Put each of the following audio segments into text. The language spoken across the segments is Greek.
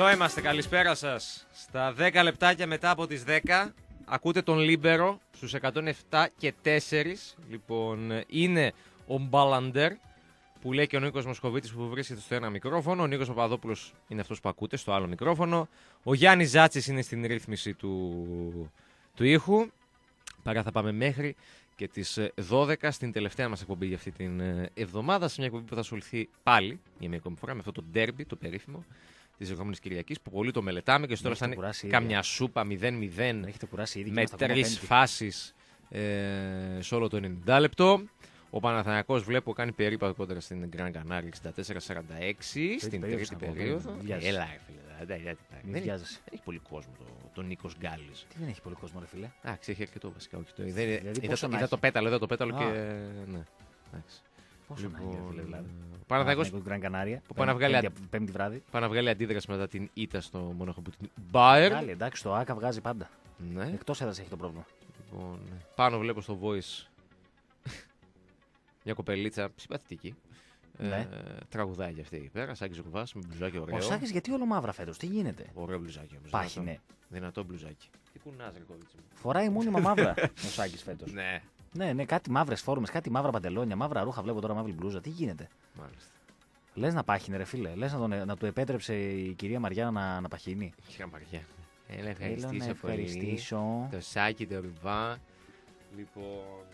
Εδώ είμαστε, καλησπέρα σας. Στα 10 λεπτάκια μετά από τις 10 ακούτε τον Λίμπερο στους 107 και 4. Λοιπόν, είναι ο Μπαλαντέρ που λέει και ο Νίκος Μοσκοβίτης που βρίσκεται στο ένα μικρόφωνο. Ο Νίκος Παπαδόπουλος είναι αυτός που ακούτε στο άλλο μικρόφωνο. Ο Γιάννης Ζάτσης είναι στην ρύθμιση του ήχου. Παρά θα πάμε μέχρι και τις 12 στην τελευταία μας εκπομπή για αυτή την εβδομάδα. Σε μια εκπομπή που θα ασχοληθεί πάλι για μια ακόμη φορά με αυτό το ντέρμπι, το περίφημο της ερχόμενης Κυριακής, που πολύ το μελετάμε και στο τέλος θα είναι καμιά σούπα 0-0 με 3 φάσεις σε όλο το 90 λεπτό. Ο Παναθηναϊκός βλέπω κάνει περίπατο κόντρα στην Γκραν Κανάρια 64-46 στην τρίτη περίοδο. Έλα, φίλε. Δεν έχει πολύ κόσμο το Νίκος Γκάλης. Τι δεν έχει πολύ κόσμο, ρε φίλε. Εντάξει, έχει αρκετό βασικά. Είδα το πέταλο και. Ναι. Πόσο να έχει, φίλε, δηλαδή. Παναθηναϊκός που πάει να βγάλει αντίδραση μετά την ήττα στο Μόναχο από την Bayern. Εντάξει, το ΆΚΑ βγάζει πάντα. Ναι. Εκτός έδρας έχει το πρόβλημα. Λοιπόν, πάνω βλέπω στο Voice μια κοπελίτσα συμπαθητική. Ναι. Τραγουδάει για αυτή εκεί πέρα. Σάκης Ζουκουβάς με μπλουζάκι ωραίο. Ο Σάκης γιατί όλο μαύρα φέτος, τι γίνεται. Ωραίο μπλουζάκι όμως. Πάχινε. Δυνατό μπλουζάκι. Τι κουνάς, ρε κόβιτσι μου. Φοράει μόνιμα μαύρα ο Σάκης φέτος. Ναι. Ναι, κάτι μαύρες φόρμες, κάτι μαύρα παντελόνια, μαύρα ρούχα. Βλέπω τώρα μαύρη μπλούζα. Τι γίνεται. Μάλιστα. Λες να πάχινε, ρε φίλε. Λες να του επέτρεψε η κυρία Μαριάννα να παχύνει. Είχα Μαριά. Έλα, ευχαριστήσω. Το Σάκη, το Ρουβά. Λοιπόν.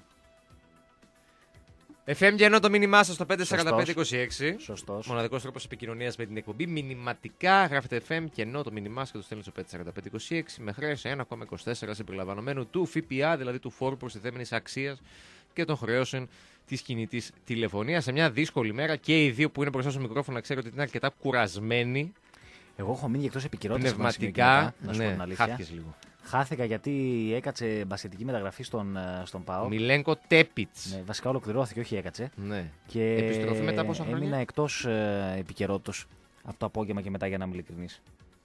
FM και ενώ το μήνυμά σας στο 54526. Σωστός. Μοναδικός τρόπος επικοινωνίας με την εκπομπή. Μηνυματικά γράφετε FM και ενώ το μήνυμά σας και το στέλνετε στο 54526 με χρέος 1,24 συμπεριλαμβανομένου του ΦΠΑ, δηλαδή του φόρου προστιθέμενης αξίας και των χρεώσεων της κινητής τηλεφωνίας. Σε μια δύσκολη μέρα και οι δύο που είναι μπροστά στο μικρόφωνο ξέρω ότι είναι αρκετά κουρασμένοι. Εγώ έχω μείνει εκτός επικαιρότητας. Πνευματικά, να σου πω την αλήθεια. χάθηκες λίγο. Χάθηκα γιατί έκατσε μπασκετική μεταγραφή στον ΠΑΟ. Μιλένκο Τέπιτς. Ναι, βασικά ολοκληρώθηκε, όχι έκατσε. Ναι. Και επιστροφή μετά πόσα χρόνια. Έμεινα εκτός επικαιρότητας από το απόγευμα και μετά, για να είμαι ειλικρινής.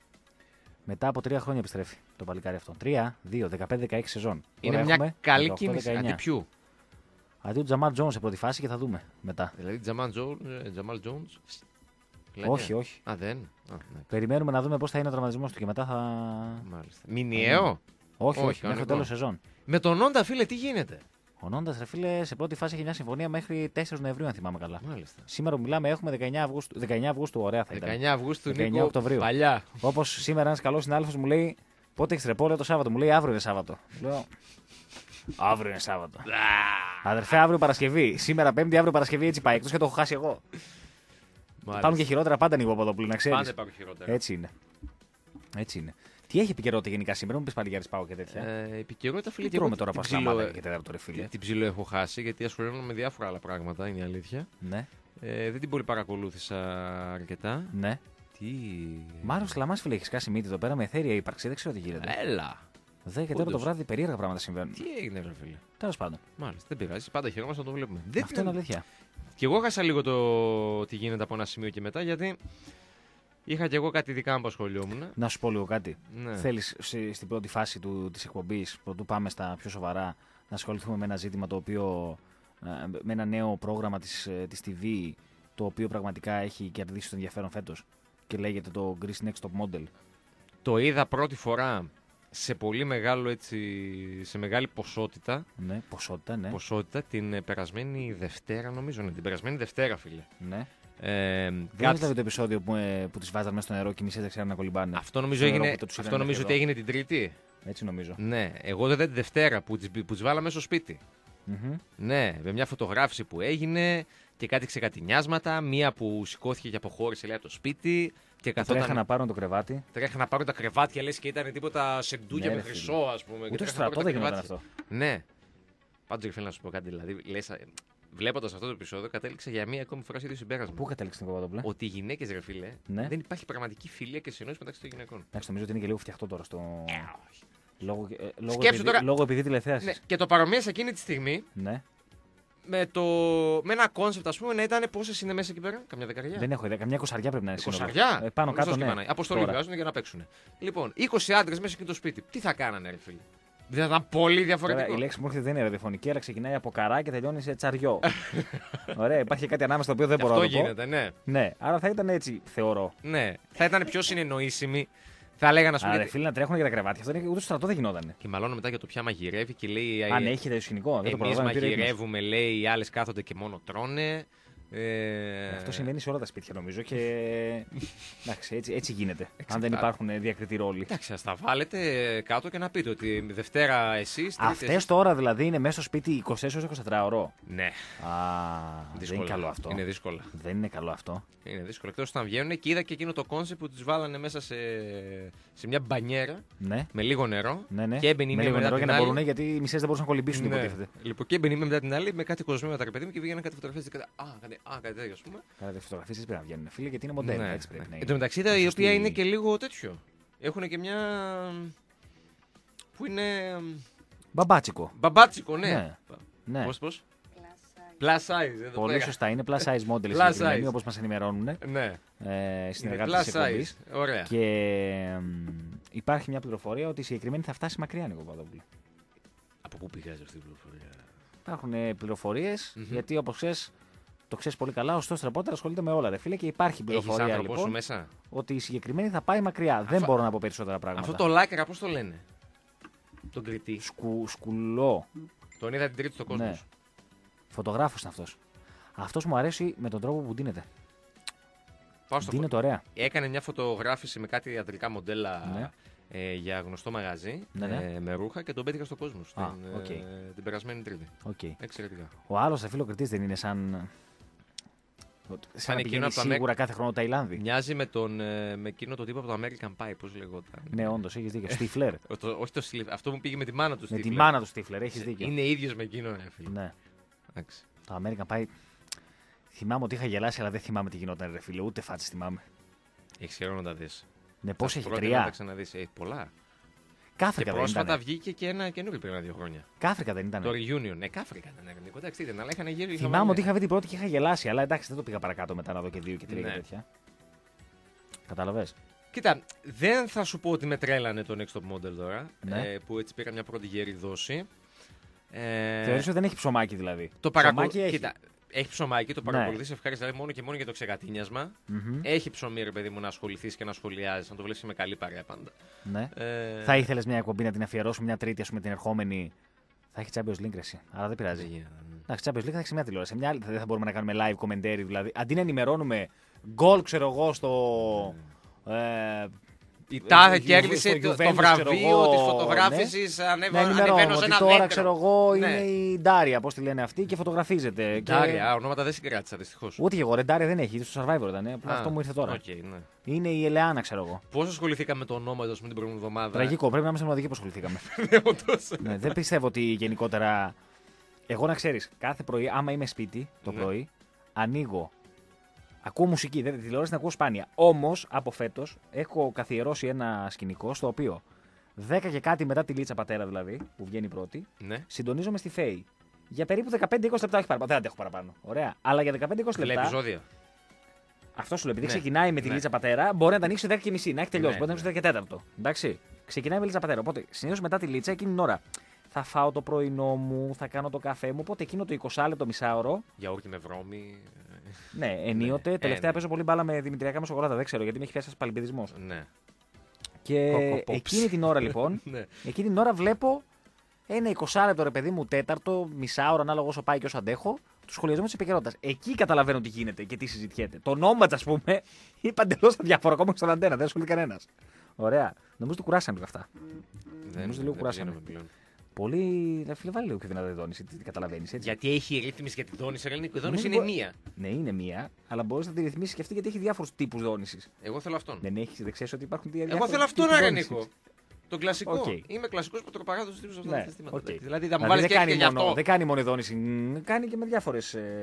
Μετά από 3 χρόνια επιστρέφει το παλικάρι αυτό. 3, 2, 15-16 σεζόν. Είναι τώρα μια έχουμε καλή 18, κίνηση. 19. Αντί ποιου. Αντί του Τζαμάλ Τζόουνς σε πρώτη φάση και θα δούμε μετά. Δηλαδή Τζαμάλ Τζόουνς. Όχι, όχι. Α, δεν. Ναι. Περιμένουμε να δούμε πώς θα είναι ο τραυματισμός του και μετά θα. Μάλιστα. Μηνιαίο. Όχι, μέχρι το τέλος σεζόν. Με τον Όντα, φίλε, τι γίνεται. Ο Νόντας, ρε φίλε, σε πρώτη φάση έχει μια συμφωνία μέχρι 4 Νοεμβρίου, αν θυμάμαι καλά. Μάλιστα. Σήμερα που μιλάμε έχουμε 19 Αυγούστου, ωραία θα ήταν. 19 Αυγούστου, 19 Νίκο, Οκτωβρίου. παλιά. Όπως σήμερα ένας καλός συνάδελφος μου λέει, πότε έχεις ρεπό, λέω το Σάββατο. Μου λέει αύριο είναι Σάββατο. Λέω, αύριο είναι Σάββατο. Αδερφέ, αύριο Παρασκευή. Σήμερα Πέμπτη, αύριο Παρασκευή, έτσι πάει. Εκτός και το έχω χάσει εγώ. Υπάρχουν και χειρότερα πάντα, Νίκο Παπαδόπουλου, να ξέρεις. Πάντα υπάρχουν χειρότερα. Έτσι είναι. Έτσι είναι. Τι έχει επικαιρότητα γενικά σήμερα, μου πει παλιγιάρι πάω και τέτοια. Επικαιρότητα, φίλε, Τι τρώμε τώρα Πασχαλά και τέταρτο, ρε φίλε. Την ψηλό έχω χάσει γιατί ασχολούμαι με διάφορα άλλα πράγματα, είναι η αλήθεια. Ναι. Δεν την πολύ παρακολούθησα αρκετά. Ναι. Τι. Μάριο Λαμά, φίλε, έχει κάσει μύτη εδώ πέρα με εθέρια ύπαρξη, δεν ξέρω τι γίνεται. Έλα. 10 και τώρα το βράδυ περίεργα πράγματα συμβαίνουν. Τι έγινε, ρε φίλε. Τέλος πάντων. Μάλιστα, δεν πειράζει. Πάντα χαιρόμαστε να το βλέπουμε. Αυτό είναι αλήθεια. Και εγώ χάσα λίγο το τι γίνεται από ένα σημείο και μετά γιατί. Είχα και εγώ κάτι δικά μου που ασχολιόμουν. Να σου πω λίγο κάτι. Ναι. Θέλεις στην πρώτη φάση της εκπομπής, πρωτού πάμε στα πιο σοβαρά, να ασχοληθούμε με ένα ζήτημα το οποίο. Με ένα νέο πρόγραμμα της TV, το οποίο πραγματικά έχει κερδίσει το ενδιαφέρον φέτος και λέγεται το Greece Next Top Model. Το είδα πρώτη φορά σε πολύ μεγάλο έτσι, σε μεγάλη ποσότητα. Ναι, ποσότητα, ναι. Ποσότητα την περασμένη Δευτέρα, νομίζω. Ναι, την περασμένη Δευτέρα, φίλε. Ναι. Δεν είδατε το επεισόδιο που τις βάζανε μέσα στο νερό και οι μισές δεν ξέρουν να κολυμπάνε. Αυτό νομίζω, ότι έγινε την Τρίτη. Έτσι νομίζω. Ναι, εγώ δεν τη Δευτέρα που τις βάλαμε στο σπίτι. Mm-hmm. Ναι, με μια φωτογράφηση που έγινε και κάτι ξεκατηνιάσματα. Μία που σηκώθηκε και αποχώρησε λέει από το σπίτι. Και τρέχα να πάρουν το κρεβάτι. Τρέχα να πάρουν τα κρεβάτια, λες και ήταν τίποτα σεντούκια με χρυσό, ας πούμε. Ούτε στρατό δεν γινόταν αυτό. Ναι. Πάντως, φίλε, να σου πω κάτι. Δηλαδή, βλέποντας αυτό το επεισόδιο, κατέληξε για μία ακόμη φορά στο ίδιο συμπέρασμα. Πού κατέληξε την Παπαδόπουλε? Ότι οι γυναίκες, ρε φίλε, ναι. δεν υπάρχει πραγματική φιλία και συνεννόηση μεταξύ των γυναικών. Εντάξει, νομίζω ότι είναι και λίγο φτιαχτό τώρα στο. Τώρα... Λόγω επειδή τηλεθέαση. Ναι, και το παρομοίασα εκείνη τη στιγμή. Ναι. Με ένα κόνσεπτ, ας πούμε, να ήταν πόσες είναι μέσα εκεί πέρα, καμιά δεκαριά. Δεν έχω ιδέα, καμιά κοσαριά πρέπει να είναι. Κοσαριά! Πάνω κάτω, ναι. Αποστολή βγάζουν για να παίξουν. Λοιπόν, 20 άντρες μέσα εκεί το σπίτι. Τι θα κάνανε, ρε φίλε. Δεν θα ήταν πολύ Τώρα, διαφορετικό. η λέξη μου έρχεται δεν είναι ραδιοφωνική, αλλά ξεκινάει από καρά και τελειώνει σε τσαριό. Ωραία, υπάρχει κάτι ανάμεσα το οποίο δεν Και μπορώ αυτό να το πω. γίνεται, ναι. Ναι, άρα θα ήταν έτσι, θεωρώ. Ναι. Θα ήταν πιο συνεννοήσιμη. Θα λέγανε, α πούμε. Άρα, φίλοι να τρέχουν για τα κρεβάτια. Αυτό ούτε στο στρατό δεν γινότανε. Και μαλώνω μετά για το ποια μαγειρεύει και λέει. Αν έχει το σκηνικό, δεν το Εμείς προλαβαίνω. μαγειρεύουμε, λέει, οι άλλες κάθονται και μόνο τρώνε. Αυτό συμβαίνει σε όλα τα σπίτια νομίζω και. Εντάξει, έτσι γίνεται. Αν δεν Εξαρτάται. υπάρχουν διακριτοί ρόλοι. Εντάξει, ας τα βάλετε κάτω και να πείτε ότι Δευτέρα εσείς. Αυτέ τώρα δηλαδή είναι μέσα στο σπίτι 24 24 ώρο. Ναι, Α, δεν είναι καλό αυτό. Είναι δύσκολα. Δεν είναι καλό αυτό. Είναι δύσκολο. Εκτός όταν βγαίνουν και είδα και εκείνο το κόνσεπτ που τους βάλανε μέσα σε μια μπανιέρα Ναι. με λίγο νερό. Ναι. Και έμπαινε η με μία λίγο μετά νερό για την να άλλη. μπορούν, γιατί οι μισέ δεν μπορούσαν να κολυμπήσουν, Ναι. υποτίθεται. Λοιπόν, και έμπαινε η μία μετά την άλλη με κάτι κοσμήματα, ρε παιδί μου, και βγαίνανε κάτι φωτογραφίες. Και κάτι τέτοιο, ας πούμε. Καλά, οι φωτογραφίε πρέπει να βγαίνουν, φίλε, γιατί είναι μοντέρνα. Έτσι πρέπει να Εν είναι. τω μεταξύ, είδα η Σωστή. οποία είναι και λίγο τέτοιο. Έχουν και μια. Που είναι. Μπαμπάτσικο. Μπαμπάτσικο, ναι. Ναι. Ναι. Πώς? Plus size. Εδώ Πολύ πέρα. σωστά. Είναι plus size model Plus συγκεκριμένοι, size. όπως μας ενημερώνουν Ναι. συνεργάτες Plus της εκπομπής. size. Ωραία. Και υπάρχει μια πληροφορία ότι η συγκεκριμένη θα φτάσει μακριά, Νίκο Παπαδόπουλε. Από πού πηγάζει αυτή η πληροφορία? Υπάρχουν πληροφορίες, γιατί όπως ξέρεις, το ξέρεις πολύ καλά, ο Στός Τρεπότερ ασχολείται με όλα, ρε φίλε, και υπάρχει Έχεις πληροφορία άνθρωπό σου λοιπόν μέσα? ότι η συγκεκριμένη θα πάει μακριά. Δεν μπορώ να πω περισσότερα πράγματα. Αυτό το Λάκερα πώς το λένε? Τον κριτή. Σκουλό. Τον είδα την τρίτη στο κόσμο. Ναι. Φωτογράφος είναι αυτός. Αυτός μου αρέσει με τον τρόπο που ντύνεται. Πάω στο Ντύνεται ωραία. Έκανε μια φωτογράφηση με κάτι ιατρικά μοντέλα Ναι. για γνωστό μαγαζί Ναι. με ρούχα και τον πέτυχα στον κόσμο οκ. την περασμένη Τρίτη. Okay. Εξαιρετικά. Ο άλλος αφιλοκριτής δεν είναι σαν. Σαν να εκείνο πηγαίνει από το σίγουρα κάθε χρόνο Ταϊλάνδη. Μοιάζει με εκείνο το τύπο από το American Pie, πώς λεγόταν. Ναι, όντως, έχεις δίκιο. Στίφλερ. Όχι το Stifler, αυτό που πήγε με τη μάνα του Με Stifler. τη μάνα του Στίφλερ, έχεις δίκιο. Είναι ίδιος με εκείνο, ρε φίλε. Ναι. Εντάξει. Το American Pie. Θυμάμαι ότι είχα γελάσει, αλλά δεν θυμάμαι τι γινόταν, ρε φίλε. Ούτε φάτσε θυμάμαι. Έχεις καιρό να τα δεις. Ναι, πώς Θα έχει, πρότεινα να τα 3. ξαναδείς. Πολλά. Κάφρικα Και δεν πρόσφατα ήταν. βγήκε και ένα καινούριο πριν 2 χρόνια. Κάφρικα δεν ήταν. Το Reunion. Ναι, Κάφρικα ήταν. Εντάξει, ήταν, αλλά είχαν γύρει. Θυμάμαι ότι είχα δει την πρώτη και είχα γελάσει, αλλά εντάξει, δεν το πήγα παρακάτω μετά να δω και 2 και 3 Ναι. και τέτοια. Κατάλαβες. Κοίτα, δεν θα σου πω ότι με τρέλανε το Next Top Model τώρα. Ναι. Που έτσι πήρα μια πρώτη γερή δόση. Θεωρείς ότι δεν έχει ψωμάκι δηλαδή. Το Ψωμάκι έχει. Κοίτα, έχει ψωμάκι, το Ναι. παρακολουθείς ευχάριστα μόνο και μόνο για το ξεκατίνιασμα. Μμμ. Έχει ψωμί, ρε παιδί μου, να ασχοληθεί και να σχολιάζει, να το βλέπει με καλή παρέα πάντα. Ναι. Ε, Θα ήθελες μια εκπομπή να την αφιερώσουμε μια τρίτη, ας πούμε, την ερχόμενη. Θα έχει Champions League, εσύ. Αλλά δεν πειράζει. δεν γίνεται. Εντάξει, Champions League θα έχει σε μια τηλεόραση. Σε μια άλλη δεν θα μπορούμε να κάνουμε live commentary, δηλαδή. Αντί να ενημερώνουμε γκολ, ξέρω εγώ, στο. Η Τάδε στο κέρδισε το Juventus, ξέρω βραβείο εγώ, τη φωτογράφηση. Να Ανεβαίνω ενημερώνουμε σε ότι ένα τώρα, δέντρο. ξέρω εγώ, Ναι. είναι η Ντάρια, πώς τη λένε αυτή, και φωτογραφίζεται. Ντάρια, ονόματα δεν συγκράτησα δυστυχώ. Ούτε και εγώ, ρε, Ντάρια δεν έχει, στο Survivor ήταν. Απλά αυτό μου ήρθε τώρα. Ναι. Είναι η Ελεάνα, ξέρω εγώ. Πώ ασχοληθήκαμε με το όνομα του την προηγούμενη εβδομάδα. Τραγικό, πρέπει να είμαστε μοναδικοί που ασχοληθήκαμε. Ναι, όντως. Ναι, δεν πιστεύω ότι γενικότερα. Εγώ να ξέρει, κάθε πρωί, άμα είμαι σπίτι το Ναι. πρωί, ανοίγω. Ακούω μουσική, δεν τηλεόραση την ακούω σπάνια. Όμω, από φέτο, έχω καθιερώσει ένα σκηνικό στο οποίο 10 και κάτι μετά τη Λίτσα Πατέρα, δηλαδή, που βγαίνει πρώτη, Ναι. συντονίζομαι στη ΦΕΗ. Για περίπου 15-20 λεπτά, όχι παραπάνω. Δεν αντέχω παραπάνω. Ωραία. Αλλά για 15-20 Λέει λεπτά. επεισόδια. Αυτό σου λέει, επειδή Ναι. ξεκινάει με τη Ναι. Λίτσα Πατέρα, μπορεί να τα ανοίξει 10:30, να έχει τελειώσει. Ναι, Μπορεί να ανοίξει 10:04. Εντάξει. Ξεκινάει με Λίτσα Πατέρα. Οπότε συνήθω μετά τη Λίτσα εκείνη την ώρα θα φάω το πρωινό μου, θα κάνω το καφέ μου. Οπότε εκείνο το 20 λεπτό, μισάωρο. Γιαούρτι με βρώμη. Ναι, ενίοτε. Τελευταία ναι. παίζω πολύ μπάλα με δημητριακά με σοκολάτα. Δεν ξέρω γιατί με έχει πιάσει ένα παλιμπιδισμό. Ναι. Και Coco Pops. εκείνη την ώρα λοιπόν, Ναι. εκείνη την ώρα βλέπω ένα 20 λεπτό ρε παιδί μου, τέταρτο, μισάωρο, ανάλογα όσο πάει και όσο αντέχω, του σχολιασμού τη επικαιρότητα. Εκεί καταλαβαίνω τι γίνεται και τι συζητιέται. Το νόματ, α πούμε, είπα εντελώ αδιάφορο ακόμα και στον αντένα, δεν ασχολείται κανένα. Ωραία. Νομίζω ότι κουράσαμε λίγο αυτά. Νομίζω λίγο κουράσαμε. πηγαίνουμε πλέον. Πολύ. Ρε φίλε, βάλει λίγο πιο δυνατή δόνηση, τι καταλαβαίνει έτσι. Γιατί έχει ρύθμιση για τη δόνηση, Ελένη. Η δόνηση Νομίζω είναι μπο- μία. Ναι, είναι μία, αλλά μπορεί να τη ρυθμίσει και αυτή γιατί έχει διάφορου τύπου δόνηση. Εγώ θέλω αυτόν. Δεν ξέρει ότι υπάρχουν Εγώ διάφοροι θέλω αυτόν, τύποι ρε δόνησης. Νίκο. Τον κλασικό. Οκ. Είμαι κλασικό πατροπαράδοτο τύπο αυτά Ναι, τα συστήματα. οκ. Δηλαδή θα μου Δηλαδή, βάλει δεν και κάνει γι' μόνο- αυτό. Δεν κάνει μόνο η δόνηση, κάνει και με διάφορε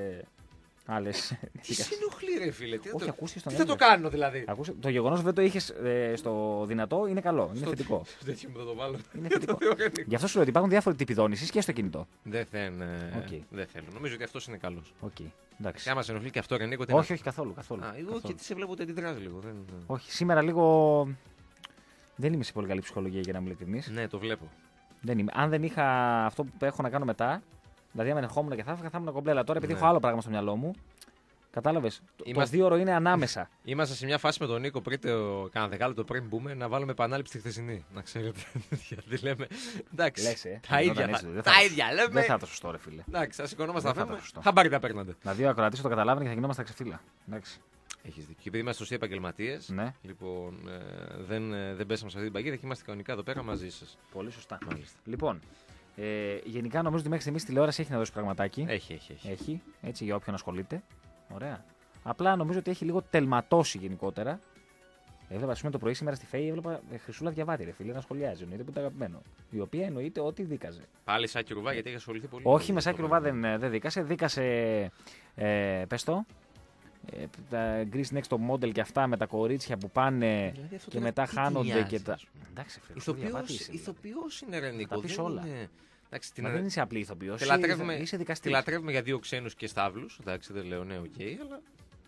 άλλε. Τι σε ενοχλεί, ρε φίλε. Όχι, ακούστηκε στον Τι θα το Έλληνα. κάνω δηλαδή. Το γεγονό ότι δεν το είχε στο δυνατό είναι καλό. Είναι Στο θετικό. στο τέτοιο μου θα το βάλω. Είναι Για θετικό. το Θεό, ρε Νίκο. Γι' αυτό σου λέω ότι υπάρχουν διάφοροι τύποι δόνηση και στο κινητό. Δεν Οκ. θέλω. Νομίζω ότι αυτό είναι καλό. Οκ. Και Εντάξει. άμα σε ενοχλεί και αυτό, ρε Νίκο. Όχι, όχι καθόλου. καθόλου. Α, εγώ καθόλου. και τι σε βλέπω ότι αντιδράζει λίγο. Όχι, σήμερα λίγο. Δεν είμαι σε πολύ καλή ψυχολογία για να είμαι ειλικρινή. Ναι, το βλέπω. Δεν είμαι. Αν δεν είχα αυτό που έχω να κάνω μετά, δηλαδή αν ερχόμουν και θα έφυγα, θα ήμουν κομπλέ. Αλλά τώρα επειδή έχω άλλο πράγμα στο μυαλό μου, κατάλαβες. Το 2ωρο είναι ανάμεσα. Είμαστε σε μια φάση με τον Νίκο πριν κάνα δεκάλεπτο πριν μπούμε να βάλουμε επανάληψη τη χθεσινή. Να ξέρετε. Γιατί λέμε. Εντάξει. Λες, τα ίδια. Τα ίδια λέμε. Δεν θα το σωστό, ρε φίλε. Εντάξει, α σηκωνόμαστε να φάμε. Χαμπάρι τα παίρνατε. Δηλαδή ο ακροατής το καταλάβαινε και θα γινόμαστε ξεφύλλα. Έχει δίκιο. Και επειδή είμαστε σωστοί επαγγελματίες, ναι. Λοιπόν, δεν πέσαμε σε αυτή την παγίδα και είμαστε κανονικά εδώ πέρα μαζί σας. Πολύ σωστά. Μάλιστα. Λοιπόν, γενικά νομίζω ότι μέχρι στιγμής τηλεόραση έχει να δώσει πραγματάκι. Έχει, έτσι για όποιον ασχολείται. Ωραία. Απλά νομίζω ότι έχει λίγο τελματώσει γενικότερα. Έβλεπα σήμερα το πρωί σήμερα στη ΦΕΗ, έβλεπα Χρυσούλα Διαβάτη, ρε φίλε, να σχολιάζει. Εννοείται που είναι αγαπημένο. Η οποία εννοείται ότι δίκαζε. Πάλι Σάκη Ρουβά, γιατί έχει ασχοληθεί πολύ. Όχι, με Σάκη Ρουβά δεν δίκασε. Δίκασε. Πες το. Τα Greece Next Model και αυτά με τα κορίτσια που πάνε δηλαδή, και μετά χάνονται και τα. Εντάξει, ηθοποιός είναι Ρενικό. Τα πεις όλα. Εντάξει, μα δεν είσαι απλή ηθοποιός. Είσαι δικαστής. Τη λατρεύουμε για 2 ξένους και στάβλους. Εντάξει, δεν λέω ναι, οκ, αλλά.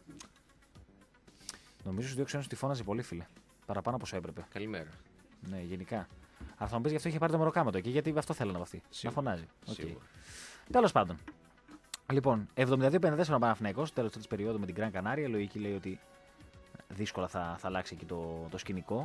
Νομίζω στους 2 ξένους τη φώναζε πολύ, φίλε. Παραπάνω από όσο έπρεπε. Καλημέρα. Ναι, γενικά. Αλλά θα μου πεις γι' αυτό είχε πάρει το μεροκάματο εκεί, γιατί αυτό θέλω να βαφτεί. Να φωνάζει. Τέλος πάντων. Λοιπόν, 72-54 ο Παναθηναϊκός, τέλος της περίοδου με την Γκραν Κανάρια. Λογική λέει ότι δύσκολα θα αλλάξει εκεί το σκηνικό.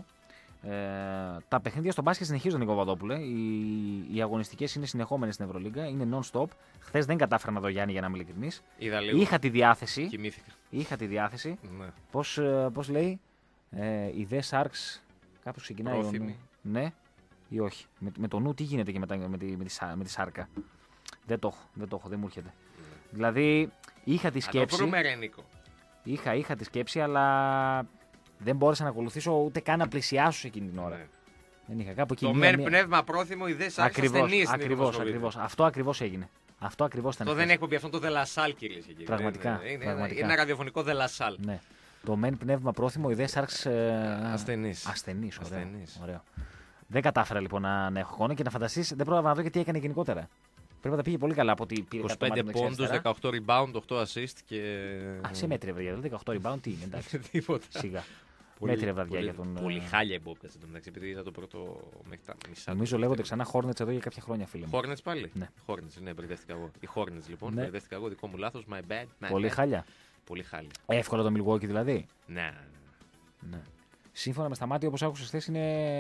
Τα παιχνίδια στο μπάσκετ συνεχίζονται, Νίκο Παπαδόπουλε. Οι αγωνιστικές είναι συνεχόμενες στην Ευρωλίγκα, είναι non-stop. Χθες δεν κατάφερα να δω Γιάννη, για να είμαι ειλικρινής. Είχα τη διάθεση. Κοιμήθηκα. Είχα τη διάθεση. Ναι. Πώς λέει, η Δε Σάρξ, κάπως ξεκινάει. Ναι, ή όχι. Με το νου τι γίνεται και με τη Σάρκα. Δεν το έχω, δεν μου έρχεται. Δηλαδή, είχα τη σκέψη. Το βρούμε, Ρενικό. Είχα τη σκέψη, αλλά δεν μπόρεσα να ακολουθήσω ούτε καν να πλησιάσω σε εκείνη την ώρα. Ναι. Δεν είχα κάπου εκεί. Το μεν πνεύμα πρόθυμο, οι δε ασθενείς. Ακριβώς. Αυτό ακριβώς έγινε. Αυτό ακριβώς ήταν. Αυτό δεν έχει πει, αυτό το δελασάλ, κυρίες και κύριοι. Πραγματικά. Είναι ένα ραδιοφωνικό δελασάλ. Ναι. Το μεν πνεύμα πρόθυμο, οι δε ασθενείς. Ωραίο. Δεν κατάφερα λοιπόν να έχω εικόνα και να φανταστείς, δεν πρόλαβα να δω και τι έκανε γενικότερα. Πρέπει να τα πήγε πολύ καλά από ότι πήρε 25 πόντους, 18 rebound, 8 assist και. Σε μέτρια βραδιά. 18 rebound τι είναι, εντάξει. Τίποτα. Σιγά. Μέτρια βραδιά για τον. Πολύ χάλια η Μπόμπκα εντωμεταξύ, επειδή είδα το πρώτο μέχρι τα μισά. Νομίζω λέγονται ξανά Hornets εδώ για κάποια χρόνια, φίλε μου. Hornets πάλι. Ναι, Hornets, μπερδεύτηκα εγώ. Οι Hornets λοιπόν, μπερδεύτηκα εγώ, δικό μου λάθος. My bad. Πολύ χάλια. Πολύ χάλια. Εύκολα το Milwaukee δηλαδή. Ναι. Σύμφωνα με στα μάτια όπως άκουσα χθες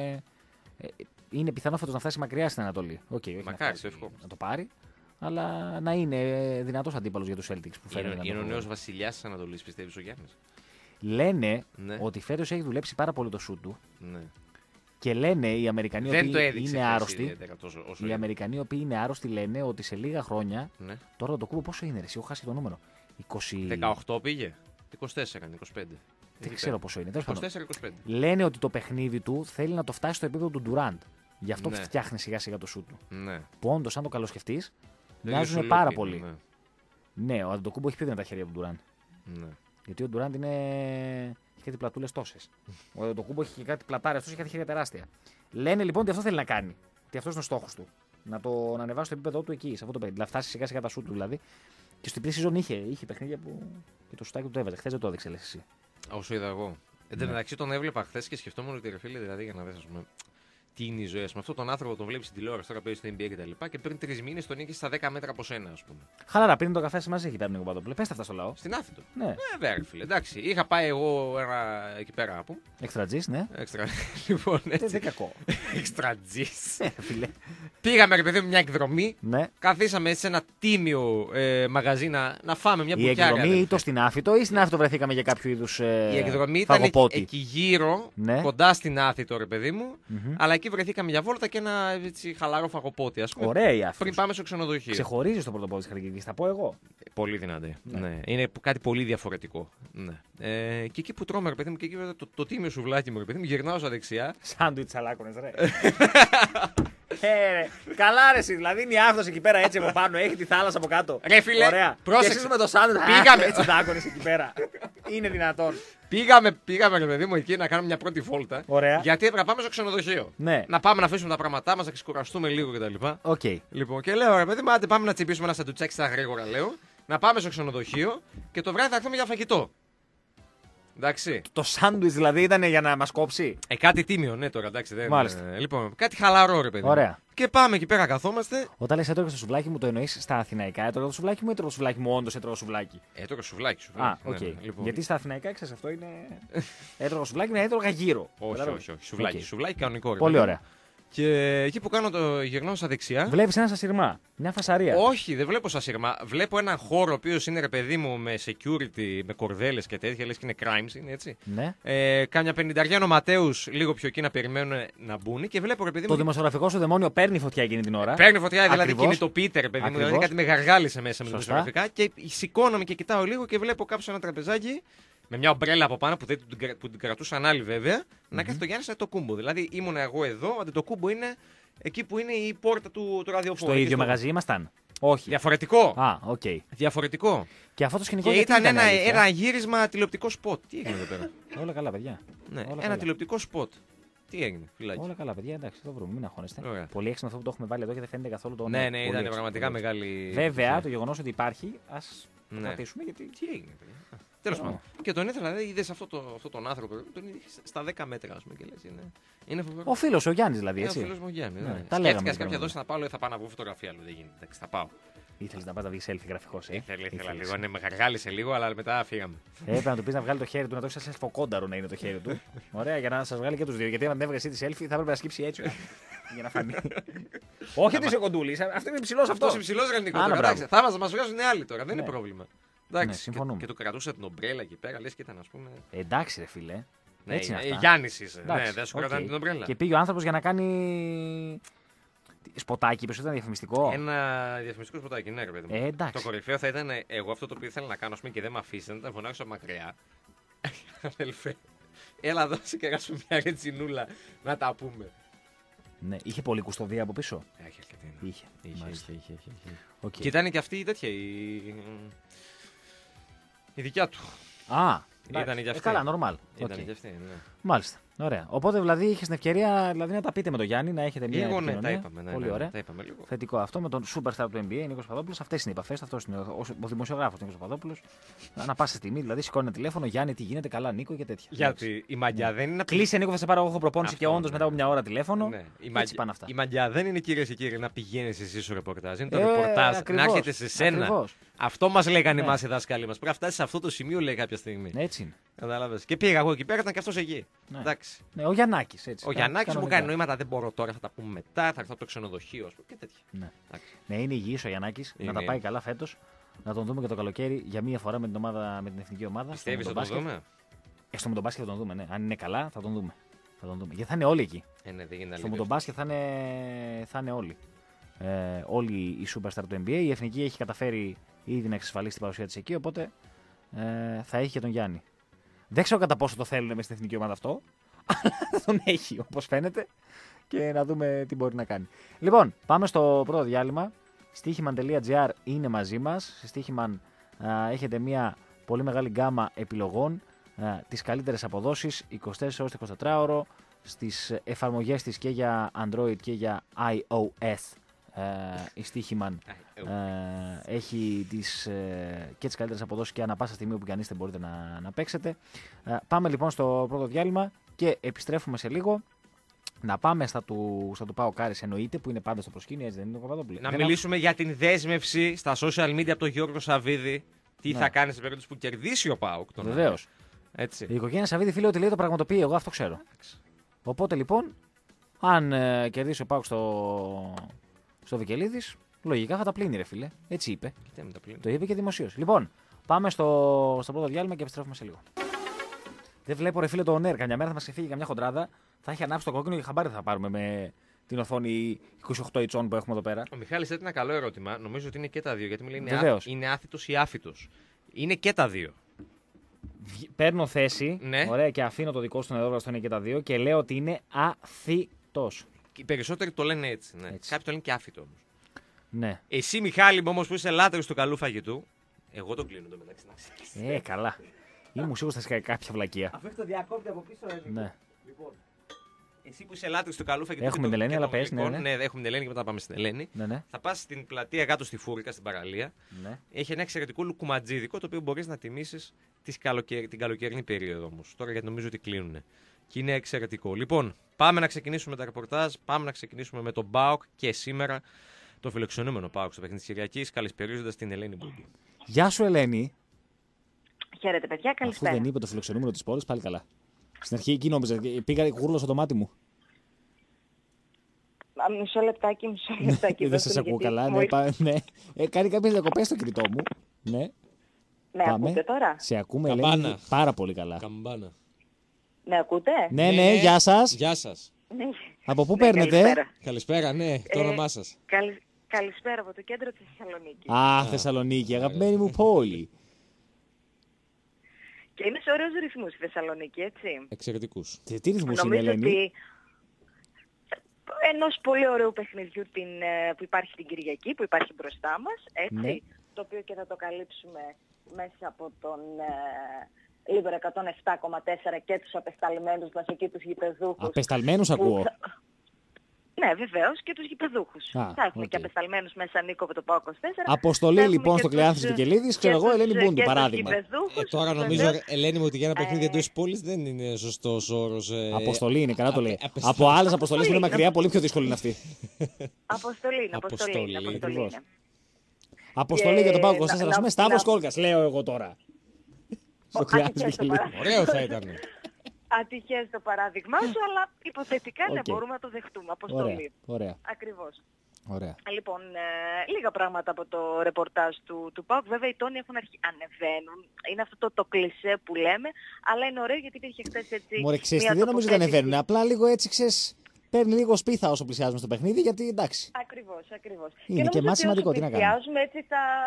είναι πιθανό φέτος να φτάσει μακριά στην Ανατολή. Μακάρι, να το πάρει. Αλλά να είναι δυνατός αντίπαλος για τους Celtics που φαίνεται. Είναι ο νέος βασιλιάς της Ανατολής, πιστεύεις ο Γιάννης? Λένε ότι φέτος έχει δουλέψει πάρα πολύ το σουτ του. Ναι. Και λένε οι Αμερικανοί ότι είναι άρρωστοι. Οι Αμερικανοί οποίοι είναι άρρωστοι λένε ότι σε λίγα χρόνια. Ναι. Τώρα το κούμπο πόσο είναι, έχω χάσει το νούμερο. 18 πήγε. 24, 25. Δεν ξέρω πόσο είναι. 24-25. Λένε ότι το παιχνίδι του θέλει να το φτάσει στο επίπεδο του Durant. Γι' αυτό φτιάχνει σιγά σιγά το σουτ του. Ναι. Που όντως, αν το καλοσκεφτείς, μοιάζουν πάρα πολύ. Ναι, ο Αντετοκούμπο έχει πιο δυνατά χέρια από τον Durant. Ναι. Γιατί ο Durant έχει κάτι πλατούλες τόσες. Ο Αντετοκούμπο έχει κάτι πλατάρες τόσες, έχει κάτι χέρια τεράστια. Λένε λοιπόν ότι αυτό θέλει να κάνει. Ότι αυτό είναι ο στόχος του. Να ανεβάσει το επίπεδο του εκεί, σε αυτό το παιχνίδι. Να φτάσει σιγά σιγά τα σουτ του δηλαδή. Και στην pre-season είχε παιχνίδια που και το σουτάκι του το έβαζε. Χθες δεν το έδειξε, λες εσύ. Όσο είδα εγώ. Εν τω μεταξύ τον έβλεπα χθες και σκεφτόμουν ότι ρε φίλε, δηλαδή για να δεις, ας πούμε, τι είναι η ζωή. Με αυτόν τον άνθρωπο τον βλέπει στην τηλεόραση, τώρα παίζει στο NBA κτλ. Και πριν 3 μήνες τον είχε στα 10 μέτρα από σένα, ας πούμε. Χαλαρά, πίνει το καφέ μαζί εκεί πέρα, Νίκο Παπαδόπουλε. Πες τα αυτά στο λαό. Στην Άθητο. Ναι, βέβαια, φίλε. Εντάξει, είχα πάει εγώ εκεί πέρα από. Εξτρατζής, ναι. Λοιπόν, έτσι. Δεν κακό. Εξτρατζής. Φίλε. Πήγαμε, ρε παιδί μου, μια εκδρομή. Ναι. Καθίσαμε σε ένα τίμιο μαγαζί να φάμε μια μπουκιά. Η εκδρομή ή το στην Άθητο ή στην Άθητο βρεθήκαμε για κάποιο είδους η εκδρομή ήταν εκεί γύρω, κοντά στην Άθητο, ρε παιδί μου. Αλλά εκεί βρεθήκαμε για βόλτα και ένα έτσι, χαλαρό φαγοπότη, ας πούμε. Ωραία η Άθητος. Πριν πάμε στο ξενοδοχείο. Ξεχωρίζει το πρωτοπότη της Χαλκιδικής, θα πω εγώ. Πολύ δυνατή. Ναι. Είναι κάτι πολύ διαφορετικό. Ναι. Και εκεί που τρώμε, ρε παιδί μου, και εκεί το τίμιο σουβλάκι μου, ρε παιδί μου, γυρνάω στα δεξιά. Σάντουιτς αλάκωνες, ρε. Καλά ρε, δηλαδή είναι η Άθητος εκεί πέρα έτσι από πάνω, έχει τη θάλασσα από κάτω. Ρε φίλε, ωραία. πρόσεξε. Και εσείς με το σάντουιτς πήγαμε έτσι δάκονες εκεί πέρα. Είναι δυνατόν. Πήγαμε, ρε παιδί μου, εκεί να κάνουμε μια πρώτη βόλτα. Ωραία. Γιατί έπρεπε να πάμε στο ξενοδοχείο. Ναι. Να πάμε να αφήσουμε τα πράγματά μας, να ξεκουραστούμε λίγο κτλ. Okay. Λοιπόν, και λέω, ρε παιδί μου, άντε πάμε να τσιμπήσουμε ένα σαντουτσάκι στα γρήγορα, λέω. Να πάμε στο ξενοδοχείο και το βράδυ θα έρθουμε για φαγητό. Εντάξει. Το σάντουιτς δηλαδή ήταν για να μας κόψει. Κάτι τίμιο, ναι, τώρα εντάξει. Μάλιστα. Λοιπόν, κάτι χαλαρό, ρε παιδί. Ωραία. Και πάμε εκεί πέρα, καθόμαστε. Όταν λες έτρωγα στο σουβλάκι μου, το εννοείς στα αθηναϊκά έτρωγα το σουβλάκι μου ή έτρωγα το σουβλάκι μου, όντως έτρωγα σουβλάκι? Έτρωγα σουβλάκι. Α, οκ. Ναι, λοιπόν. Γιατί στα αθηναϊκά, ξέρεις, αυτό είναι. Έτρωγα σουβλάκι, ναι, έτρωγα γύρω. Όχι. Σουβλάκι. Οκ. Σουβλάκι κανονικό. Ρε, Πολύ παιδί. ωραία. Και εκεί που κάνω το γυρνάω στα δεξιά. Βλέπεις ένα σασιρμά, μια φασαρία. Όχι, δεν βλέπω σαν σειρμά. Βλέπω έναν χώρο ο οποίο είναι, ρε παιδί μου, με security, με κορδέλες και τέτοια. Λες και είναι crimes, είναι έτσι. Ναι. Κάμια 50 νοματέους λίγο πιο εκεί να περιμένουν να μπουν και βλέπω, ρε παιδί μου. Το δημοσιογραφικό σου δαιμόνιο παίρνει φωτιά εκείνη την ώρα. Παίρνει φωτιά, δηλαδή Ακριβώς. κινητοποιείται, ρε παιδί μου. Ακριβώς. Δηλαδή κάτι με γαργάλισε μέσα με τα Σωστά. δημοσιογραφικά. Και σηκώνομαι και κοιτάω λίγο και βλέπω κάπου σε ένα τραπεζάκι με μια ομπρέλα από πάνω που την κρατούσαν άλλοι βέβαια. Να κάθεται το Γιάννη σαν το κούμπο. Δηλαδή ήμουν εγώ εδώ, αντί το κούμπο είναι εκεί που είναι η πόρτα του ραδιοφόρου. Στο ίδιο μαγαζί ήμασταν. Όχι. Διαφορετικό. Α, οκ. Διαφορετικό. Και αυτό το σκηνικό Και γιατί ήταν αλήθεια? ένα γύρισμα τηλεοπτικό σποτ. Τι έγινε εδώ πέρα. Όλα καλά, παιδιά. Ναι, Όλα ένα καλά. τηλεοπτικό σποτ. Τι έγινε, φιλάκι. Όλα καλά, παιδιά. Εντάξει, θα το βρούμε, μην αγχώνεστε. Ωραία. Πολύ έξυπνο αυτό που το έχουμε βάλει εδώ και δεν φαίνεται καθόλου το Ναι, όνομα. ναι, Πολύ ήταν έξυπνο, πραγματικά πολύ έξυπνο. μεγάλη. Βέβαια, το γεγονό ότι υπάρχει, α το Ναι. κρατήσουμε γιατί. Τι έγινε, παιδιά. Τέλος πάντων. Και τον ήθελα, δηλαδή, είδε αυτόν τον άνθρωπο, τον είδε στα 10 μέτρα, α πούμε, και λες, είναι φοβερό. Ο φίλο, ο Γιάννη δηλαδή, Είναι ο έτσι. φίλος μου ο Γιάννη. Ναι, Ναι. τα Σκέφτηκα λέγαμε σε κάποια πράγματα. δόση να πάω, λέω, θα πάω να βγω φωτογραφία, λέω, δεν γίνεται. Εντάξει, θα πάω. Ήθελε να πα να βγει selfie γραφικό, Ήθελα λίγο, ναι, με γαργάλισε λίγο, αλλά μετά φύγαμε. Έπρεπε να του πει να βγάλει το χέρι του, να το έχει σαν σφοκόνταρο να είναι το χέρι του. Ωραία, για να σα βγάλει και του δύο. Γιατί αν δεν έβγαλε τη selfie θα έπρεπε να σκύψει έτσι. Για να φανεί. Όχι ότι είσαι κοντούλη, αυτό είναι ψηλό αυτό. Αυτό είναι ψηλό γρανικό. Άνα, μπράβο. Θα μα βγάζουν άλλοι τώρα, δεν είναι Ναι. πρόβλημα. Ναι, Εντάξει, συμφωνούμε. και του κρατούσα την ομπρέλα εκεί πέρα, λε και ήταν, α πούμε. Εντάξει, ρε φίλε. Ναι, Έτσι είναι αυτά. Γιάννη είσαι. Εντάξει, Ναι, δεν σου οκ. κρατάνε την ομπρέλα. Και πήγε ο άνθρωπο για να κάνει. Σποτάκι, είπε ότι ήταν διαφημιστικό. Ένα διαφημιστικό σποτάκι, ναι, ρε παιδί μου. Εντάξει. Το κορυφαίο θα ήταν εγώ αυτό το οποίο ήθελα να κάνω, α πούμε, και δεν με αφήσει, να ήταν φωνάξω από μακριά. Αδελφέ, έλα εδώ σε κεράσουμε μια ρετσινούλα να τα πούμε. Ναι, είχε πολύ κουστοδία από πίσω. Έχει αρκετή. Είχε. Μάλιστα. Είχε. Οκ. Και ήταν και αυτή η τέτοια, η δικιά του. Α, Ήταν και αυτή. καλά, normal. Ήταν Οκ. και αυτή, ναι. Μάλιστα. Ωραία. Οπότε δηλαδή είχε την ευκαιρία δηλαδή, να τα πείτε με τον Γιάννη, να έχετε μια. Λίγο ναι, τα επικοινωνία. είπαμε. Ναι, Πολύ ναι, ωραία. τα είπαμε λίγο. Θετικό αυτό με τον superstar του NBA, Νίκο Παπαδόπουλο. Αυτέ είναι οι επαφέ. Αυτό είναι ο δημοσιογράφο Νίκο Παπαδόπουλο. Ανά πάσα στιγμή δηλαδή σηκώνει ένα τηλέφωνο, Γιάννη, τι γίνεται, καλά, Νίκο και τέτοια. Γιατί η μαγιά δεν είναι. Κλείσε, Νίκο, θα σε πάρω εγώ, έχω προπόνηση Αυτό, και όντω ναι. μετά από μια ώρα τηλέφωνο. Ναι. Έτσι πάνε αυτά. Η μαγιά δεν είναι, κυρίε και κύριοι, να πηγαίνει εσύ στο ρεπορτάζ. Είναι το Ε, ρεπορτάζ ακριβώς, να έρχεται σε σένα. ακριβώς. Αυτό μα λέγανε Ναι. εμά οι δάσκαλοι μα. Πρέπει να φτάσει σε αυτό το σημείο, λέει κάποια στιγμή. Έτσι είναι. Κατάλαβε. Και πήγα εγώ εκεί πέρα, ήταν και αυτό εκεί. Ναι. Εντάξει. Ναι, ο Γιαννάκη. Ο Γιαννάκη μου κάνει νοήματα, δεν μπορώ τώρα, θα τα πούμε μετά, θα έρθω από το ξενοδοχείο, α πούμε και τέτοια. Ναι. Εντάξει. Ναι, είναι υγιή ο Γιαννάκη. Να τα Είναι. πάει καλά φέτο. Να τον δούμε και το καλοκαίρι για μία φορά με την, ομάδα, με την εθνική ομάδα. Πιστεύει στο θα το μπάσκετ. δούμε. Στο μοτομπάσκετ θα τον δούμε, ναι. Αν είναι καλά, θα τον δούμε. Θα τον δούμε. Γιατί θα είναι όλοι εκεί. Ναι, δεν γίνεται Στο αλήθεια. μοτομπάσκετ θα είναι όλοι. Όλοι οι superstar του NBA. Η εθνική έχει καταφέρει ήδη να εξασφαλίσει την παρουσία τη εκεί, οπότε θα έχει και τον Γιάννη. Δεν ξέρω κατά πόσο το θέλουν με στην εθνική ομάδα αυτό, αλλά τον έχει όπω φαίνεται και να δούμε τι μπορεί να κάνει. Λοιπόν, πάμε στο πρώτο διάλειμμα. Στοίχημαν.gr είναι μαζί μας. Στη Στοίχημαν έχετε μια πολύ μεγάλη γκάμα επιλογών, τις καλύτερες αποδόσεις, 24 ώρες το 24ωρο, στις εφαρμογές της και για Android και για iOS. Η Στοίχημαν έχει και τις καλύτερες αποδόσεις και ανά πάσα στιγμή που κανείς δεν μπορείτε να παίξετε. Πάμε λοιπόν στο πρώτο διάλειμμα και επιστρέφουμε σε λίγο. Να πάμε στα του Πάο Κάρης, εννοείται, που είναι πάντα στο προσκήνιο, έτσι δεν είναι το Παπαδόπουλο. Να μιλήσουμε για την δέσμευση στα social media από τον Γιώργο Σαββίδη. Τι Ναι. θα κάνει σε περίπτωση που κερδίσει ο ΠΑΟΚ. Βεβαίως. Έτσι. Η οικογένεια Σαββίδη, φίλε, ότι λέει το πραγματοποιεί, εγώ αυτό ξέρω. Οπότε λοιπόν, αν κερδίσει ο Πάοκ στο Βικελίδης, λογικά θα τα πλύνει, ρε φίλε. Έτσι είπε. Κοιτά με τα πλήν. Το είπε και δημοσίως. Λοιπόν, πάμε στο πρώτο διάλειμμα και επιστρέφουμε σε λίγο. Δεν βλέπω, ρε φίλε, το ονέρ. Καμιά μέρα θα μας ξεφύγει καμιά χοντράδα, θα έχει ανάψει το κόκκινο και χαμπάρι θα πάρουμε με την οθόνη 28 ιτσών που έχουμε εδώ πέρα. Ο Μιχάλης θέτει ένα καλό ερώτημα. Νομίζω ότι είναι και τα δύο. Γιατί μου λέει Βεβαίως. είναι άθητος ή άφητος. Είναι και τα δύο. Παίρνω θέση, Ναι. ωραία, και αφήνω το δικό σου τον εδώ, είναι και τα δύο, και λέω ότι είναι αθήτος. Οι περισσότεροι το λένε έτσι. Ναι. Έτσι. Κάποιοι το λένε και άφητο όμως. Ναι. Εσύ, Μιχάλη μου, όμως που είσαι λάτρης του καλού φαγητού, εγώ τον κλείνω το μεταξύ να ξέρεις. Καλά. Ήμουν σίγουρος θα σκάει κάποια βλακεία. Αφού έχει το διακόπτη από πίσω, Ναι. Λοιπόν, Εσύ που είσαι λάτρης του Καλούφα και Έχουμε την Ελένη, αλλά πες. ναι, έχουμε την Ελένη και μετά πάμε στην Ελένη. Ναι. Θα πας στην πλατεία κάτω στη Φούρκα, στην παραλία. Ναι. Έχει ένα εξαιρετικό λουκουματζίδικο το οποίο μπορείς να τιμήσεις την καλοκαιρινή περίοδο όμως. Τώρα γιατί νομίζω ότι κλείνουν. Και είναι εξαιρετικό. Λοιπόν, πάμε να ξεκινήσουμε τα ρεπορτάζ. Πάμε να ξεκινήσουμε με τον ΠΑΟΚ και σήμερα το φιλοξενούμενο ΠΑΟΚ στο παιχνίδι της Κυριακής, καλησπερίζοντας την Ελένη Μπούντου. Γεια σου, Ελένη. Χαίρετε, παιδιά, καλησπέρα. Αφού δεν είπε το φιλοξενούμενο της πόλης, πάλι καλά. Στην αρχή εκεί νόμιζα, πήγα γούρλο στο μάτι μου. Μισό λεπτάκι. Δεν σας ακούω καλά. Ναι. Κάνει κάποιες διακοπές στο κινητό μου. Ναι. Με ακούτε τώρα? Σε ακούμε, Ελένη, πάρα πολύ καλά. Καμπάνα. Με ακούτε? Ναι, γεια σας. Γεια σας. Από πού παίρνετε? Καλησπέρα, ναι, το όνομά σας. Καλησπέρα από το κέντρο της Θεσσαλονίκης. Θεσσαλονίκη, αγαπημένη μου πόλη. Και είναι σε ωραίους ρυθμούς η Θεσσαλονίκη, έτσι. Εξαιρετικούς. Τι ρυθμούς είναι, Νομίζω Ελένη? ότι ενός πολύ ωραίου παιχνιδιού που υπάρχει την Κυριακή, που υπάρχει μπροστά μας, έτσι, Ναι. το οποίο και θα το καλύψουμε μέσα από τον Λίμπερο 107,4 και τους απεσταλμένους μας εκεί, τους γηπεδούχους. Απεσταλμένους ακούω. Ναι, βεβαίως, και τους γηπεδούχους. Θα έχουμε οκ. και απεσταλμένους μέσα Νίκο από το ΠΑΟΚ 24. Αποστολή Θα έχουμε λοιπόν και στο Κλεάνθης τους- Βικελίδης, ξέρω και εγώ, Ελένη τους- Μπούντου, και τους παράδειγμα. γηπεδούχους, Τώρα νομίζω, βεβαίως. Ελένη μου, ότι για ένα παιχνίδι εντός πόλης δεν είναι σωστός όρος. Αποστολή είναι, καλά το λέει. απεσταλ- Από άλλες αποστολές που είναι Αποστολή. μακριά, πολύ πιο δύσκολη είναι αυτή. Αποστολή είναι, Αποστολή, ακριβώς. είναι. Αποστολή για τον ΠΑΟΚ 24, ας πούμε, Σταύρος να- Κόλκας, λέω εγώ τώρα. Στο Κλεάνθης ατυχές το Βικελίδης. παράδειγμα. Ωραίο θα ήταν. Ατυχές το παράδειγμά σου, αλλά υποθετικά ναι, Οκ. μπορούμε να το δεχτούμε. Αποστολή. Ωραία. Ακριβώς. Ωραία. Λοιπόν, λίγα πράγματα από το ρεπορτάζ του ΠΑΟΚ. Βέβαια οι τόνοι έχουν ανεβαίνουν. Είναι αυτό το κλισέ που λέμε, αλλά είναι ωραίο γιατί υπήρχε χθες έτσι. Μωρέ, ξέρεις τι, μια δεν νομίζω ότι τοποθέτηση. ανεβαίνουν. Απλά λίγο έτσι, ξέρεις, παίρνει λίγο σπίθα όσο πλησιάζουμε στο παιχνίδι, γιατί εντάξει. Ακριβώς. Είναι και νομίζω εμάς ότι σημαντικό, όσο τι να κάνουμε. πλησιάζουμε, έτσι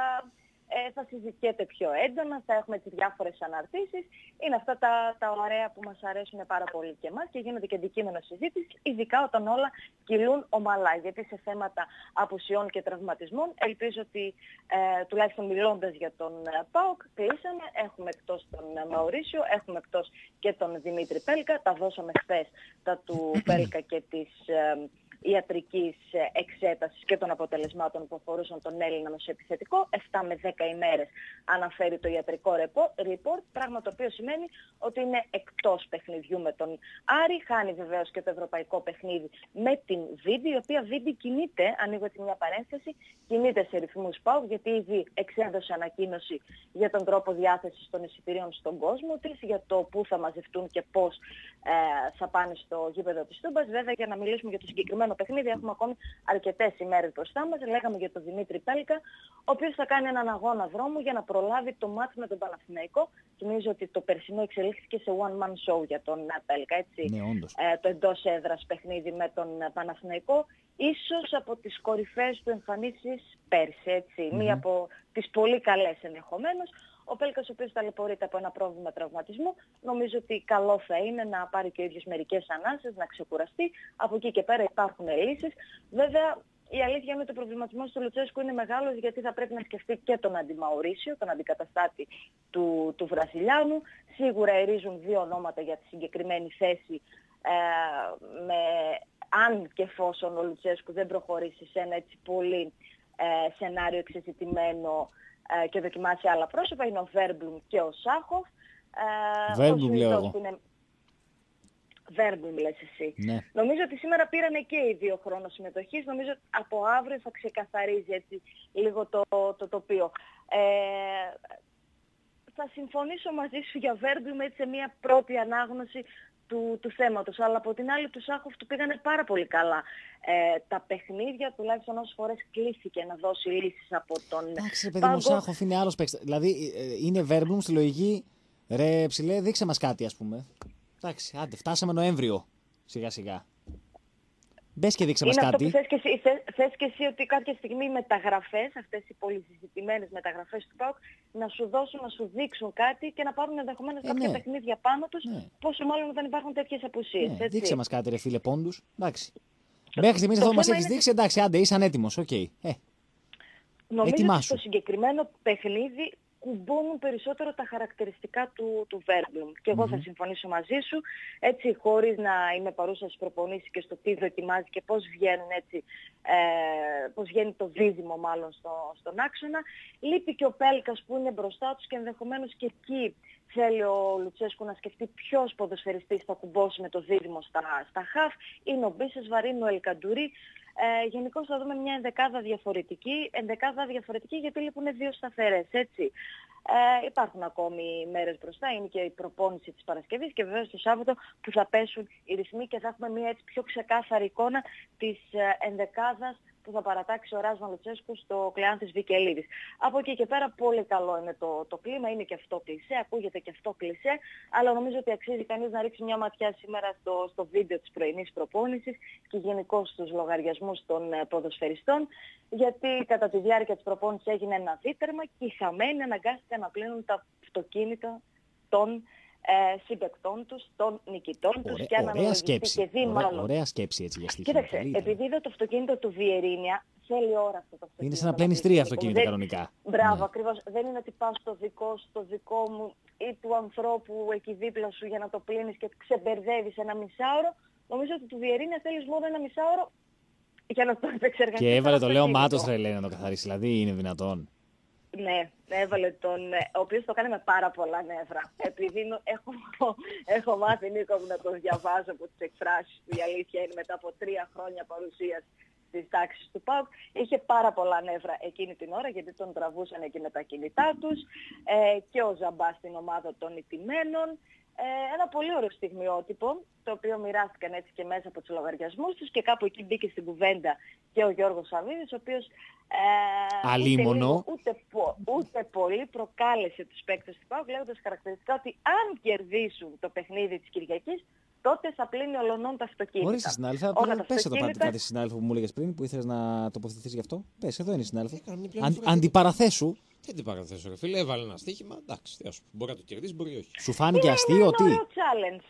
θα συζητιέται πιο έντονα, θα έχουμε τις διάφορες αναρτήσεις. Είναι αυτά τα ωραία που μας αρέσουν πάρα πολύ και εμάς και γίνονται και αντικείμενο συζήτηση, ειδικά όταν όλα κυλούν ομαλά. Γιατί σε θέματα απουσιών και τραυματισμών, ελπίζω ότι τουλάχιστον μιλώντας για τον ΠΑΟΚ, κλείσαμε. Έχουμε εκτός τον Μαουρίσιο, έχουμε εκτός και τον Δημήτρη Πέλκα. Τα δώσαμε χθες τα του Πέλκα και της ιατρικής εξέτασης και των αποτελεσμάτων που αφορούσαν τον Έλληνα μεσοεπιθετικό. 7 με 10 ημέρες αναφέρει το ιατρικό report, πράγμα το οποίο σημαίνει ότι είναι εκτός παιχνιδιού με τον Άρη. Χάνει βεβαίως και το ευρωπαϊκό παιχνίδι με την Βίντι, η οποία Βίντι κινείται, ανοίγω έτσι μια παρένθεση, κινείται σε ρυθμούς ΠΑΟΚ, γιατί ήδη εξέδωσε ανακοίνωση για τον τρόπο διάθεσης των εισιτηρίων στον κόσμο της, για το πού θα μαζευτούν και πώς θα πάνε στο γήπεδο της Τούμπας. Βέβαια, για να μιλήσουμε για το συγκεκριμένο παιχνίδι, έχουμε ακόμη αρκετές ημέρες μπροστά μας. Λέγαμε για τον Δημήτρη Πέλκα, ο οποίος θα κάνει έναν αγώνα δρόμου για να προλάβει το μάτς με τον Παναθηναϊκό. Και νομίζω ότι το περσινό εξελίχθηκε σε one-man show για τον Πέλκα, έτσι. Ναι, όντως. Το εντός έδρας παιχνίδι με τον Παναθηναϊκό. Ίσως από τις κορυφαίες του εμφανίσεις πέρσι, έτσι. Μία από τις πολύ καλές ενδεχομένως. Ο Πέλκας, ο οποίος ταλαιπωρείται από ένα πρόβλημα τραυματισμού, νομίζω ότι καλό θα είναι να πάρει και ο ίδιος μερικές ανάσες, να ξεκουραστεί. Από εκεί και πέρα υπάρχουν λύσεις. Βέβαια, η αλήθεια είναι ότι ο προβληματισμός του Λουτσέσκου είναι μεγάλος, γιατί θα πρέπει να σκεφτεί και τον αντιμαουρίσιο, τον αντικαταστάτη του Βραζιλιάνου. Σίγουρα ερίζουν δύο ονόματα για τη συγκεκριμένη θέση, αν και εφόσον ο Λουτσέσκου δεν προχωρήσει σε ένα έτσι πολύ σενάριο εξεζητημένο και δοκιμάσει άλλα πρόσωπα, είναι ο Βέρμπλουμ και ο Σάχοφ. Βέρμπλουμ λέω εγώ. Βέρμπλουμ λες εσύ. Ναι. Νομίζω ότι σήμερα πήραν και οι δύο χρόνος συμμετοχής. Νομίζω ότι από αύριο θα ξεκαθαρίζει έτσι λίγο το τοπίο. Θα συμφωνήσω μαζί σου για Βέρμπλουμ έτσι σε μια πρώτη ανάγνωση του θέματος, αλλά από την άλλη του Σάχοφ του πήγανε πάρα πολύ καλά τα παιχνίδια, τουλάχιστον όσες φορές κλήθηκε να δώσει λύσεις από τον Εντάξει, παιδί μου, ο Σάχοφ είναι άλλος παίκτης. Δηλαδή, είναι Βέρμπλουμ στη λογική, ρε ψηλέ, δείξε μας κάτι, ας πούμε. Εντάξει, άντε, φτάσαμε Νοέμβριο, σιγά-σιγά. Μπες και δείξε μας είναι κάτι. Αυτό που θες και εσύ ότι κάποια στιγμή οι μεταγραφές, αυτές οι πολυσυζητημένες μεταγραφές του ΠΑΟΚ, να σου δώσουν, να σου δείξουν κάτι και να πάρουν ενδεχομένως κάποια ναι. παιχνίδια πάνω τους, Ναι. πόσο μάλλον όταν υπάρχουν τέτοιες απουσίες. Ναι, έτσι. δείξε μας κάτι, ρε φίλε, πόντους. Εντάξει. Μέχρι στιγμής αυτό που μας θέμα έχεις είναι- δείξει, εντάξει, άντε, είσαι ανέτοιμος, οκ. Νομίζω ότι ετοιμάσου. στο συγκεκριμένο παιχνίδι κουμπώνουν περισσότερο τα χαρακτηριστικά του Βέρμπλουμ. Και εγώ θα συμφωνήσω μαζί σου, έτσι, χωρίς να είμαι παρούσα στις προπονήσεις και στο τι δοκιμάζει και πώς βγαίνουν έτσι, πώς βγαίνει το δίδυμο μάλλον στον άξονα. Λείπει και ο Πέλκας που είναι μπροστά τους και ενδεχομένως και εκεί θέλει ο Λουτσέσκου να σκεφτεί ποιος ποδοσφαιριστής θα κουμπώσει με το δίδυμο στα χαφ. Είναι ο Μπίσες Βαρίνου, ο Ελκαντουρί. Γενικώς θα δούμε μια ενδεκάδα διαφορετική γιατί λείπουν δύο σταθερές, έτσι. Υπάρχουν ακόμη μέρες μπροστά, είναι και η προπόνηση της Παρασκευής και βεβαίως το Σάββατο που θα πέσουν οι ρυθμοί και θα έχουμε μια έτσι πιο ξεκάθαρη εικόνα της ενδεκάδας που θα παρατάξει ο Ράσβαν Λουτσέσκου στο Κλεάνθης Βικελίδης. Από εκεί και πέρα πολύ καλό είναι το κλίμα, είναι και αυτό κλισέ, ακούγεται και αυτό κλισέ, αλλά νομίζω ότι αξίζει κανείς να ρίξει μια ματιά σήμερα στο βίντεο της πρωινής προπόνησης και γενικώς στους λογαριασμούς των ποδοσφαιριστών, γιατί κατά τη διάρκεια της προπόνησης έγινε ένα δίτερμα και οι χαμένοι αναγκάστηκαν να πλύνουν τα αυτοκίνητα των συμπαικτών τους, των νικητών τους και αναλογιστεί και δει μάλλον. Ωραία σκέψη έτσι για στοιχεία. Κοίταξε, επειδή είδα το αυτοκίνητο του Βιερίνια, θέλει ώρα αυτό το αυτοκίνητο. Είναι σαν να πλένεις 3 αυτοκίνητα κανονικά. Μπράβο, ακριβώς. Δεν είναι ότι πας στο δικό μου ή του ανθρώπου εκεί δίπλα σου για να το πλύνεις και ξεμπερδεύεις ένα μισάωρο. Νομίζω ότι του Βιερίνια θέλεις μόνο ένα μισάωρο για να το επεξεργαστείς. Και έβαλε το Λέο Μάτος, ρε, λέει, να το καθαρίσει. Δηλαδή είναι δυνατόν. Ναι, έβαλε ο οποίος το κάνει με πάρα πολλά νεύρα. Επειδή έχω μάθει, Νίκο μου, να το διαβάζω από τις εκφράσεις του. Η αλήθεια είναι μετά από 3 χρόνια παρουσίας στις τάξεις του ΠΑΟΚ. Είχε πάρα πολλά νεύρα εκείνη την ώρα γιατί τον τραβούσαν εκεί με τα κινητά τους και ο Ζαμπά στην ομάδα των ηττημένων. Ένα πολύ ωραίο στιγμιότυπο, το οποίο μοιράστηκαν έτσι και μέσα από τους λογαριασμούς τους και κάπου εκεί μπήκε στην κουβέντα και ο Γιώργος Σαββίδης, ο οποίος ούτε πολύ προκάλεσε τους παίκτες του ΠΑΟΚ, λέγοντας χαρακτηριστικά ότι αν κερδίσουν το παιχνίδι της Κυριακής, τότε θα πλύνει ολονών τα αυτοκίνητα. Ορίστε, συνάδελφε, πες εδώ κάτι συνάδελφο που μου έλεγες πριν που ήθελες να τοποθετηθείς γι' αυτό. Πες, εδώ είναι η συνάδελφο. Αντιπαραθέσου. Τι αντιπαραθέσου, ρε φίλε, έβαλε ένα στοίχημα. Εντάξει, μπορεί να το κερδίσει, μπορεί όχι. Σου φάνηκε αστείο ότι. Είναι ένα challenge.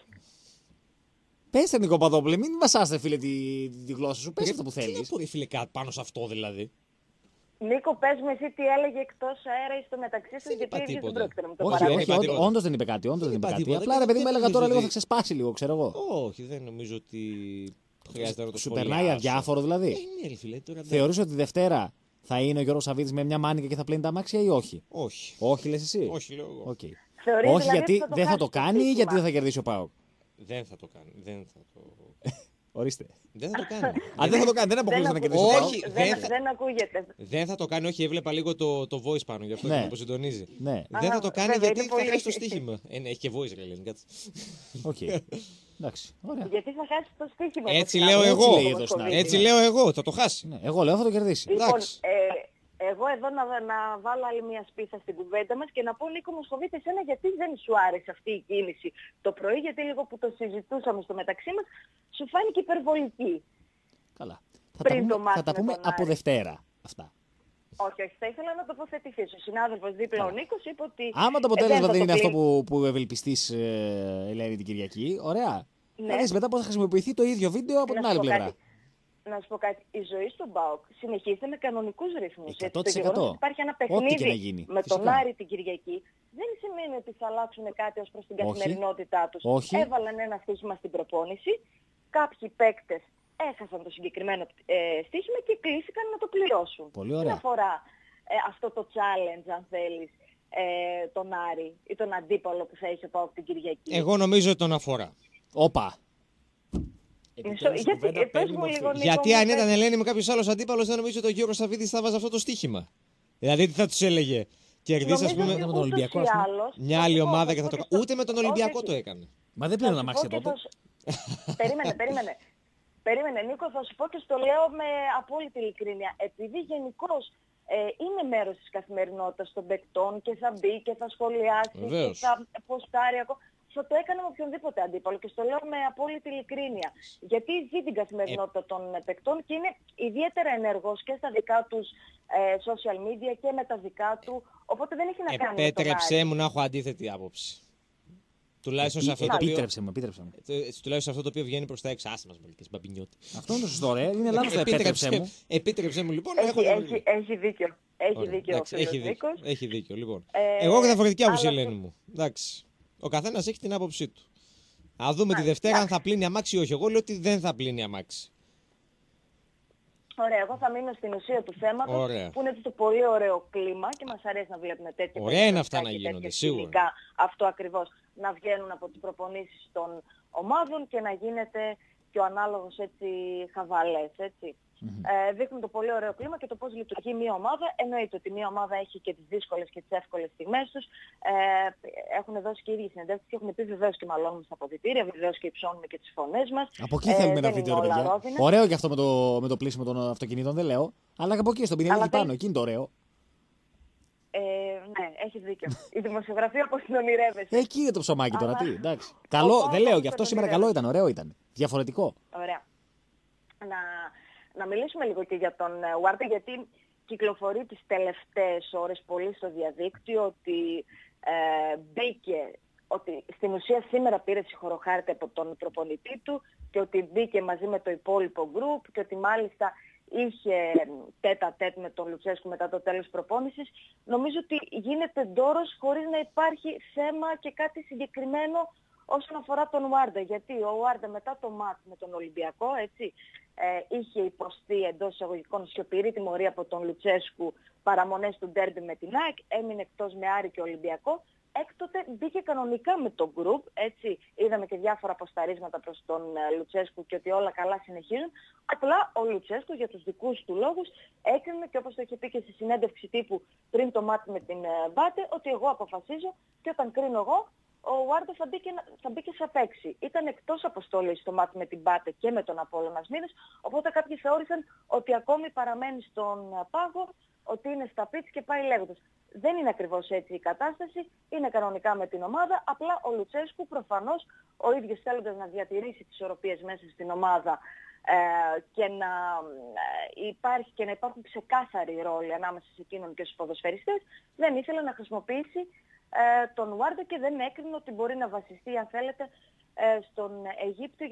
Πες, Νικό Παδόπουλε, μην μασάστε, φίλε, τη γλώσσα σου. Πες αυτό που θέλεις. Δεν μπορεί, φίλε, κάτι πάνω σε αυτό δηλαδή. Νίκο, πες μου εσύ τι έλεγε εκτός αέρα ή στο μεταξύ σας, γιατί ίδιος δεν πρόκειται να μου το παραδείξει. Όχι, όντως δεν είπε κάτι. Απλά, ρε παιδί μου, έλεγα τώρα λίγο θα ξεσπάσει λίγο, ξέρω εγώ. Όχι, δεν νομίζω ότι χρειάζεται να το σου περνάει αδιάφορο δηλαδή. Ναι, φίλε, τώρα. Θεωρείς ότι Δευτέρα θα είναι ο Γιώργος Σαββίδης με μια μάνικα και θα πλύνει τα αμάξια ή όχι? Όχι. Όχι, λες εσύ. Όχι, λέω εγώ. Okay. Όχι, δηλαδή γιατί δεν θα το κάνει ή γιατί δεν θα κερδίσει ο ΠΑΟΚ? Δεν θα το κάνει. Δεν θα το. Ορίστε. Δεν θα το κάνει. Αν δεν θα το κάνει, δεν αποκλείεται να κερδίσει. Όχι, δεν ακούγεται. Δεν θα το κάνει, όχι, έβλεπα λίγο το voice πάνω, γι' αυτό ναι. το αποσυντονίζει. Ναι. Δεν θα το κάνει γιατί θα χάσει το στοίχημα. Έχει και voice, ρε Λένη, κάτσε. Οκ. Εντάξει, ωραία. Γιατί θα χάσει το στοίχημα. Έτσι λέω εγώ. Έτσι λέω εγώ, θα το χάσει. Ναι, εγώ λέω θα το κερδίσει. Λοιπόν, εγώ εδώ να βάλω άλλη μια σπίθα στην κουβέντα μας και να πω, Νίκο Μοσχοβίτη, εσένα γιατί δεν σου άρεσε αυτή η κίνηση το πρωί, γιατί λίγο που το συζητούσαμε στο μεταξύ μας, σου φάνηκε υπερβολική. Καλά. Θα τα πούμε από Δευτέρα αυτά. Όχι, θα ήθελα να τοποθετηθείς. Ο συνάδελφος δίπλα, ο Νίκος, είπε ότι. Άμα το αποτέλεσμα δεν είναι αυτό που ευελπιστείς, Ελένη, την Κυριακή, ωραία. Ναι. Θα δεις μετά πώς θα χρησιμοποιηθεί το ίδιο βίντεο από την άλλη πλευρά. Να σου πω κάτι, η ζωή στον ΠΑΟΚ συνεχίζεται με κανονικούς ρυθμούς. 100%. Το γεγονός ότι υπάρχει ένα παιχνίδι με τον Άρη την Κυριακή δεν σημαίνει ότι θα αλλάξουν κάτι ως προς την καθημερινότητά τους. Όχι. Έβαλαν ένα στοίχημα στην προπόνηση, κάποιοι παίκτες έχασαν το συγκεκριμένο στοίχημα και κλείστηκαν να το πληρώσουν. Πολύ ωραία. Δεν αφορά αυτό το challenge, αν θέλεις, τον Άρη ή τον αντίπαλο που θα έχει ο ΠΑΟΚ την Κυριακή. Εγώ νομίζω ότι τον αφορά. Όπα. Γιατί αν ήταν, Ελένη, με κάποιος άλλος αντίπαλος, δεν νομίζω ότι ο Γιώργος Σαββίδης θα βάζει αυτό το στοίχημα. Δηλαδή τι θα τους έλεγε? Κερδίσει, ας πούμε, με τον Ολυμπιακό, μια άλλη ομάδα και θα το κάνει. Ούτε με τον Ολυμπιακό το έκανε. Μα δεν πλέον να μάξει τότε. Περίμενε, Νίκο, θα σου πω και στο λέω με απόλυτη ειλικρίνεια. Επειδή γενικώς είναι μέρος της καθημερινότητας των παικτών και θα μπει και θα σχολιάσει και θα ποστάρει ακόμα. Θα το έκανα με οποιονδήποτε αντίπαλο και στο λέω με απόλυτη ειλικρίνεια. Γιατί ζει την καθημερινότητα των παικτών και είναι ιδιαίτερα ενεργός και στα δικά τους social media και με τα δικά του. Οπότε δεν έχει να κάνει με τον Άρη. Επέτρεψέ μου να έχω αντίθετη άποψη. Τουλάχιστον σε αυτό το οποίο. Επίτρεψε μου. Τουλάχιστον σε αυτό το οποίο βγαίνει προς τα έξω. Άσε μας μερικές μπαμπινιώτη. Αυτό είναι το σωστό, ρε. Είναι λάθος το επίτρεψε μου. Επίτρεψε μου, λοιπόν. Έχει δίκιο. Έχει δίκιο, λοιπόν. Εγώ έχω διαφορετική άποψη, Ελένη μου. Εντάξει. Ο καθένας έχει την άποψή του. Α δούμε τη Δευτέρα αν θα πλύνει αμάξι ή όχι. Εγώ λέω ότι δεν θα πλύνει αμάξι. Ωραία, εγώ θα μείνω στην ουσία του θέματος, που είναι το πολύ ωραίο κλίμα και μας αρέσει να βλέπουμε τέτοια ωραία είναι αυτά να γίνονται, σίγουρα. Αυτό ακριβώς, να βγαίνουν από τις προπονήσεις των ομάδων και να γίνεται και ο ανάλογος έτσι χαβαλές, έτσι. Δείχνουν το πολύ ωραίο κλίμα και το πώς λειτουργεί μια ομάδα. Εννοείται ότι μια ομάδα έχει και τις δύσκολες και τις εύκολες στιγμές τους. Έχουν δώσει και οι ίδιοι συνεντεύξεις και έχουν πει βεβαίως και μαλώνουμε στα αποδυτήρια, βεβαίως και υψώνουμε και τις φωνές μας. Από εκεί θέλουμε ένα βίντεο, ρε παιδιά. Ωραίο και αυτό με το πλήσιμο των αυτοκινήτων, δεν λέω. Αλλά και από εκεί, στον πινελίκι πάνω, εκεί είναι το ωραίο. Ναι, έχεις δίκιο. Η δημοσιογραφία πώς την ονειρεύεσαι. Εκεί είναι το ψωμάκι τώρα, τι, εντάξει. Καλό, δεν λέω, γι' αυτό σήμερα καλό ήταν, ωραίο ήταν. Διαφορετικό. Ωραία. Να μιλήσουμε λίγο και για τον Ward, γιατί κυκλοφορεί τις τελευταίες ώρες πολύ στο διαδίκτυο ότι μπήκε, ότι στην ουσία σήμερα πήρε συγχωροχάρτη από τον προπονητή του και ότι μπήκε μαζί με το υπόλοιπο γκρουπ και ότι μάλιστα είχε τέτα-τέτ με τον Λουτσέσκου μετά το τέλος προπόνησης. Νομίζω ότι γίνεται ντόρος χωρίς να υπάρχει θέμα και κάτι συγκεκριμένο όσον αφορά τον Ward. Γιατί ο Ward μετά το μάτς με τον Ολυμπιακό, έτσι, είχε υποστεί εντός εισαγωγικών σιωπηρή τιμωρία από τον Λουτσέσκου, παραμονές του ντέρμπι με την ΑΕΚ, έμεινε εκτός με Άρη και Ολυμπιακό. Έκτοτε μπήκε κανονικά με το group, έτσι, είδαμε και διάφορα αποσταρίσματα προς τον Λουτσέσκου και ότι όλα καλά συνεχίζουν. Απλά ο Λουτσέσκου για τους δικούς του λόγους έκρινε και όπως το είχε πει και στη συνέντευξη τύπου πριν το μάτι με την Μπάτε, ότι εγώ αποφασίζω και όταν κρίνω εγώ, ο Ward θα μπει και θα παίξει. Ήταν εκτός αποστολής στο μάτι με την Μπάτε και με τον Απόλλωνα Σμύρνης, οπότε κάποιοι θεώρησαν ότι ακόμη παραμένει στον πάγο, ότι είναι στα πίτς και πάει λέγοντας. Δεν είναι ακριβώς έτσι η κατάσταση, είναι κανονικά με την ομάδα, απλά ο Λουτσέσκου προφανώς ο ίδιος θέλοντας να διατηρήσει τις ισορροπίες μέσα στην ομάδα και να υπάρχουν ξεκάθαροι ρόλοι ανάμεσα σε εκείνον και στους ποδοσφαιριστές, δεν ήθελε να χρησιμοποιήσει τον Ward και δεν έκρινε ότι μπορεί να βασιστεί, αν θέλετε, στον Αιγύπτιο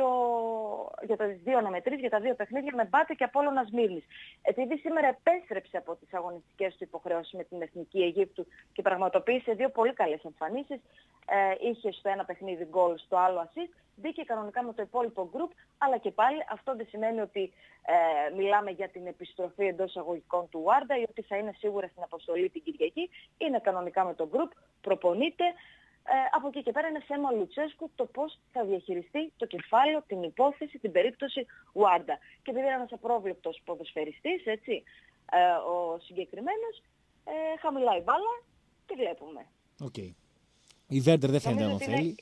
για τις δύο αναμετρήσεις, για τα δύο παιχνίδια με Μπάτε και Απόλλωνα Σμύρνης. Επειδή σήμερα επέστρεψε από τις αγωνιστικές του υποχρεώσεις με την Εθνική Αιγύπτου και πραγματοποίησε δύο πολύ καλές εμφανίσεις, είχε στο ένα παιχνίδι γκολ, στο άλλο assist, μπήκε κανονικά με το υπόλοιπο γκρουπ, αλλά και πάλι αυτό δεν σημαίνει ότι μιλάμε για την επιστροφή εντός αγωγικών του Ward ή ότι θα είναι σίγουρα στην αποστολή την Κυριακή. Είναι κανονικά με το γκρουπ, προπονείται. Από εκεί και πέρα είναι θέμα Λουτσέσκου το πώς θα διαχειριστεί το κεφάλαιο, την υπόθεση, την περίπτωση Ward. Και επειδή είναι ένας απρόβλεπτος ποδοσφαιριστής, έτσι, ο συγκεκριμένος, χαμηλάει μπάλα και βλέπουμε. Okay. Η Βέρντερ δεν φαίνεται να θέλει.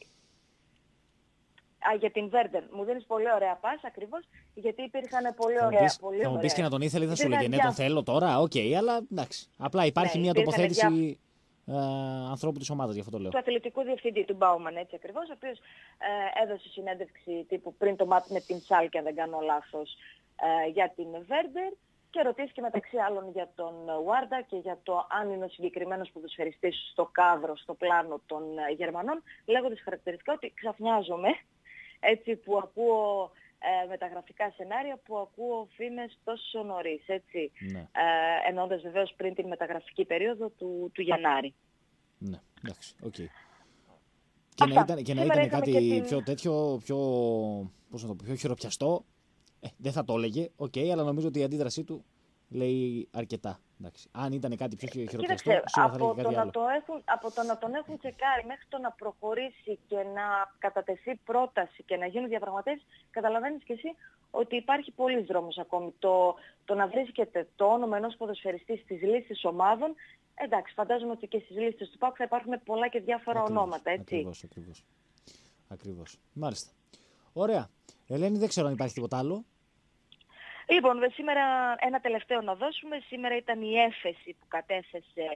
Για την Βέρντερ μου δίνεις πολύ ωραία πάσα ακριβώς, γιατί υπήρχαν πολύ ωραία. Θα μου πεις και να τον ήθελε, θα σου λέγε ναι, τον θέλω τώρα, οκ, αλλά εντάξει. Απλά υπάρχει μια τοποθέτηση ανθρώπου της ομάδας, γι' αυτό το λέω. Του αθλητικού διευθυντή, του Μπάουμαν, έτσι ακριβώς, ο οποίος έδωσε συνέντευξη τύπου πριν το μάτι με την Σάλκη, αν δεν κάνω λάθος, για την Βέρντερ και ρωτήθηκε μεταξύ άλλων για τον Ward και για το αν είναι ο συγκεκριμένος ποδοσφαιριστής στο κάδρο, στο πλάνο των Γερμανών, λέγοντας χαρακτηριστικά ότι ξαφνιάζομαι, έτσι, που ακούω μεταγραφικά σενάρια, που ακούω φήμες τόσο νωρίς, έτσι, ναι. Εννοώντας βεβαίως πριν την μεταγραφική περίοδο του Γενάρη. Ναι, εντάξει, οκ. Okay. Και να ήταν κάτι πιο τέτοιο, πιο χειροπιαστό, δεν θα το έλεγε, αλλά νομίζω ότι η αντίδρασή του λέει αρκετά. Εντάξει. Αν ήταν κάτι πιο χειροπιαστό, σίγουρα θα έλεγε κάτι άλλο. Από το να τον έχουν τσεκάρει μέχρι το να προχωρήσει και να κατατεθεί πρόταση και να γίνουν διαπραγματεύσεις, καταλαβαίνεις και εσύ ότι υπάρχει πολλής δρόμος ακόμη. Το να βρίσκεται το όνομα ενός ποδοσφαιριστή στις λίστες ομάδων, εντάξει, φαντάζομαι ότι και στις λίστες του ΠΑΟΚ θα υπάρχουν πολλά και διάφορα ονόματα, έτσι. Ακριβώς. Μάλιστα. Ωραία. Ελένη, δεν ξέρω αν υπάρχει τίποτα άλλο. Λοιπόν, σήμερα ένα τελευταίο να δώσουμε. Σήμερα ήταν η έφεση που κατέθεσε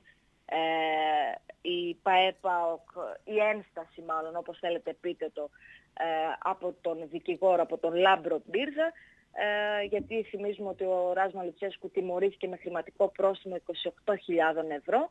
η ΠαΕΠΑΟΚ, η ένσταση μάλλον, όπως θέλετε πείτε το, από τον δικηγόρο, από τον Λάμπρο Μπίρζα, γιατί θυμίζουμε ότι ο Ράσμα Λουτσέσκου τιμωρήθηκε με χρηματικό πρόστιμο 28.000 ευρώ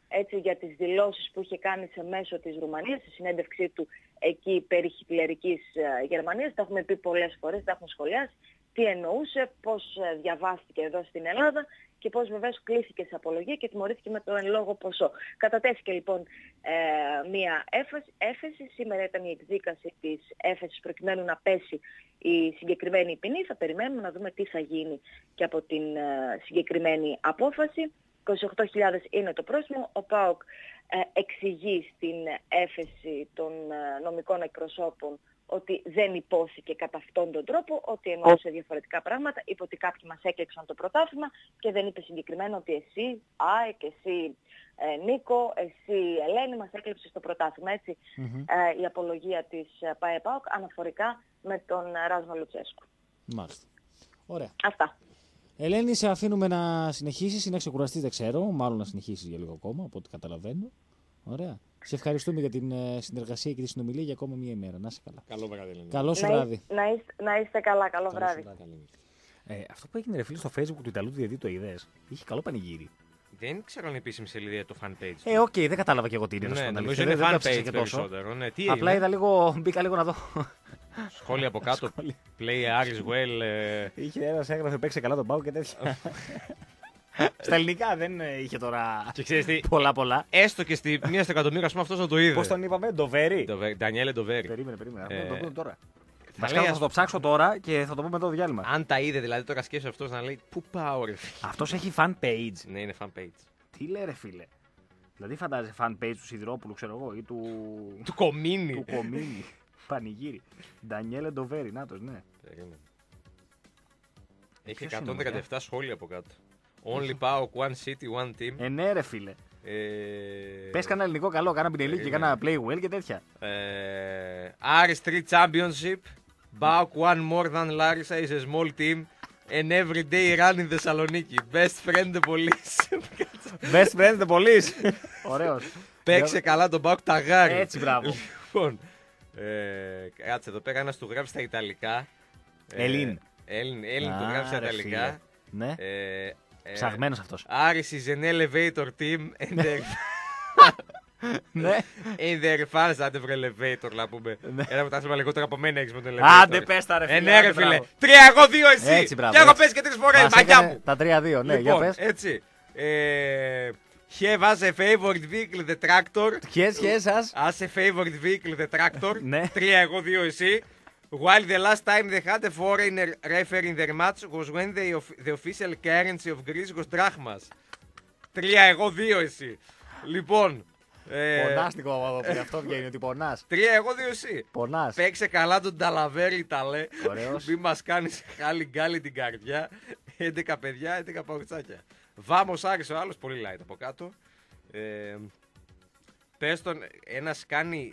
έτσι, για τις δηλώσεις που είχε κάνει σε μέσο της Ρουμανίας, στη συνέντευξή του εκεί περί χιτλερικής Γερμανίας. Τα έχουμε πει πολλές φορές, τα έχουμε σχολιάσει. Τι εννοούσε, πώς διαβάστηκε εδώ στην Ελλάδα και πώς βεβαίως κλήθηκε σε απολογία και τιμωρήθηκε με το εν λόγω ποσό. Κατατέθηκε λοιπόν μία έφεση. Σήμερα ήταν η εκδίκαση της έφεσης προκειμένου να πέσει η συγκεκριμένη ποινή. Θα περιμένουμε να δούμε τι θα γίνει και από την συγκεκριμένη απόφαση. 28.000 είναι το πρόστιμο. Ο ΠΑΟΚ εξηγεί στην έφεση των νομικών εκπροσώπων ότι δεν υπόθηκε κατά αυτόν τον τρόπο, ότι εννοούσε διαφορετικά πράγματα. Είπε ότι κάποιοι μας έκλεψαν το πρωτάθλημα και δεν είπε συγκεκριμένα ότι εσύ, ΑΕΚ, εσύ Νίκο, εσύ Ελένη, μας έκλεψες το πρωτάθλημα. Έτσι, η απολογία της ΠΑΕ-ΠΑΟΚ αναφορικά με τον Ράσβα Λουτσέσκου. Μάλιστα. Ωραία. Αυτά. Ελένη, σε αφήνουμε να συνεχίσεις ή να ξεκουραστείς, δεν ξέρω. Μάλλον να συνεχίσεις για λίγο ακόμα, από ό,τι καταλαβαίνω. Ωραία. Σε ευχαριστούμε για την συνεργασία και τη συνομιλία για ακόμα μία ημέρα. Να είσαι καλά. Καλό βράδυ, Ελένη. Καλό σου βράδυ. Να είστε καλά. Καλό βράδυ. Αυτό που έγινε, ρε φίλε, στο Facebook του Ιταλού του διαιτητή, το είδες? Είχε καλό πανηγύρι. Δεν ξέρω αν επίσημη σελίδα το fan page. Οκ, δεν κατάλαβα και εγώ τι είναι. Ναι, νομίζω είναι fan page περισσότερο. Ναι, τι απλά μπήκα λίγο να δω. Σχόλια από κάτω. Play Aris well. Είχε ένας έγραφε παίξε καλά τον Πάο και τέτοια. Στα ελληνικά δεν είχε τώρα πολλά. Έστω και στη μία στο εκατομμύριο, ας πούμε, αυτός να το είδε. Πώς τον είπαμε, Ντοβέρι. Ντανιέλε Ντοβέρι. Περίμενε. Θα το πούμε τώρα. Θα το ψάξω τώρα και θα το πούμε μετά το διάλειμμα. Αν τα είδε, δηλαδή τώρα σκέφτεσαι αυτός να λέει πού πάω, ρε. Αυτός έχει fan page. Ναι, είναι fan page. Τι λέει, ρε φίλε. Δηλαδή φαντάζεσαι fan page του Σιδηρόπουλου, ξέρω εγώ, ή του Κομίνη. Του Κομίνη. Πανηγύρι. Ντανιέλε Ντοβέρι, νάτος, ναι. Περίμενε. Έχει 117 σχόλια από κάτω. Only PAOK, one city, one team. Ναι, ρε φίλε. Πες κανένα ελληνικό καλό, κάνα πινελίκι και κάνα play well και τέτοια. Aris 3 championship. PAOK one more than Larissa is a small team. And every day run in Thessaloniki. Best friend the police. Best friend the police. Ωραίος. Παίξε καλά τον PAOK ταγάρι. Έτσι, μπράβο. Λοιπόν, κάτσε εδώ πέρα ένας του γράψει στα Ιταλικά. Έλλην του γράψει στα Ιταλικά. Ναι. Ψαγμένος αυτός. Aris is an elevator team and ναι. their fans, άντε βρε elevator να πούμε. Ένα πρωτάθλημα λιγότερο από μένα έχεις με τον elevator. Άντε πες τα ρε φίλε. Ναι ρε φίλε. 3 εγώ 2 εσύ. Έτσι, μπράβο. Και έχω πέσει και 3 φορές, μαγιά μου. Τα 3-2, ναι, για πες. Έτσι. Have as a favorite vehicle the tractor. Yes, as a favorite vehicle the tractor. Ναι. 3 εγώ 2 εσύ. While the last time they had a foreigner referee in their match was when the official currency of Greece was drachmas. 3 εγώ 2 εσύ. Λοιπόν. Πονάς Νικό, αυτό βγαίνει ότι πονάς. 3 εγώ 2 εσύ. Πονάς. Παίξε καλά τον Ταλαβέρι Ιταλέ. Ωραίος. Μην μας κάνεις χάλι γκάλι την καρδιά. 11 παιδιά, 11 παουτσάκια. Βάμος Άρης ο άλλος, πολύ light από κάτω. Πες τον, ένας κάνει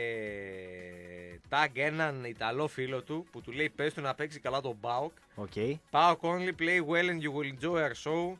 tag έναν Ιταλό φίλο του που του λέει πες του να παίξει καλά τον PAOK. PAOK only play well and you will enjoy our show.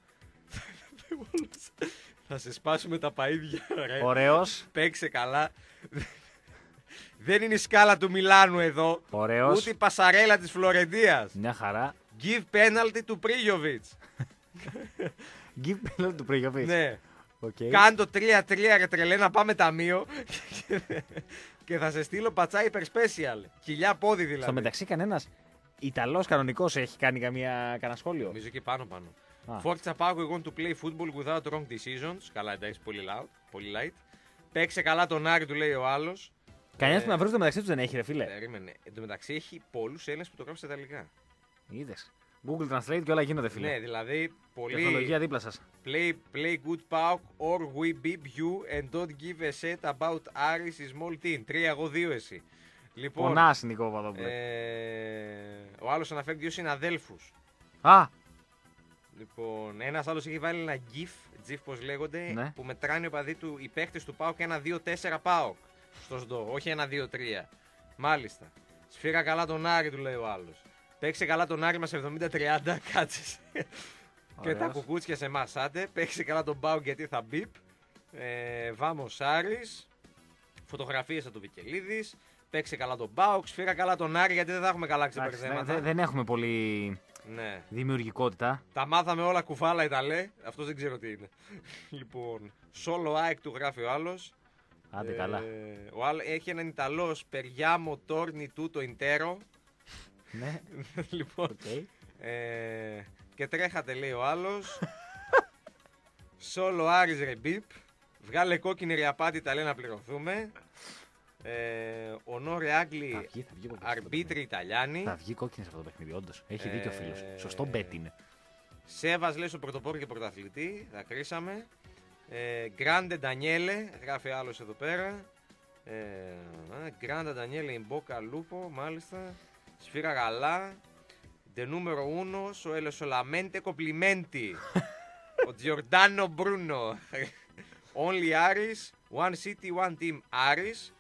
Θα σε σπάσουμε τα παΐδια, ρε. Ωραίος. Παίξε καλά. Δεν είναι η σκάλα του Μιλάνου εδώ. Ωραίος. Ούτε η πασαρέλα της Φλωρεντίας. Μια χαρά. Give penalty to Πρίγιοβιτς. Give penalty to Πρίγιοβιτς. Ναι. Okay. Κάντο 3-3 ρε τρελέ να πάμε ταμείο και θα σε στείλω πατσά hyper special. Χιλιά πόδι δηλαδή. Στο μεταξύ κανένας Ιταλός κανονικός έχει κάνει κανένα σχόλιο? Νομίζω και πάνω. Forza PAOK we want to play football without wrong decisions. Καλά εντάξει, πολύ loud, πολύ light. Παίξε καλά τον Άρη του λέει ο άλλος. Κανένας που να βρει το μεταξύ τους δεν έχει ρε φίλε. Περίμενε. Εν τω μεταξύ έχει πολλούς Έλληνες που το γράφουν στα Ιταλικά. Είδες. Google Translate και όλα γίνονται φίλε. Ναι, δηλαδή πολύ. Τεχνολογία δίπλα σας. Play good PAOK or we beep you and don't give a set about Aris small team. 3 εγώ 2 εσύ. Λοιπόν, πονάς Νικό Παδόπουλε. Ο άλλος αναφέρει 2 συναδέλφους. Λοιπόν, ένας άλλος έχει βάλει ένα GIF πως λέγονται, ναι, που μετράνε οι παίχτες του PAOK ένα 2-4 PAOK στο ΣΔΟ, όχι ένα 2-3. Μάλιστα. Σφύγα καλά τον Άρη του λέει ο άλλος. Παίξε καλά τον Άρη μας 70-30, κάτσες. Και τα κουκούτσια σε εμάς, άντε. Παίξε καλά τον PAOK γιατί θα μπιπ. Βάμος Άρης. Φωτογραφίες από τον Βικελίδης. Παίξε καλά τον PAOK. Σφύγα καλά τον Άρη γιατί δεν θα έχουμε καλά ξεπερδέματα. Δεν έχουμε πολύ. Ναι. Δημιουργικότητα. Τα μάθαμε όλα κουφάλα Ιταλέ. Αυτό δεν ξέρω τι είναι. Λοιπόν, solo ΑΕΚ του γράφει ο άλλος. Άντε καλά. Ο άλλος έχει έναν Ιταλό Speriamo torni tutto intero. Ναι. Λοιπόν. Okay. Και τρέχατε λέει ο άλλος. Solo Άρης ρε μπιπ. Βγάλε κόκκινη ρεαπάτη Ιταλέ να πληρωθούμε. Ονόρε Άγγλοι αρμπίτροι Ιταλιάνοι. Θα βγει κόκκινη σε αυτό το παιχνίδι, όντως. Έχει δίκιο ο φίλος. Σωστό μπέτ είναι. Σέβας λέει στο πρωτοπόρο και πρωταθλητή. Θα κρίσαμε. Γκράντε Ντανιέλε. Γράφει άλλος εδώ πέρα. Γκράντε Ντανιέλε in bocca al lupo. Μάλιστα. Σφύρα γαλά. De numero uno. So solamente complimenti. Ο Giordano Bruno. Only Aris. One city, one team. Aris.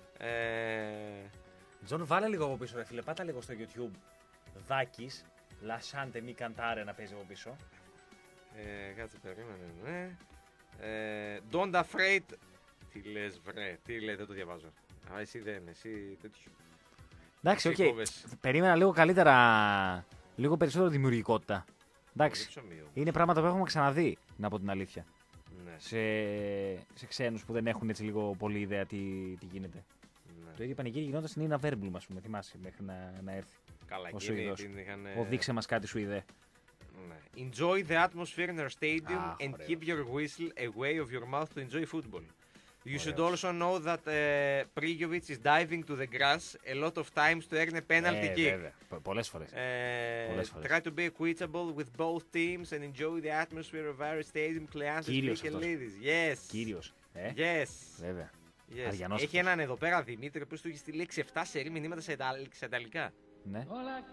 Τζον, βάλε λίγο από πίσω, ρε φίλε. Πάτα λίγο στο YouTube. Δάκης. Λασάντε μη καντάρε να παίζει από πίσω. Κάτσε, περίμενε, ναι. Don't afraid. Τι λες, βρε. Τι λέει, δεν το διαβάζω. Α, εσύ δεν, εσύ τέτοιο. Εντάξει, οκ. Περίμενα λίγο καλύτερα. Λίγο περισσότερο δημιουργικότητα. Εντάξει. Είναι πράγματα που έχουμε ξαναδεί, να πω την αλήθεια. Ναι. Σε ξένους που δεν έχουν έτσι λίγο πολύ ιδέα τι γίνεται. Ναι. Το ίδιο πανηγύρι γινόταν στην Ίνα Βέρμπλουμ, ας πούμε, θυμάσαι, μέχρι να έρθει. Καλά, ο Σουηδός. είχαν... Ο δείξε μας κάτι Σουηδέ. Ναι. Enjoy the atmosphere in our stadium and keep your whistle away of your mouth to enjoy football. You should also know that Prijovic is diving to the grass a lot of times to earn a penalty kick. Βέβαια. Πολλές φορές. Try to be equitable with both teams and enjoy the atmosphere of our stadium. Kleanthis Mikelidis. Yes. Κύριος. Yes. Βέβαια. Yes. Έχει έναν εδώ πέρα Δημήτρη που του έχει στείλει 6-7 σερί μηνύματα σε ιταλικά. Ναι.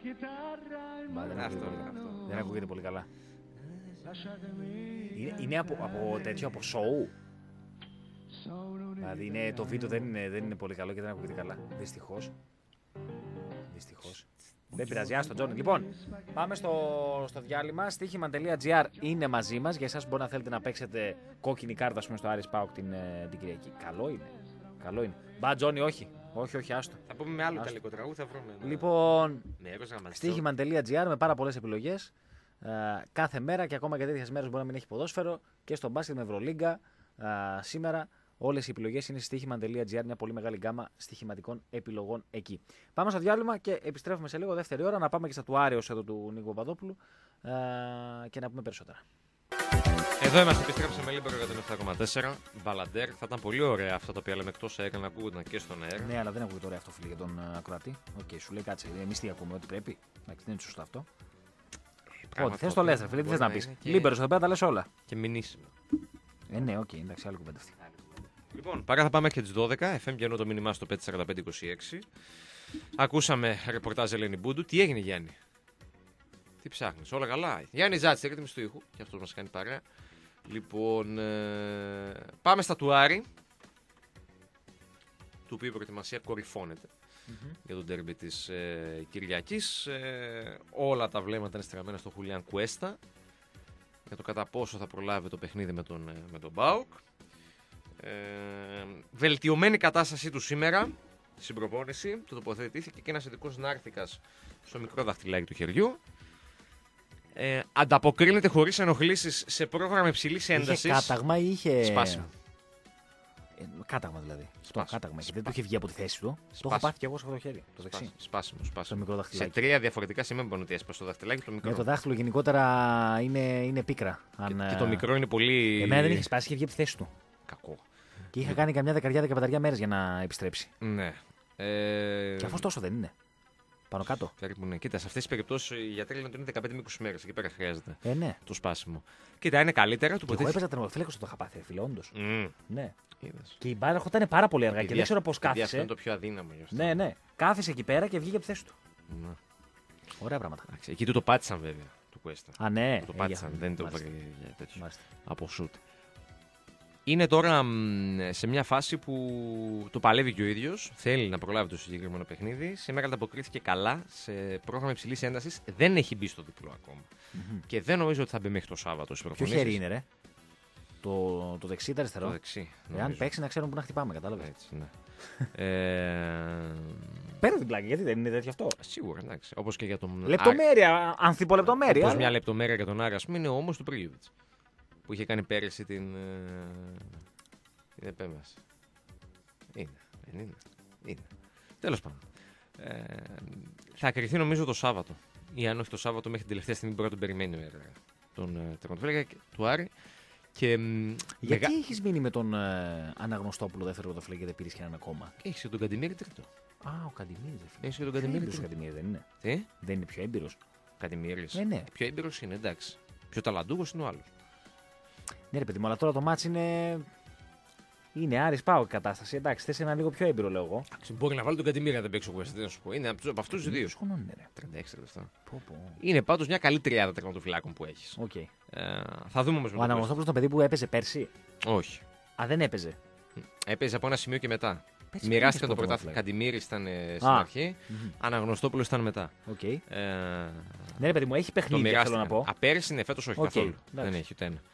Αυτό. Δεν ακούγεται πολύ καλά. Είναι από τέτοιο, από σοου. Δηλαδή είναι, το βίντεο δεν είναι πολύ καλό και δεν ακούγεται καλά. Δυστυχώς. Δεν πειράζει, άστο Τζόνι. Λοιπόν, πάμε στο διάλειμμα. Στοίχημα.gr είναι μαζί μας. Για εσάς που μπορεί να θέλετε να παίξετε κόκκινη κάρτα στο Άρης ΠΑΟΚ την Κυριακή. Καλό είναι. Μπα Τζόνι, όχι, άστο. Θα πούμε με άλλο ιταλικό τραγούδι, θα βρούμε. Λοιπόν, στοίχημα.gr με πάρα πολλές επιλογές. Κάθε μέρα και ακόμα και τέτοιες μέρες μπορεί να μην έχει ποδόσφαιρο. Και στο μπάσκετ με Ευρωλίγκα σήμερα. Όλες οι επιλογές είναι στοίχημα.gr, μια πολύ μεγάλη γκάμα στοιχηματικών επιλογών εκεί. Πάμε στο διάλειμμα και επιστρέφουμε σε λίγο δεύτερη ώρα να πάμε και στα του Άρεως εδώ του Νίκου Παπαδόπουλου και να πούμε περισσότερα. Εδώ είμαστε, επιστρέψαμε λίγο για τον 7,4. Μπαλαντέρ, θα ήταν πολύ ωραία αυτά τα οποία λέμε εκτός αέρα να ακούγονταν και στον αέρα. Ναι, αλλά δεν ακούγεται ωραία αυτό, φίλε, για τον ακροατή. Οκ, σου λέει κάτσε, εμείς τι ακούμε, ό,τι πρέπει. Εντάξει, δεν είναι σωστό αυτό. Ό,τι θες το λες, φίλε, τι θες να πεις. Λίμπερος εδώ πέρα τα λες όλα. Και μηνύσιμο. Ναι, οκ, εντάξει, άλλη κουβέντα αυτή. Λοιπόν, παρά θα πάμε και τις 12. FM πιανώ το μήνυμά στο 54526. Ακούσαμε ρεπορτάζ Ελένη Μπούντου. Τι έγινε, Γιάννη? Τι ψάχνεις, όλα καλά? Γιάννη Ζάτση, ρύθμιση του ήχου. Και αυτός μας κάνει παρέα. Λοιπόν, πάμε στα του Άρη. Του οποίου η προετοιμασία κορυφώνεται για τον ντέρμπι της Κυριακής. Όλα τα βλέμματα είναι στραμμένα στο Χουλιάν Κουέστα για το κατά πόσο θα προλάβει το παιχνίδι με τον ΠΑΟΚ. Βελτιωμένη κατάστασή του σήμερα στην προπόνηση. Του τοποθετήθηκε και ένας ειδικός νάρθικας στο μικρό δαχτυλάκι του χεριού. Ανταποκρίνεται χωρίς ενοχλήσεις σε πρόγραμμα υψηλής έντασης. Είχε κάταγμα ή είχε. Σπάσιμο. Κάταγμα δηλαδή. Κάταγμα. Δεν του είχε βγει από τη θέση του. Το είχα πάθει κι εγώ σε αυτό το χέρι. Το δεξί. Σπάσιμο. Στο μικρό δαχτυλάκι. Σε 3 διαφορετικά σημεία μπορεί ότι έσπασε το δαχτυλάκι. Το μικρό. Το δάχτυλο γενικότερα είναι πίκρα. Και το μικρό είναι πολύ. Εμένα δεν είχε σπάσει, είχε βγει από τη θέση του. Κακό. Και είχα κάνει καμιά 10-15 μέρες για να επιστρέψει. Ναι. Και αφού τόσο δεν είναι. Πάνω κάτω. Περίπου ναι. Κοίτα, σε αυτές τις περιπτώσεις οι γιατροί λένε ότι είναι 15 με 20 μέρες. Εκεί πέρα χρειάζεται ναι. το σπάσιμο. Κοίτα, είναι καλύτερα. Εγώ έπαιζα τερματοφύλακας όταν το είχα πάθει, φίλε, όντως. Ναι. Είδες. Και η μπάλα ερχόταν πάρα πολύ αργά και δεν ξέρω πώς κάθισε. Αυτό είναι το πιο αδύναμο. Ναι. Κάθισε εκεί πέρα και βγήκε από τη θέση του. Ναι. Ωραία πράγματα. Εκεί του το πάτησαν βέβαια. Του Κουέστα. Α, ναι. Το πάτησαν. Δεν το βρήκε τέτοιο. Από σουτ. Είναι τώρα σε μια φάση που το παλεύει και ο ίδιος. Θέλει να προλάβει το συγκεκριμένο παιχνίδι. Σήμερα ανταποκρίθηκε καλά σε πρόγραμμα υψηλής έντασης. Δεν έχει μπει στο διπλό ακόμα. Και δεν νομίζω ότι θα μπει μέχρι το Σάββατο. Ποιο χέρι είναι, ρε? Το δεξί ή το αριστερό? Το δεξί. Εάν παίξει να ξέρουμε πού να χτυπάμε, κατάλαβε. Έτσι, ναι. Πέρα την πλάκα, γιατί δεν είναι τέτοιο αυτό. Σίγουρα, εντάξει. Όπως και για τον. Λεπτομέρεια, ανθιπολεπτομέρεια. Όπως μια λεπτομέρεια για τον Άρη, ας πούμε, είναι όμως του Πρίγιοβιτς. Που είχε κάνει πέρυσι την επέμβαση. Είναι. Τέλος πάντων. Θα κρυθεί νομίζω το Σάββατο. Ή αν όχι το Σάββατο, μέχρι την τελευταία στιγμή μπορεί να τον περιμένει ο Έρερα. Τον τερματοφύλακα του Άρη. Και, γιατί έχεις μείνει με τον Αναγνωστόπουλο δεύτερο τερματοφύλακα και δεν πήρες και έναν ακόμα. Έχεις και τον Καντιμίρη τρίτο. Α, ο Καντιμίρης. Έχεις και τον Καντιμίρη τρίτο. Καντιμίρης δεν είναι. Τι? Δεν είναι πιο έμπειρος. Καντιμίρης. Ναι. Πιο έμπειρος είναι, εντάξει. Πιο ταλαντούχος είναι ο άλλος. Ναι, ρε παιδί μου, αλλά τώρα το μάτς είναι. Είναι Άρης Πάο η κατάσταση. Εντάξει, θες ένα λίγο πιο έμπειρο, λέω εγώ. Μπορεί να βάλει τον Καντιμίρη να δεν παίξει ο Κουέστα, να σου πω. Είναι από αυτούς τους δύο. Πόσο χρονών είναι, ρε. 36-37. Πω. Είναι πάντως μια καλή τριάδα τερματοφυλάκων που έχεις. Okay. Θα δούμε όμως. Ο Αναγνωστόπουλος ήταν παιδί που έπαιζε πέρσι. Όχι. Α, δεν έπαιζε. Έπαιζε από ένα σημείο και μετά. Πέρσι Μοιράστηκαν το πέρσι πρωτάθλημα. Καντιμίρης ήταν στην Α. αρχή. Αναγνωστόπουλος ήταν μετά. Okay. Ναι, ρε παιδί μου, έχει παιχνίδι, θέλω να πω. Πέρυσι είναι, φέτος όχι καθόλου. Δεν έχει ούτε ένα.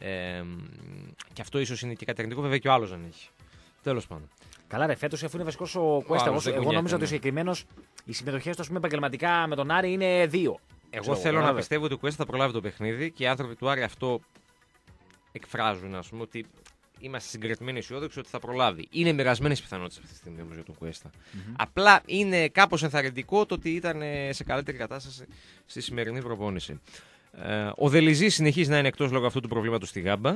Και αυτό ίσως είναι και κατερνητικό, βέβαια και ο άλλος δεν έχει. Τέλος πάντων. Καλά, ρε, φέτος αφού είναι βασικός ο Κουέστα. Εγώ νομίζω ότι ο συγκεκριμένος οι συμμετοχές του επαγγελματικά με τον Άρη είναι 2. Εγώ θέλω να πιστεύω ότι ο Κουέστα θα προλάβει το παιχνίδι και οι άνθρωποι του Άρη αυτό εκφράζουν, ας πούμε, ότι είμαστε συγκρατημένοι αισιόδοξοι ότι θα προλάβει. Είναι μοιρασμένες πιθανότητες αυτή τη στιγμή όμως για τον Κουέστα. Απλά είναι κάπως ενθαρρυντικό το ότι ήταν σε καλύτερη κατάσταση στη σημερινή προπόνηση. Ο Δελιζή συνεχίζει να είναι εκτός λόγω αυτού του προβλήματος στη Γάμπα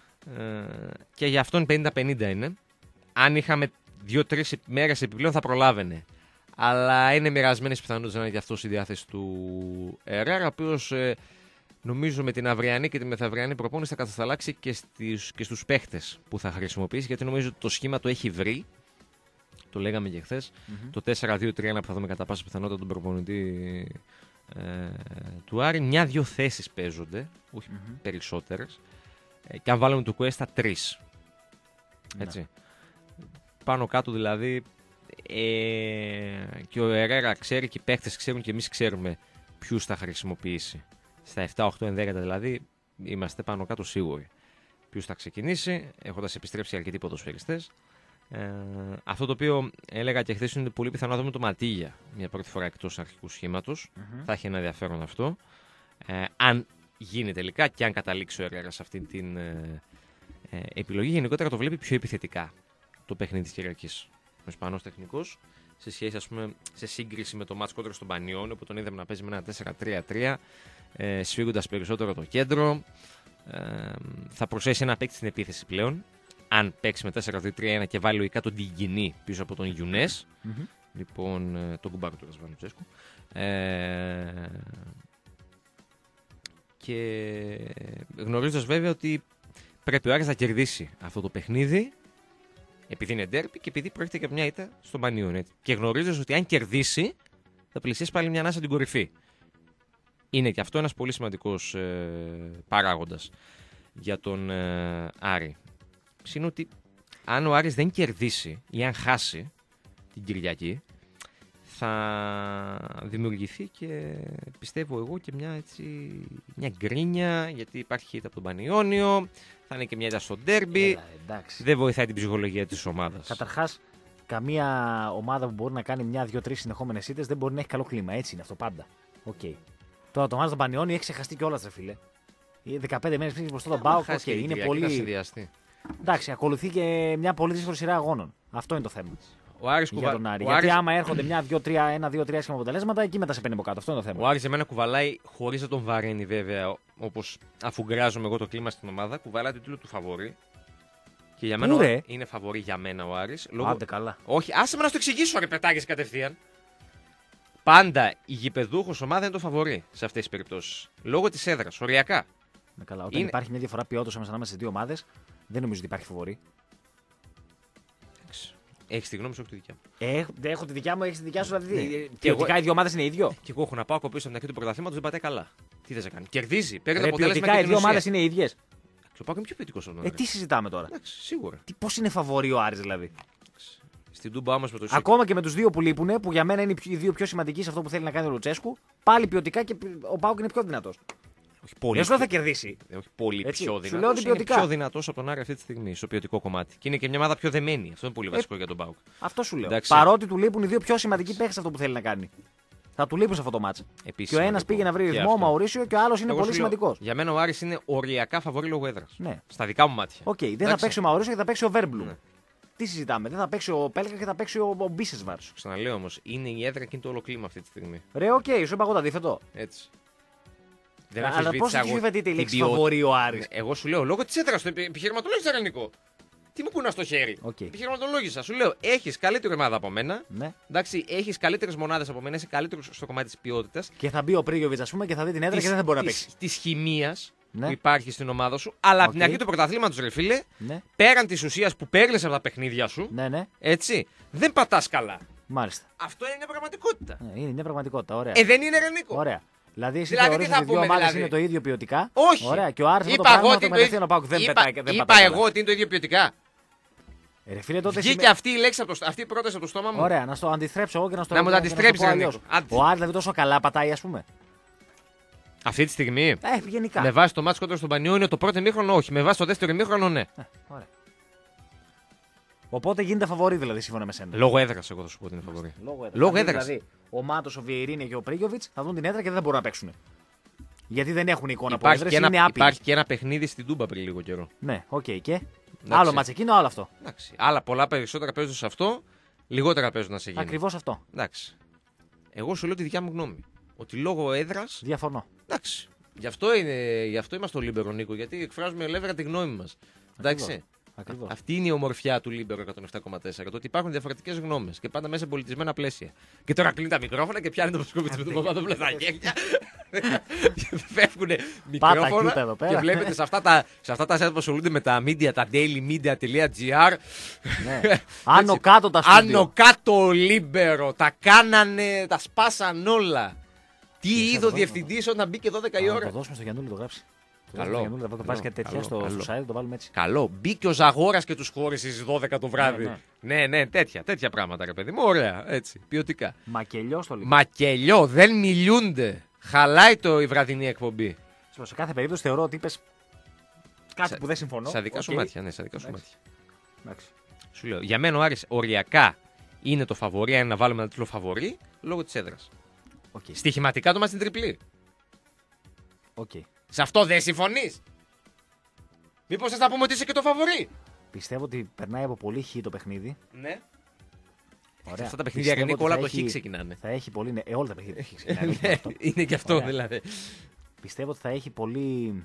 και για αυτόν 50-50 είναι. Αν είχαμε 2-3 μέρες επιπλέον θα προλάβαινε. Αλλά είναι μοιρασμένες πιθανότητες να είναι και αυτός η διάθεση του Ερέρα, ο οποίος νομίζω με την αυριανή και τη μεθαυριανή προπόνηση θα κατασταλάξει και στους παίχτες που θα χρησιμοποιήσει, γιατί νομίζω ότι το σχήμα το έχει βρει. Το λέγαμε και χθες. Το 4-2-3-1 που θα δούμε κατά πάσα πιθανότητα τον προπονητή του Άρη. Μια-δυο θέσεις παίζονται, όχι περισσότερες. Και αν βάλουμε του Κουέστα 3. Έτσι. Πάνω κάτω δηλαδή και ο Ερέρα ξέρει και οι παίχτες ξέρουν και εμείς ξέρουμε ποιους θα χρησιμοποιήσει. Στα 7, 8, 10 δηλαδή είμαστε πάνω κάτω σίγουροι ποιους θα ξεκινήσει, έχοντας επιστρέψει αρκετοί ποδοσφαιριστές. Αυτό το οποίο έλεγα και χθες είναι πολύ πιθανό να δούμε το Ματίγια μια πρώτη φορά εκτός αρχικού σχήματος. Θα έχει ένα ενδιαφέρον αυτό. Αν γίνει τελικά και αν καταλήξει ο Ερέρα σε αυτή την επιλογή, γενικότερα το βλέπει πιο επιθετικά το παιχνίδι της Κυριακής. Ο Ισπανός τεχνικός, σε σχέση, ας πούμε, σε σύγκριση με το μάτς κόντρα στον Πανιόνιο, που τον είδαμε να παίζει με ένα 4-3-3, σφίγγοντας περισσότερο το κέντρο. Θα προσθέσει ένα παίκτη στην επίθεση πλέον. Αν παίξει με 4-2-3-1 και βάλει λογικά τον Τιγκινή πίσω από τον Γιουνές, λοιπόν, τον κουμπάκο του Ρασβάνου Τσέσκου. Και γνωρίζοντας βέβαια ότι πρέπει ο Άρης να κερδίσει αυτό το παιχνίδι, επειδή είναι ντέρπι και επειδή πρόκειται για μια ήττα στον Πανιόνιο. Και γνωρίζοντας ότι αν κερδίσει, θα πλησιάσει πάλι μια ανάσα την κορυφή. Είναι και αυτό ένας πολύ σημαντικός παράγοντας για τον Άρη. Είναι ότι αν ο Άρης δεν κερδίσει ή αν χάσει την Κυριακή, θα δημιουργηθεί και πιστεύω εγώ και μια γκρίνια, γιατί υπάρχει ήττα από τον Πανιόνιο, θα είναι και μια ήττα στο ντέρμπι. Δεν βοηθάει την ψυχολογία της ομάδας. Καταρχάς, καμία ομάδα που μπορεί να κάνει μια, 2-3 συνεχόμενες ήττες δεν μπορεί να έχει καλό κλίμα. Έτσι είναι αυτό πάντα. Okay. Τώρα το μάτς των Πανιόνιο έχει ξεχαστεί κιόλας, ρε φίλε. 15 μέρες πριν μπροστά τον Πάοκ, είναι πολύ. Εντάξει, ακολουθεί και μια πολύ δύσκολη σειρά αγώνων. Αυτό είναι το θέμα. Ο Άρης για τον Άρη. Γιατί άμα έρχονται ένα-δύο-τρία άσχημα αποτελέσματα, εκεί μετά σε παίρνει από κάτω. Αυτό είναι το θέμα. Ο Άρης εμένα κουβαλάει, χωρίς να τον βαραίνει βέβαια, όπως αφού γκράζομαι εγώ το κλίμα στην ομάδα, κουβαλάει το τίτλο του φαβορί. Και για μένα είναι φαβορί για μένα ο Άρης. Άντε καλά. Όχι, άσε με να σου το εξηγήσω, ρε πετάγεσαι κατευθείαν. Πάντα η γηπεδούχος ομάδα είναι το φαβορί σε αυτές τις περιπτώσεις. Λόγω της έδρας, οριακά. Καλά. Όταν υπάρχει μια διαφορά ποιότητας ανάμεσα στις δύο ομάδες, δεν νομίζω ότι υπάρχει φαβορί. Έχεις τη γνώμη σου, όχι τη δικιά μου. Έχω τη δικιά μου, έχεις τη δικιά σου. Δηλαδή, ποιοτικά οι δύο ομάδες είναι ίδιο. Και εγώ έχω να πάω κοπήσω από την αρχή του πρωταθλήματος, δεν πατάει καλά. Τι θες να κάνει. Κερδίζει, παίρνει το αποτέλεσμα. Ποιοτικά οι δύο ομάδες είναι ίδιες. Και ο Πάκο είναι πιο ποιοτικός. Τι συζητάμε τώρα. Σίγουρα. Πώς είναι φαβορί ο Άρης δηλαδή. Στην Τούμπα όμως με το ακόμα και με τους δύο που λείπουν, που για μένα είναι οι δύο πιο σημαντικοί σε αυτό που θέλει να κάνει ο Λουτσέσκου, πάλι ποιοτικά και ο Πάοκ είναι πιο δυνατός. Όχι πολύ. Δεν σου λέω θα κερδίσει. Όχι πολύ Έτσι, πιο σου δυνατός. λέω ότι Είναι ποιοτικά. πιο δυνατός από τον Άρη αυτή τη στιγμή στο ποιοτικό κομμάτι. Και είναι και μια ομάδα πιο δεμένη. Αυτό είναι πολύ βασικό για τον ΠΑΟΚ. Αυτό σου λέω. Εντάξει. Παρότι του λείπουν οι δύο πιο σημαντικοί παίχτες αυτό που θέλει να κάνει. Θα του λείπουν σε αυτό το μάτς. Επίσης Και ο ένας σημαντικό. πήγε να βρει Και ρυθμό, ο αυτό. Μαουρίσιο, και ο άλλος είναι Εγώ πολύ σου λέω, σημαντικός. Για μένα ο Άρης είναι οριακά φαβορί λόγω έδρας. Ναι. Στα δικά μου μάτια. Οκ, δεν θα Εντάξει. παίξει ο Μαουρίσιο και θα παίξει ο Βέρμπλουμ. Ναι. Τι συζητάμε, δεν θα παίξει ο Πέλκα και θα παίξει ο Μπίσεσβάρ. Ξαναλέω όμως, είναι η έδρα και είναι το όλο κλίμα αυτή τη στιγμή. Ρε, οκ, σου είπα εγώ το αντίθετο. Έτσι. Δεν Αλλά αμφισβήτησα πώς εγώ αμφισβητείται η την λέξη ποιότητα. φαβορί ο Άρης. Εγώ σου λέω λόγω τη έδρα, το επιχειρηματολόγησα, Ρενικό. Τι μου κουνά στο χέρι. Οκ. Επιχειρηματολόγησα. Σου λέω, έχει καλύτερη ομάδα από μένα. Ναι. Εντάξει, έχει καλύτερε μονάδε από μένα, είσαι καλύτερο στο κομμάτι τη ποιότητα. Και θα μπει ο Πρίγιοβιτ, α πούμε, και θα δει την έδρα και δεν θα μπορεί να παίξει. Τη χημεία Ναι. που υπάρχει στην ομάδα σου. Αλλά από την Οκ. αρχή του πρωταθλήματο, ρε φίλε, Ναι, πέραν τη ουσία που παίρνει από τα παιχνίδια σου, ναι, ναι. έτσι, δεν πατά καλά. Μάλιστα. Αυτό είναι μια πραγματικότητα. Είναι μια πραγματικότητα. Ωραία. Δεν είναι Ρενικό. Ωραία. Δηλαδή, εσύ Δηλαδή, θεωρείς τι θα ότι οι δύο πούμε, ομάδες δηλαδή? είναι το ίδιο ποιοτικά. Όχι. Ωραία. Και ο Άρης αυτό το Είπα πράγμα εγώ το ότι είναι μεταφέρει ο Πάουκ. Δεν είπα- πετάει. Δεν είπα πατάει εγώ καλά. ότι είναι το ίδιο ποιοτικά. Ρε φίλε, τότε Βγήκε αυτή η λέξη, αυτή η πρόταση από το στόμα μου. Ωραία, να στο αντιστρέψω εγώ και να στο Να μου το και στο αντιστρέψεις, πω Ρενίκο. αλλιώς. Άντε. Ο Άρης δηλαδή τόσο καλά πατάει, α πούμε. Αυτή τη στιγμή. Γενικά. Με βάση το μάτι κόντρα στον Πανιό είναι το πρώτο ημίχρονο, όχι. Με βάση το δεύτερο ημίχρονο, ναι. Ωραία. Οπότε γίνεται φαβορί δηλαδή σύμφωνα με σένα. Λόγω έδρα, εγώ θα σου πω ότι είναι φαβορή. Λόγω Λόγω έδρας. Δηλαδή, ο Μάτο, ο Βιερίνια και ο Πρίγιοβιτ θα δουν την έδρα και δεν θα μπορούν να παίξουν. Γιατί δεν έχουν εικόνα από Υπάρχει έδρες, και, είναι ένα, άπειροι. υπάρχει και ένα παιχνίδι στην Τούμπα πριν λίγο καιρό. Ναι, οκ, και. Άλλο μάτς εκείνο, άλλο αυτό. Εντάξει. Άλλα πολλά περισσότερα παίζουν σε αυτό, λιγότερα παίζουν να σε γίνει. Ακριβώς αυτό. Εντάξει. Εγώ σου λέω τη δικιά μου γνώμη. Ότι λόγω έδρα. Διαφωνώ. Εντάξει. Γι' αυτό είμαστε στο Λίμπερο, Νίκο, γιατί εκφράζουμε ελεύθερα τη γνώμη μα. Εντάξει. Ακριβώς. Αυτή είναι η ομορφιά του Λίμπερο 107,4. Το ότι υπάρχουν διαφορετικέ γνώμε και πάντα μέσα σε πολιτισμένα πλαίσια. Και τώρα κλείνει τα μικρόφωνα και πιάνει το Μοσκοβίτσι με τον Παπαδόπουλο στα χέρια. Φεύγουν μικρόφωνα κιούτα εδώ πέρα. και βλέπετε σε αυτά τα site που ασχολούνται με τα media, τα dailymedia.gr. Ναι. Άνω κάτω τα στούντιο. Άνω κάτω ο Λίμπερο. Τα κάνανε, τα σπάσαν όλα. Τι θα είδε το ο δώσουμε. διευθυντή όταν μπήκε 12 η Να ώρα. το δώσουμε στο Γιαννούλη, το γράψει. Καλό. Θα το πάρει κάτι τέτοια στο site, το βάλουμε έτσι. Καλό. Μπήκε ο Ζαγόρας και τους χώρισε στις 12 το βράδυ. Ναι, τέτοια πράγματα, ρε παιδί μου. Ωραία, έτσι, ποιοτικά. Μακελιό στο λίγο. Μακελιό, δεν μιλούνται. Χαλάει η βραδινή εκπομπή. Σε κάθε περίπτωση θεωρώ ότι είπε κάτι που δεν συμφωνώ. Στα δικά σου Οκ. μάτια, ναι, στα δικά σου Εντάξει. μάτια. Εντάξει. Σου λέω, για μένα ο Άρης οριακά είναι το φαβορί, αν είναι να βάλουμε ένα τίτλο φαβορί, λόγω της έδρας. Οκ. Στοιχηματικά το μας την τριπλή. Οκ. Σε αυτό δεν συμφωνείς. Μήπως θες να πούμε ότι είσαι και το φαβορί. Πιστεύω ότι περνάει από πολύ χ το παιχνίδι. Ναι. Ωραία. Αυτά τα παιχνίδια, Πιστεύω Ρενίκο, ότι όλα θα από το χ έχει- ξεκινάνε. Θα έχει πολύ. Όλα τα παιχνίδια έχει ξεκινάει. Ναι, είναι και αυτό Ωραία. δηλαδή. Πιστεύω ότι θα έχει πολύ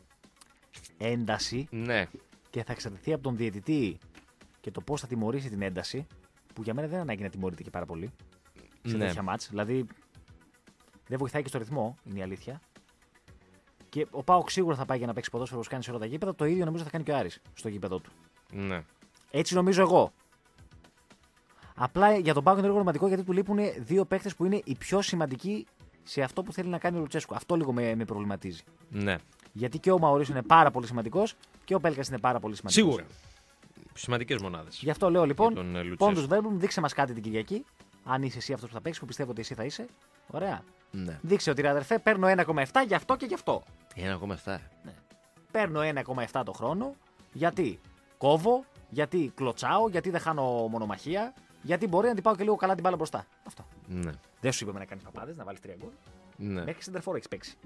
ένταση Ναι. και θα εξαρτηθεί από τον διαιτητή και το πώς θα τιμωρήσει την ένταση. Που για μένα δεν ανάγκη να τιμωρείται και πάρα πολύ σε Ναι. τέτοια μάτς. Δηλαδή δεν βοηθάει και στο ρυθμό, είναι η αλήθεια. Και ο Πάοκ σίγουρα θα πάει για να παίξει ποδόσφαιρο όπως κάνει σε όλα τα γήπεδα. Το ίδιο νομίζω θα κάνει και ο Άρης στο γήπεδο του. Ναι. Έτσι νομίζω εγώ. Απλά για τον Πάοκ είναι λίγο ρηματικό γιατί του λείπουν δύο παίκτες που είναι οι πιο σημαντικοί σε αυτό που θέλει να κάνει ο Λουτσέσκου. Αυτό λίγο με προβληματίζει. Ναι. Γιατί και ο Μαουρίσιο είναι πάρα πολύ σημαντικός και ο Πέλκας είναι πάρα πολύ σημαντικός. Σίγουρα. Σημαντικές μονάδες. Γι' αυτό λέω Για λοιπόν, τον, Λουτσέσκου. Πόντους Βέρμπλουμ, δείξε μας κάτι την Κυριακή. Αν είσαι εσύ αυτός που θα παίξει, που πιστεύω ότι εσύ θα είσαι. Ωραία. Ναι. Δείξε ότι ρε αδερφέ, παίρνω 1,7 γι' αυτό και γι' αυτό. 1,7. Παίρνω 1,7 το χρόνο. Γιατί κόβω, γιατί κλωτσάω, γιατί δεν χάνω μονομαχία, γιατί μπορεί να την πάω και λίγο καλά την μπάλα μπροστά. Αυτό. Ναι. Δεν σου είπαμε να κάνει παπάδες, να βάλει 3 γκολ. Ναι. Μέχρι σεντερφόρ έχει παίξει.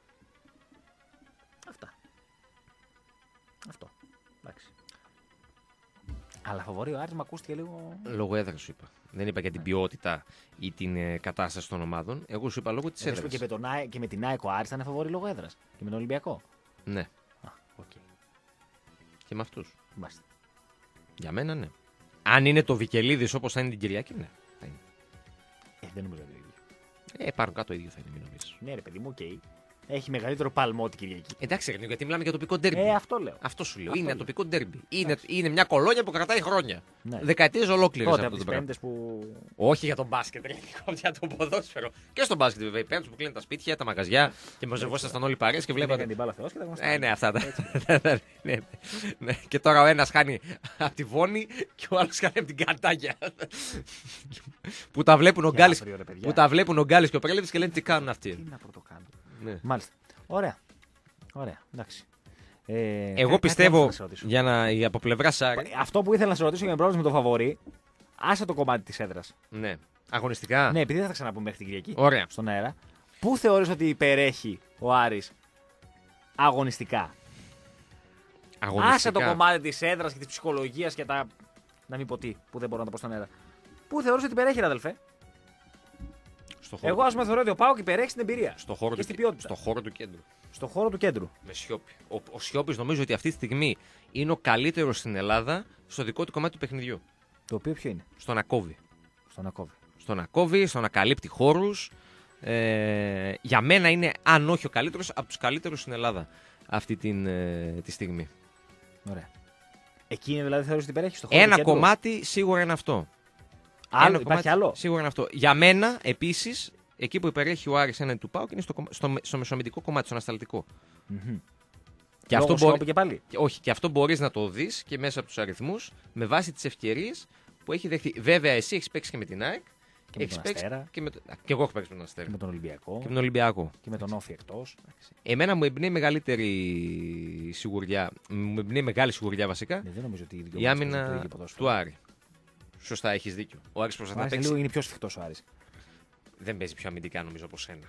Αυτά. Αυτό. Εντάξει. Αλλά φαβορεί ο Άρης μου ακούστηκε λίγο. Λόγω έδρα σου είπα. Δεν είπα για την ποιότητα ή την κατάσταση των ομάδων. Εγώ σου είπα λόγω τη έδρα. Και με την ΑΕΚ ο Άρης θα είναι φαβορεί λόγω έδρας. Και με τον Ολυμπιακό. Ναι. Α, οκ. Και με αυτού. Μάλιστα. Για μένα ναι. Αν είναι το Βικελίδης όπως θα είναι την Κυριακή, ναι. Θα είναι. Δεν νομίζω ότι είναι ίδιο. Πάνω κάτω ίδιο θα είναι, μην νομίζεις. Ναι, ρε παιδί μου, οκ. Έχει μεγαλύτερο παλμό την Κυριακή. Εντάξει, Ρενίκο, γιατί μιλάμε για τοπικό ντέρμπι. Αυτό λέω. Αυτό σου λέω. Αυτό Είναι λέω. τοπικό ντέρμπι. Είναι μια κολόνια που κρατάει χρόνια. Ναι. Δεκαετίες ολόκληρες Πότε αυτό από το τις πράγμα. πέμπτες που. Όχι για τον μπάσκετ, Ρενίκο, για το ποδόσφαιρο. Και στο μπάσκετ βέβαια. Οι πέμπτες που κλείνουν τα σπίτια, τα μαγαζιά και μαζευόσασταν όλοι παρέες και Βλέπατε βλέπατε. την μπάλα Θεός και τα γνωστά. Ναι, αυτά τα. Ναι. Και τώρα ο ένας χάνει από τη Βόνη και ο άλλος χάνει από την Καρτάγια. Που τα βλέπουν ο Και Γκάλης αύριο, ρε παιδιά. που τα βλέπουν ο Γκάλης και ο Πρέλεβης και λένε τι κάνουν αυτοί. Τι να πρωτοκάνω. Ναι. Μάλιστα. Ωραία. Ωραία, εντάξει. Εγώ κάτι πιστεύω, άλλο να σε ρωτήσω. από πλευρά Σάρη. Αυτό που ήθελα να σε ρωτήσω για την πρόβλημα με το φαβορί, άσε το κομμάτι τη έδρα. Ναι. Αγωνιστικά. Ναι, επειδή δεν θα ξαναπούμε μέχρι την Κυριακή. Ωραία. Στον αέρα. Πού θεωρείς ότι υπερέχει ο Άρης αγωνιστικά? Αγωνιστικά. Άσε το κομμάτι τη έδρα και τη ψυχολογία και τα. Να μην πω τι, που δεν μπορώ να το πω στον αέρα. Πού θεωρείς ότι υπερέχει, ρε αδελφέ? Στο χώρο, Εγώ, α πούμε, θεωρώ ότι ο Πάοκ υπερέχει στην εμπειρία. στο χώρο, και στην του, ποιότητα. στο χώρο του κέντρου. Στο χώρο του κέντρου. Με Σιώπη. Ο Σιώπης νομίζω ότι αυτή τη στιγμή είναι ο καλύτερος στην Ελλάδα στο δικό του κομμάτι του παιχνιδιού. Το οποίο ποιο είναι? Στο να κόβει. Στο να κόβει. Στο να κόβει, στο να καλύπτει χώρους. Για μένα είναι, αν όχι ο καλύτερος, από τους καλύτερους στην Ελλάδα αυτή τη στιγμή. Ωραία. Εκεί δηλαδή θεωρείς ότι υπερέχει στο χώρο του Ένα κέντρου. κομμάτι σίγουρα είναι αυτό. Άλλο, Ένα υπάρχει κομμάτι άλλο. σίγουρα είναι αυτό. Για μένα, επίσης, εκεί που υπερέχει ο Άρης έναντι του ΠΑΟΚ είναι στο μεσοαμυντικό κομμάτι, στο ανασταλτικό. Mm-hmm. Και αυτό, και πάλι. όχι, και αυτό μπορείς να το δεις και μέσα από τους αριθμούς με βάση τις ευκαιρίες που έχει δεχτεί. Βέβαια, εσύ έχεις παίξει και με την ΑΕΚ. Και με τον Αστέρα. Και εγώ έχω παίξει με τον Αστέρα. Και με τον Ολυμπιακό. Και με τον Ολυμπιακό. Και με τον Όφη εκτός. Εμένα μου εμπνέει μεγαλύτερη σιγουριά. Μου εμπνέει μεγάλη σιγουριά βασικά Ναι, δεν νομίζω ότι η άμυνα του Άρη. Σωστά, έχεις δίκιο. Ο Άρης προσπαθεί να παίξει. Είναι πιο σφιχτός ο Άρης. Δεν παίζει πιο αμυντικά νομίζω από σένα.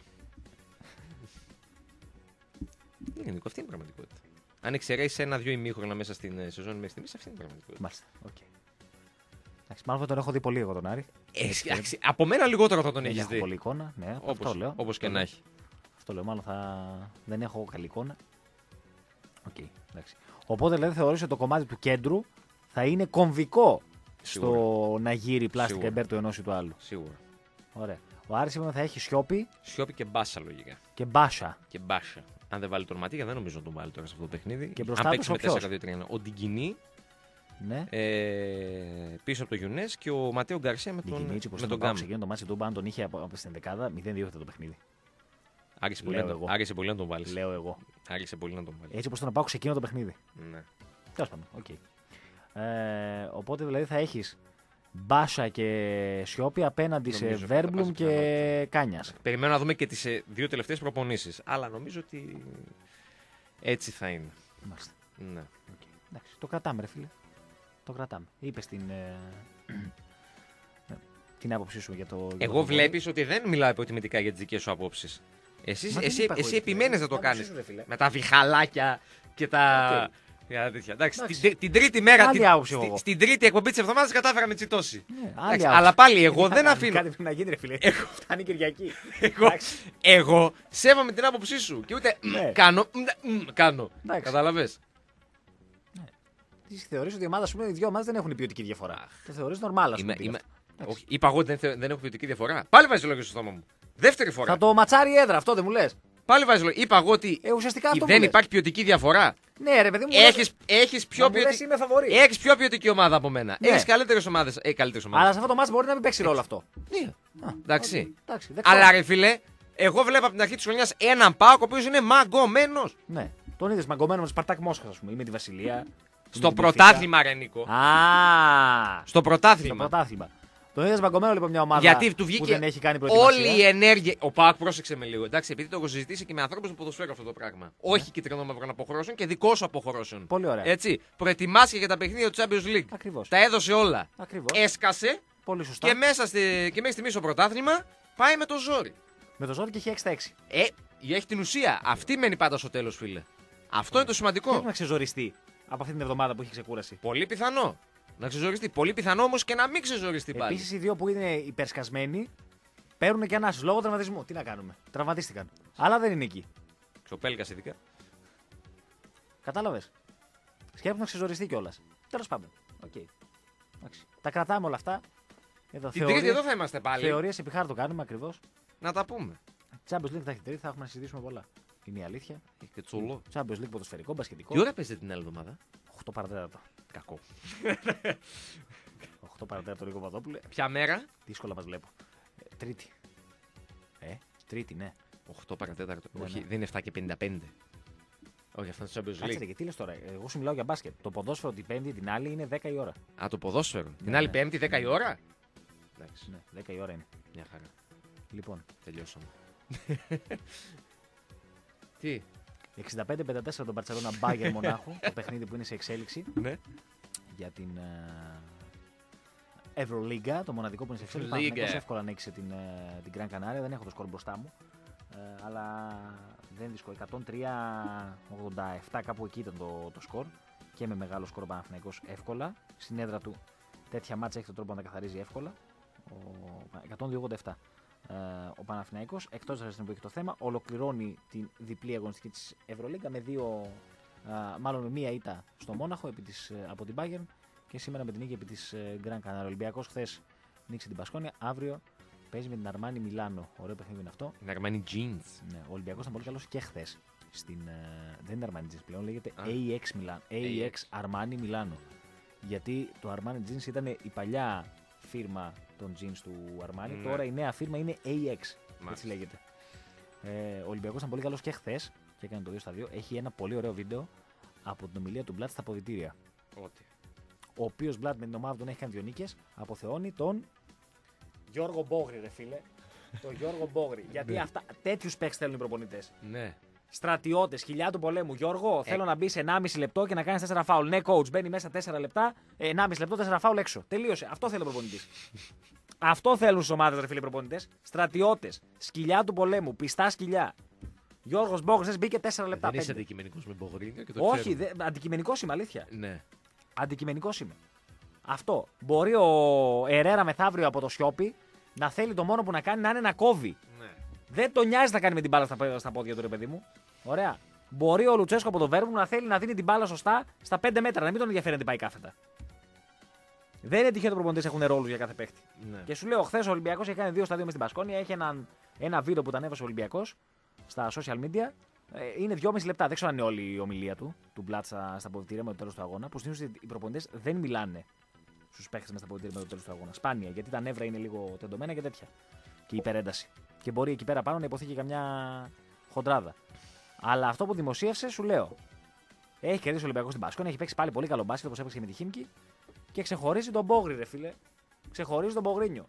Είναι Νίκο, αυτή είναι η πραγματικότητα. Αν εξαιρέσει ένα-δύο ημίχρονα μέσα στην σεζόν μέχρι στιγμή, αυτή είναι η πραγματικότητα. Μάλιστα. Okay. Εντάξει, μάλλον τον έχω δει πολύ εγώ τον Άρη. Από μένα λιγότερο θα τον έχει Έχω δει. πολύ εικόνα. Ναι, αυτό λέω. Όπως και να έχει. Αυτό λέω. Μάλλον δεν έχω καλή εικόνα. Okay, εντάξει. Οπότε δηλαδή θεωρείς ότι το κομμάτι του κέντρου θα είναι κομβικό Σίγουρα. στο να γύρει πλάστικα εμπέρ του ενός ή του άλλου. Σίγουρα. Ωραία. Ο Άρης είπαμε θα έχει Σιώπη Σιώπη και Μπάσα λογικά. και Μπάσα. Και Μπάσα. Αν δεν βάλει τον Ματίγια, δεν νομίζω να τον βάλει τώρα σε αυτό το παιχνίδι. Και μπροστά αν τους παίξει ο με 4-2-3-1. Ο Ντιγκινή Ναι. πίσω από το Γιουνές και ο Ματέο Γκαρσία με τον Γκάμα. Ξεκίνησε το μάτι του, αν τον είχε από στην δεκάδα, 0-2 ήταν το παιχνίδι. Άρχισε πολύ να τον βάλει. Λέω εγώ. Άρχισε πολύ να τον βάλει. Έτσι όπως τον πάω ξεκίνησε το παιχνίδι. Ναι. Τέλος πάντων. Okay. Οπότε δηλαδή θα έχεις Μπάσα και Σιώπη απέναντι σε Βέρμπλουμ και Κάνιας. Περιμένω να δούμε και τις δύο τελευταίες προπονήσεις. Αλλά νομίζω ότι έτσι θα είναι. Μάλιστα. Ναι. Okay. Εντάξει, το κρατάμε, ρε φίλε. Το κρατάμε. Είπες την άποψή σου για το. Εγώ βλέπεις ότι δεν μιλάω υποτιμητικά για τις δικές σου απόψεις. Εσύ επιμένεις να το κάνεις. Με τα βιχαλάκια και τα. Εντάξει, την τρίτη μέρα, στην τρίτη εκπομπή της εβδομάδας κατάφερα με τσιτώσει. Αλλά πάλι εγώ δεν αφήνω. Κάτι πρέπει να γίνει, ρε φίλε. Φτάνει Κυριακή. Εγώ σέβομαι την άποψή σου και ούτε κάνω. Κατάλαβες. Τι θεωρείς ότι οι δύο ομάδες δεν έχουν ποιοτική διαφορά. Το θεωρείς νορμάλ, ας πούμε. Όχι, είπα εγώ ότι δεν έχω ποιοτική διαφορά. Πάλι βάζει λόγια στο στόμα μου. Δεύτερη φορά. Θα το ματσάρει η έδρα, αυτό δεν μου λες. Πάλι βάζει λόγια. Είπα εγώ ότι δεν υπάρχει ποιοτική διαφορά. Ναι, ρε παιδί μου. Έχεις πιο ποιοτική ομάδα από μένα. Ναι. Έχεις καλύτερες ομάδες. Αλλά σε αυτό το μάτς μπορεί να μην παίξει ρόλο αυτό. Ναι. Εντάξει. Αλλά ρε φίλε, εγώ βλέπω από την αρχή της χρονιάς έναν Πάοκ ο οποίος είναι μαγκωμένος. Ναι. Τον είδες μαγκωμένο με το Σπαρτάκ Μόσχας, ας πούμε, ή με τη Βασιλεία. Στο πρωτάθλημα, ρε Νίκο. Στο πρωτάθλημα. Τον είδες μαγκωμένο λοιπόν μια ομάδα γιατί του βγήκε που δεν έχει κάνει προετοιμασία. Όλη η ενέργεια. Ο Πάοκ, πρόσεξε με λίγο. Εντάξει, επειδή το έχω συζητήσει και με ανθρώπους που ποδοσφαίρουν αυτό το πράγμα. Ναι. Όχι κυτρινό-μαυρών αποχρώσεων και δικό σου αποχρώσεων. Πολύ ωραία. Έτσι. Προετοιμάστηκε για τα παιχνίδια του Champions League. Ακριβώς. Τα έδωσε όλα. Ακριβώς. Έσκασε. Πολύ σωστά. Και μέχρι στιγμή στο πρωτάθλημα πάει με το ζόρι. Με το ζόρι και έχει 6-6. Έχει την ουσία. Αυτή μένει πάντα στο τέλος, φίλε. Αυτό είναι το σημαντικό. Πρέπει να ξεζοριστεί από αυτή την εβδομάδα που έχει ξεκούραση. Πολύ πιθανό. Να ξεζοριστεί. Πολύ πιθανό όμως και να μην ξεζοριστεί πάλι. Επίσης οι δύο που είναι υπερσκασμένοι παίρνουν και ένα λόγο τραυματισμού. Τι να κάνουμε. Τραυματίστηκαν. Αλλά δεν είναι εκεί. Ξοπέλκας ειδικά. Κατάλαβες. Σκέφτομαι να ξεζοριστεί κιόλας. Τέλος πάντων. Okay. Τα κρατάμε όλα αυτά. Εδώ, την Τρίτη εδώ θα είμαστε πάλι. Θεωρίες επί χάρη το κάνουμε ακριβώς. Να τα πούμε. Champions League θα έχει Τρίτη, θα έχουμε να συζητήσουμε πολλά. Είναι η αλήθεια. Έχει και τσούλο. Champions League ποδοσφαιρικό, μπασκετικό. Τι ώρα παίζετε την άλλη εβδομάδα? 8 παρατέταρτο. Κακό. 8 παρατέταρτο Νίκο Παπαδόπουλε. Ποια μέρα? Δύσκολα μας βλέπω. Τρίτη. Τρίτη, ναι. 8 παρατέταρτο. Ναι, όχι, ναι. Δεν είναι 7 και 55. Όχι, αυτό είναι το Champions League. Κάτσε, και τι λες τώρα. Εγώ σου μιλάω για μπάσκετ. Το ποδόσφαιρο την Πέμπτη, την άλλη είναι 10 η ώρα. Α, το ποδόσφαιρο. Ναι, την άλλη Πέμπτη, 10 η ώρα. Εντάξει. Ναι, 10 η ώρα είναι. Μια χαρά. Λοιπόν. Τελειώσαμε. Τι? 65-54 τον Μπαρτσελόνα Bayern Μονάχου, το παιχνίδι που είναι σε εξέλιξη Ναι. για την Ευρωλίγκα, το μοναδικό που είναι σε εξέλιξη. Λίγκα. Παναθηναϊκός εύκολα νίκησε την Gran Canaria, δεν έχω το σκορ μπροστά μου. Αλλά δεν είναι δύσκολο. 103-87, κάπου εκεί ήταν το σκορ. Και με μεγάλο σκορ ο Παναθηναϊκός εύκολα. Στην έδρα του τέτοια μάτσα έχει τον τρόπο να τα καθαρίζει εύκολα. 102-87. Ο Παναθηναϊκός, εκτός από που έχει το θέμα, ολοκληρώνει την διπλή αγωνιστική της Ευρωλίγκα με με μία ήττα στο Μόναχο από την Bayern και σήμερα με την νίκη επί της Gran Canaria. Ο Ολυμπιακός χθες νίκησε την Πασκόνια, αύριο παίζει με την Αρμάνι Μιλάνο. Ωραίο παιχνίδι είναι αυτό. Την Αρμάνι Jeans. Ναι, ο Ολυμπιακός ήταν πολύ καλός και χθες. Δεν είναι Αρμάνι Jeans πλέον, λέγεται AX Milan. AX Armani Milano. Γιατί το Armani Jeans ήταν η παλιά φίρμα των jeans του Armani, Ναι. τώρα η νέα φίρμα είναι AX. Έτσι Μάλιστα. λέγεται. Ο Ολυμπιακός ήταν πολύ καλός και χθες και έκανε το 2-2. Έχει ένα πολύ ωραίο βίντεο από την ομιλία του Μπλατ στα αποδυτήρια. Ό,τι. Ο οποίος Μπλατ με την ομάδα του έχει κάνει 2 νίκες, αποθεώνει τον Γιώργο Μπόγρη, ρε φίλε. Τον Γιώργο Μπόγρη. Γιατί τέτοιους παίκτες θέλουν οι προπονητές. Ναι. Στρατιώτες, χιλιά του πολέμου. Γιώργο, θέλω να μπει σε 1,5 λεπτό και να κάνει 4 φάουλ. Ναι, coach, μπαίνει μέσα 4 λεπτά, 1,5 λεπτό, 4 φάουλ έξω. Τελείωσε. Αυτό θέλει ο προπονητής. Αυτό θέλουν στις ομάδες, ρε φίλοι προπονητές. Στρατιώτες, σκυλιά του πολέμου, πιστά σκυλιά. Γιώργος Μπόγρης μπήκε 4 λεπτά. Δεν είσαι 5. αντικειμενικός με Μπογρίνιο και το Όχι, ξέρουμε. αντικειμενικός είμαι, αλήθεια. Ναι. Αντικειμενικός είμαι. Αυτό. Μπορεί ο Ερέρα μεθαύριο από το Σιόπι να θέλει το μόνο που να κάνει να είναι να κόβει. Ναι. Δεν τον νοιάζει να κάνει με την μπάλα στα πόδια του, ρε παιδί μου. Ωραία. Μπορεί ο Λουτσέσκο από το Βέρμπου να θέλει να δίνει την μπάλα σωστά στα 5 μέτρα, να μην τον ενδιαφέρει να την πάει κάθετα. Δεν είναι τυχαίο ότι οι προπονητές έχουν ρόλους για κάθε παίχτη. Ναι. Και σου λέω, χθες ο Ολυμπιακός έχει κάνει 2-2 με στην Πασκόνια. Έχει ένα βίντεο που τα ανέβασε ο Ολυμπιακός στα social media. Είναι 2,5 λεπτά. Δεν ξέρω αν είναι όλη η ομιλία του Μπλατ στα αποδυτήρια με το τέλος του αγώνα. Που συνήθως οι προπονητές δεν μιλάνε στους παίχτες με στα αποδυτήρια με το τέλος του αγώνα. Σπάνια, γιατί τα νεύρα είναι λίγο τεντωμένα και τέτοια. Και η υπερένταση. Και μπορεί εκεί πέρα πάνω να υποθεί και καμιά χοντράδα. Αλλά αυτό που δημοσίευσε, σου λέω. Έχει κερδίσει ο Ολυμπιακός στην Πασκόνια, έχει παίξει πάλι πολύ καλό μπάσκετ όπως έπαιξε και με τη Χίμκι και ξεχωρίζει τον Μπόγρη, ρε φίλε. Ξεχωρίζει τον Μπογρίνιο.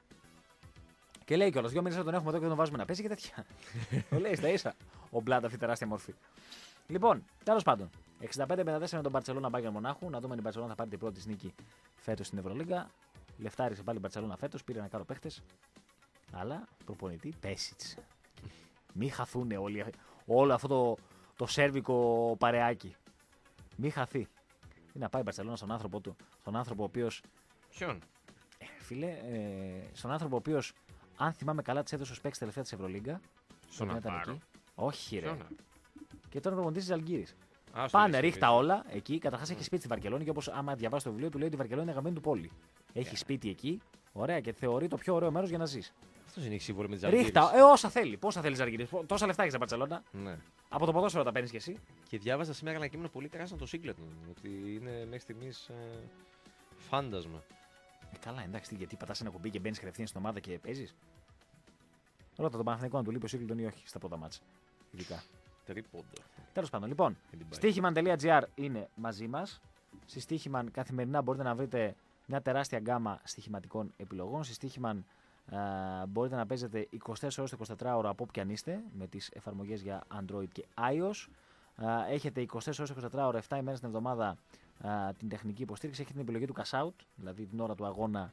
Και λέει κιόλας, 2 μήνες θα τον έχουμε εδώ και δεν τον βάζουμε να παίζει και τέτοια. Το λέει στα ίσα. Ο Μπλάντα αυτή τεράστια μορφή. Λοιπόν, τέλος πάντων. 65-54 με τον Μπαρτσελόνα Bayern Μονάχου. Να δούμε αν η Μπαρτσελόνα θα πάρει την πρώτη νίκη φέτος στην Ευρωλίγκα. Λεφτάρισε πάλι η Μπαρτσελόνα φέτος, πήρε ένα κάρο παίχτες. Αλλά προπονητή Πέσιτς. Μη χαθούν όλο αυτό το σέρβικο παρεάκι. Μη χαθεί. Είναι να πάει η Μπαρτσελόνα στον άνθρωπο του. Στον άνθρωπο ο οποίος. Ποιον? Φίλε, στον άνθρωπο ο οποίος, αν θυμάμαι καλά, της έδωσε ως παίκτης τελευταία της Ευρωλίγκα. Στον Όταν ήταν Ναβάρο. εκεί. Όχι, ρε. Ποιον? Και τώρα προπονητής της Αλγύρης. Α, στο Πάνε, Λίσι, ρίχτα Λίσι. όλα εκεί. Καταρχάς έχει σπίτι στη Βαρκελόνη και όπως άμα διαβάσει το βιβλίο του λέει ότι η Βαρκελόνη είναι αγαπημένη του πόλη. Έχει σπίτι εκεί. Ωραία και θεωρεί το πιο ωραίο μέρος για να ζεις. Αυτός είναι η σύμβολη με τις Αλγύρες. Ρίχτα, όσα θέλει. Πόσα θέλει Αλγύρης. Τόσα λεφτά έχει στην Μπαρτσελόνα. Ναι. Από το ποδόσφαιρο τα παίρνει κι εσύ. Και διάβαζα σήμερα ένα κείμενο πολύ κράσαν το Σίγκλετον. Ότι είναι μέχρι στιγμής φάντασμα. Καλά, εντάξει, γιατί πατάς ένα κουμπί και μπαίνεις κατευθείαν στην ομάδα και παίζεις. Ρώτα τον Παναθηναϊκό αν του λείπει ο Σίγκλετον ή όχι στα πρώτα μάτσα. Ειδικά. Τρίποντο. Τέλος πάντων, λοιπόν, Με την πάει. στοίχημαν.gr είναι μαζί μας. Στη Στοίχημαν καθημερινά μπορείτε να βρείτε μια τεράστια γκάμα στοιχηματικών επιλογών. Στη Στοίχημαν μπορείτε να παίζετε 24 ώρες το 24ωρο από όποια αν είστε με τις εφαρμογές για Android και iOS. Έχετε 24 ώρες το 24ωρο, 7 ημέρες την εβδομάδα την τεχνική υποστήριξη. Έχετε την επιλογή του cash out, δηλαδή την ώρα του αγώνα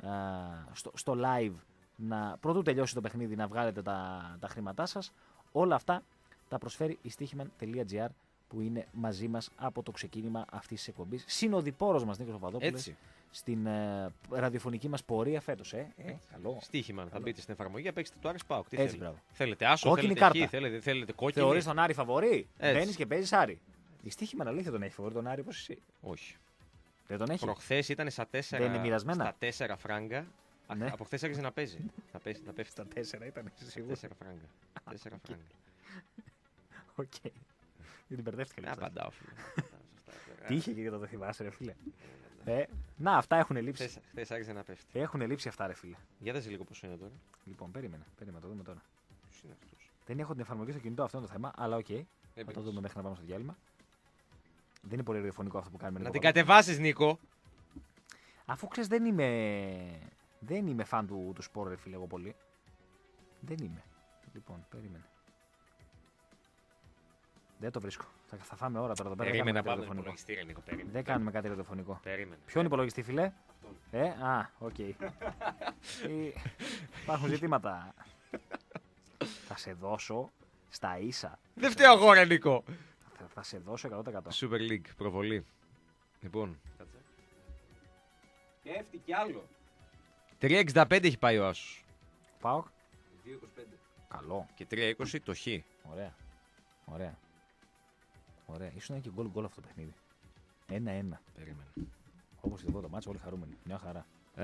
στο live, πρωτού τελειώσει το παιχνίδι να βγάλετε τα χρήματά σας. Όλα αυτά τα προσφέρει η στοίχημαν.gr που είναι μαζί μας από το ξεκίνημα αυτής της εκπομπής. Συνοδοιπόρος μας Νίκος Παπαδόπουλος Έτσι. στην ραδιοφωνική μας πορεία φέτος. Καλό. Στοίχημα. Θα μπείτε στην εφαρμογή και παίξετε το Άρης ΠΑΟΚ. Τι Έτσι, θέλετε. μπράβο. Θέλετε άσο, Κόκκινη θέλετε κάρτα. χ, θέλετε κόκκινη. Θεωρείς τον Άρη φαβορί. Έτσι. Μπαίνεις και παίζεις Άρη. Η Στοίχημαν αλήθεια τον έχει φαβορί τον Άρη όπως εσύ. Όχι. Δεν τον έχει. Προχθές ήταν στα 4, Δεν είναι μοιρασμένα. στα 4 φράγκα. Ναι. Από χθες άρχισε να παίζει. να πέφτει. Στα 4 ήταν σίγουρα. 4 φράγκα. 4 φράγκα. Οκ. Γιατί μπερδεύτηκα Να λίγο. απαντάω, φίλε. Τι είχε και το δεν θυμάσαι, ρε φίλε. Να, αυτά έχουν λείψει. Χθες άρχισε να πέφτει. Έχουν λείψει αυτά, ρε φίλε. Για δες λίγο πόσο είναι τώρα. Λοιπόν, περίμενε, το δούμε τώρα. Ποιος είναι αυτός. Δεν έχω την εφαρμογή στο κινητό, αυτό είναι το θέμα, αλλά οκ. Θα το δούμε μέχρι να πάμε στο διάλειμμα. Δεν είναι πολύ ραδιοφωνικό αυτό που κάνουμε. Να Νίκο την Παπαδόπουλο. κατεβάσεις, Νίκο. Αφού ξέρεις, δεν είμαι φαν του σπορ, ρε φίλε, εγώ πολύ. Δεν είμαι. Λοιπόν, περίμενε. Δεν το βρίσκω. Θα φάμε ώρα τώρα εδώ πέρα. Περίμενα πάμε τον υπολογιστή, Νίκο. Δεν κάνουμε κάτι ραδιοφωνικό. Περίμενα. Ποιον υπολογιστή, φιλέ? Οκ. Υπάρχουν ζητήματα. Θα σε δώσω στα ίσα. Δεν φταίω εγώ, ρε Νίκο. Θα σε δώσω 100%. Super League, προβολή. Λοιπόν. Και έφτει κι άλλο. 3,65 έχει πάει ο Άσος. Πάω. 2,25. Καλό. Και 3,20 το Χ. Ωραία. Ήσουν ένα και γκολ αυτό το παιχνίδι. 1-1. Περίμενα. Όπως το πρώτο μάτσο, όλοι χαρούμενοι. Μια χαρά.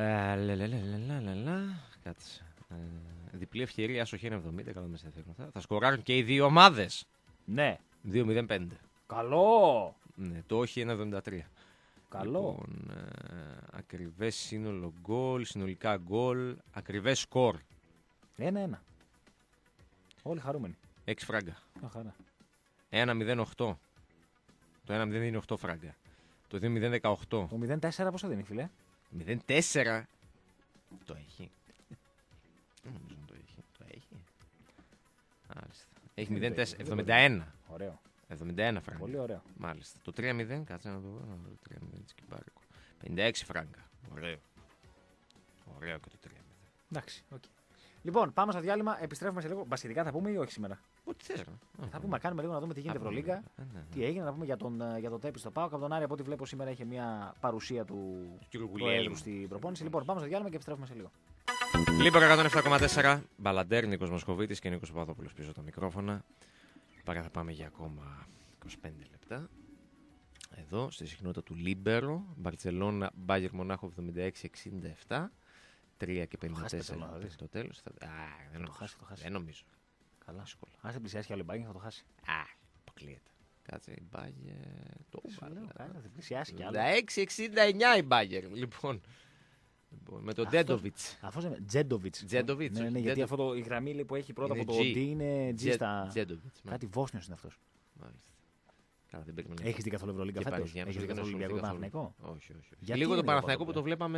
Κάτσε. Διπλή ευκαιρία, Άσο Χ 70. Καλά μέσα θα σκοράρουν και οι δύο ομάδες. Ναι. 2-0-5. Καλό. Ναι, το όχι 1,73. Καλό. Λοιπόν, ακριβές σύνολο γκολ, συνολικά γκολ, ακριβές σκορ. 1-1. Όλοι χαρούμενοι. 6 φράγκα. Μια χαρά. 1-0-8. Το 1-0 είναι 8 φράγκα. Το 2-0-18. Το 0-4 πόσο δίνει, φίλε? 0-4. Το έχει. Δεν νομίζω να το έχει. Το έχει. Μάλιστα. Έχει 0-4. 71. Ωραίο. 71 φράγκα. Πολύ ωραίο. Μάλιστα. Το 3-0, κάτσε να το δω. Το 3-0 τσικιμπάρικο. 56 φράγκα. Ωραίο. Ωραίο και το 3-0. Εντάξει, οκ. Λοιπόν, πάμε στο διάλειμμα. Επιστρέφουμε σε λίγο. Μπασχετικά θα πούμε ή όχι σήμερα? Ό,τι θες. Θα πούμε, κάνουμε λίγο να δούμε τι γίνεται Ευρωλίγκα. Τι έγινε, να πούμε για το Τέπι στο ΠΑΟΚ. Από τον Άρη, από ό,τι βλέπω σήμερα, είχε μια παρουσία του Προέδρου στην προπόνηση. Λοιπόν, πάμε στο διάλειμμα και επιστρέφουμε σε λίγο. Λίμπερο 107,4. Μπαλαντέρ, Νίκος Μοσχοβίτης και Νίκος Παπαδόπουλος πίσω τα μικρόφωνα. Παρά θα πάμε για ακόμα 25 λεπτά. Εδώ, στη συχνότητα του Λίμπερο. Μπαρτσελώνα, Μπάγερ Μονάχο 76-67. 3 και 54 το τέλος. Δεν νομίζω. Καλά. Αν δεν πλησιάσει κι άλλο η Μπάγερ θα το χάσει. Αποκλείεται. Κάτσε η Μπάγερ. Θα πλησιάσει κι άλλο. 66-69 η Μπάγερ. Λοιπόν, με τον Τζέντοβιτς. Αυτό είναι Τζέντοβιτς. Ναι, γιατί η γραμμή που έχει πρώτα από το D είναι G στα. Κάτι Βόσνιος είναι αυτός. Έχεις δει καθόλου Ευρωλίγκα φέτος? Έχεις δει καθόλου Ολυμπιακό Παναθηναϊκό? Όχι. Λίγο τον Παναθηναϊκό που το βλέπαμε.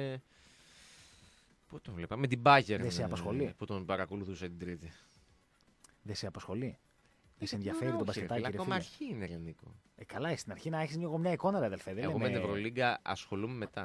Πού τον βλέπαμε? Με την Μπάγερ. Δεν σε απασχολεί? Που τον παρακολουθούσε την Τρίτη. Δεν σε απασχολεί? Δεν σε ενδιαφέρει το μπασκετάκι? Ακόμα αρχή είναι, Νίκο. Καλά, στην αρχή να έχεις μια εικόνα, ρε αδελφέ. Εγώ με την Ευρωλίγκα ασχολούμαι μετά.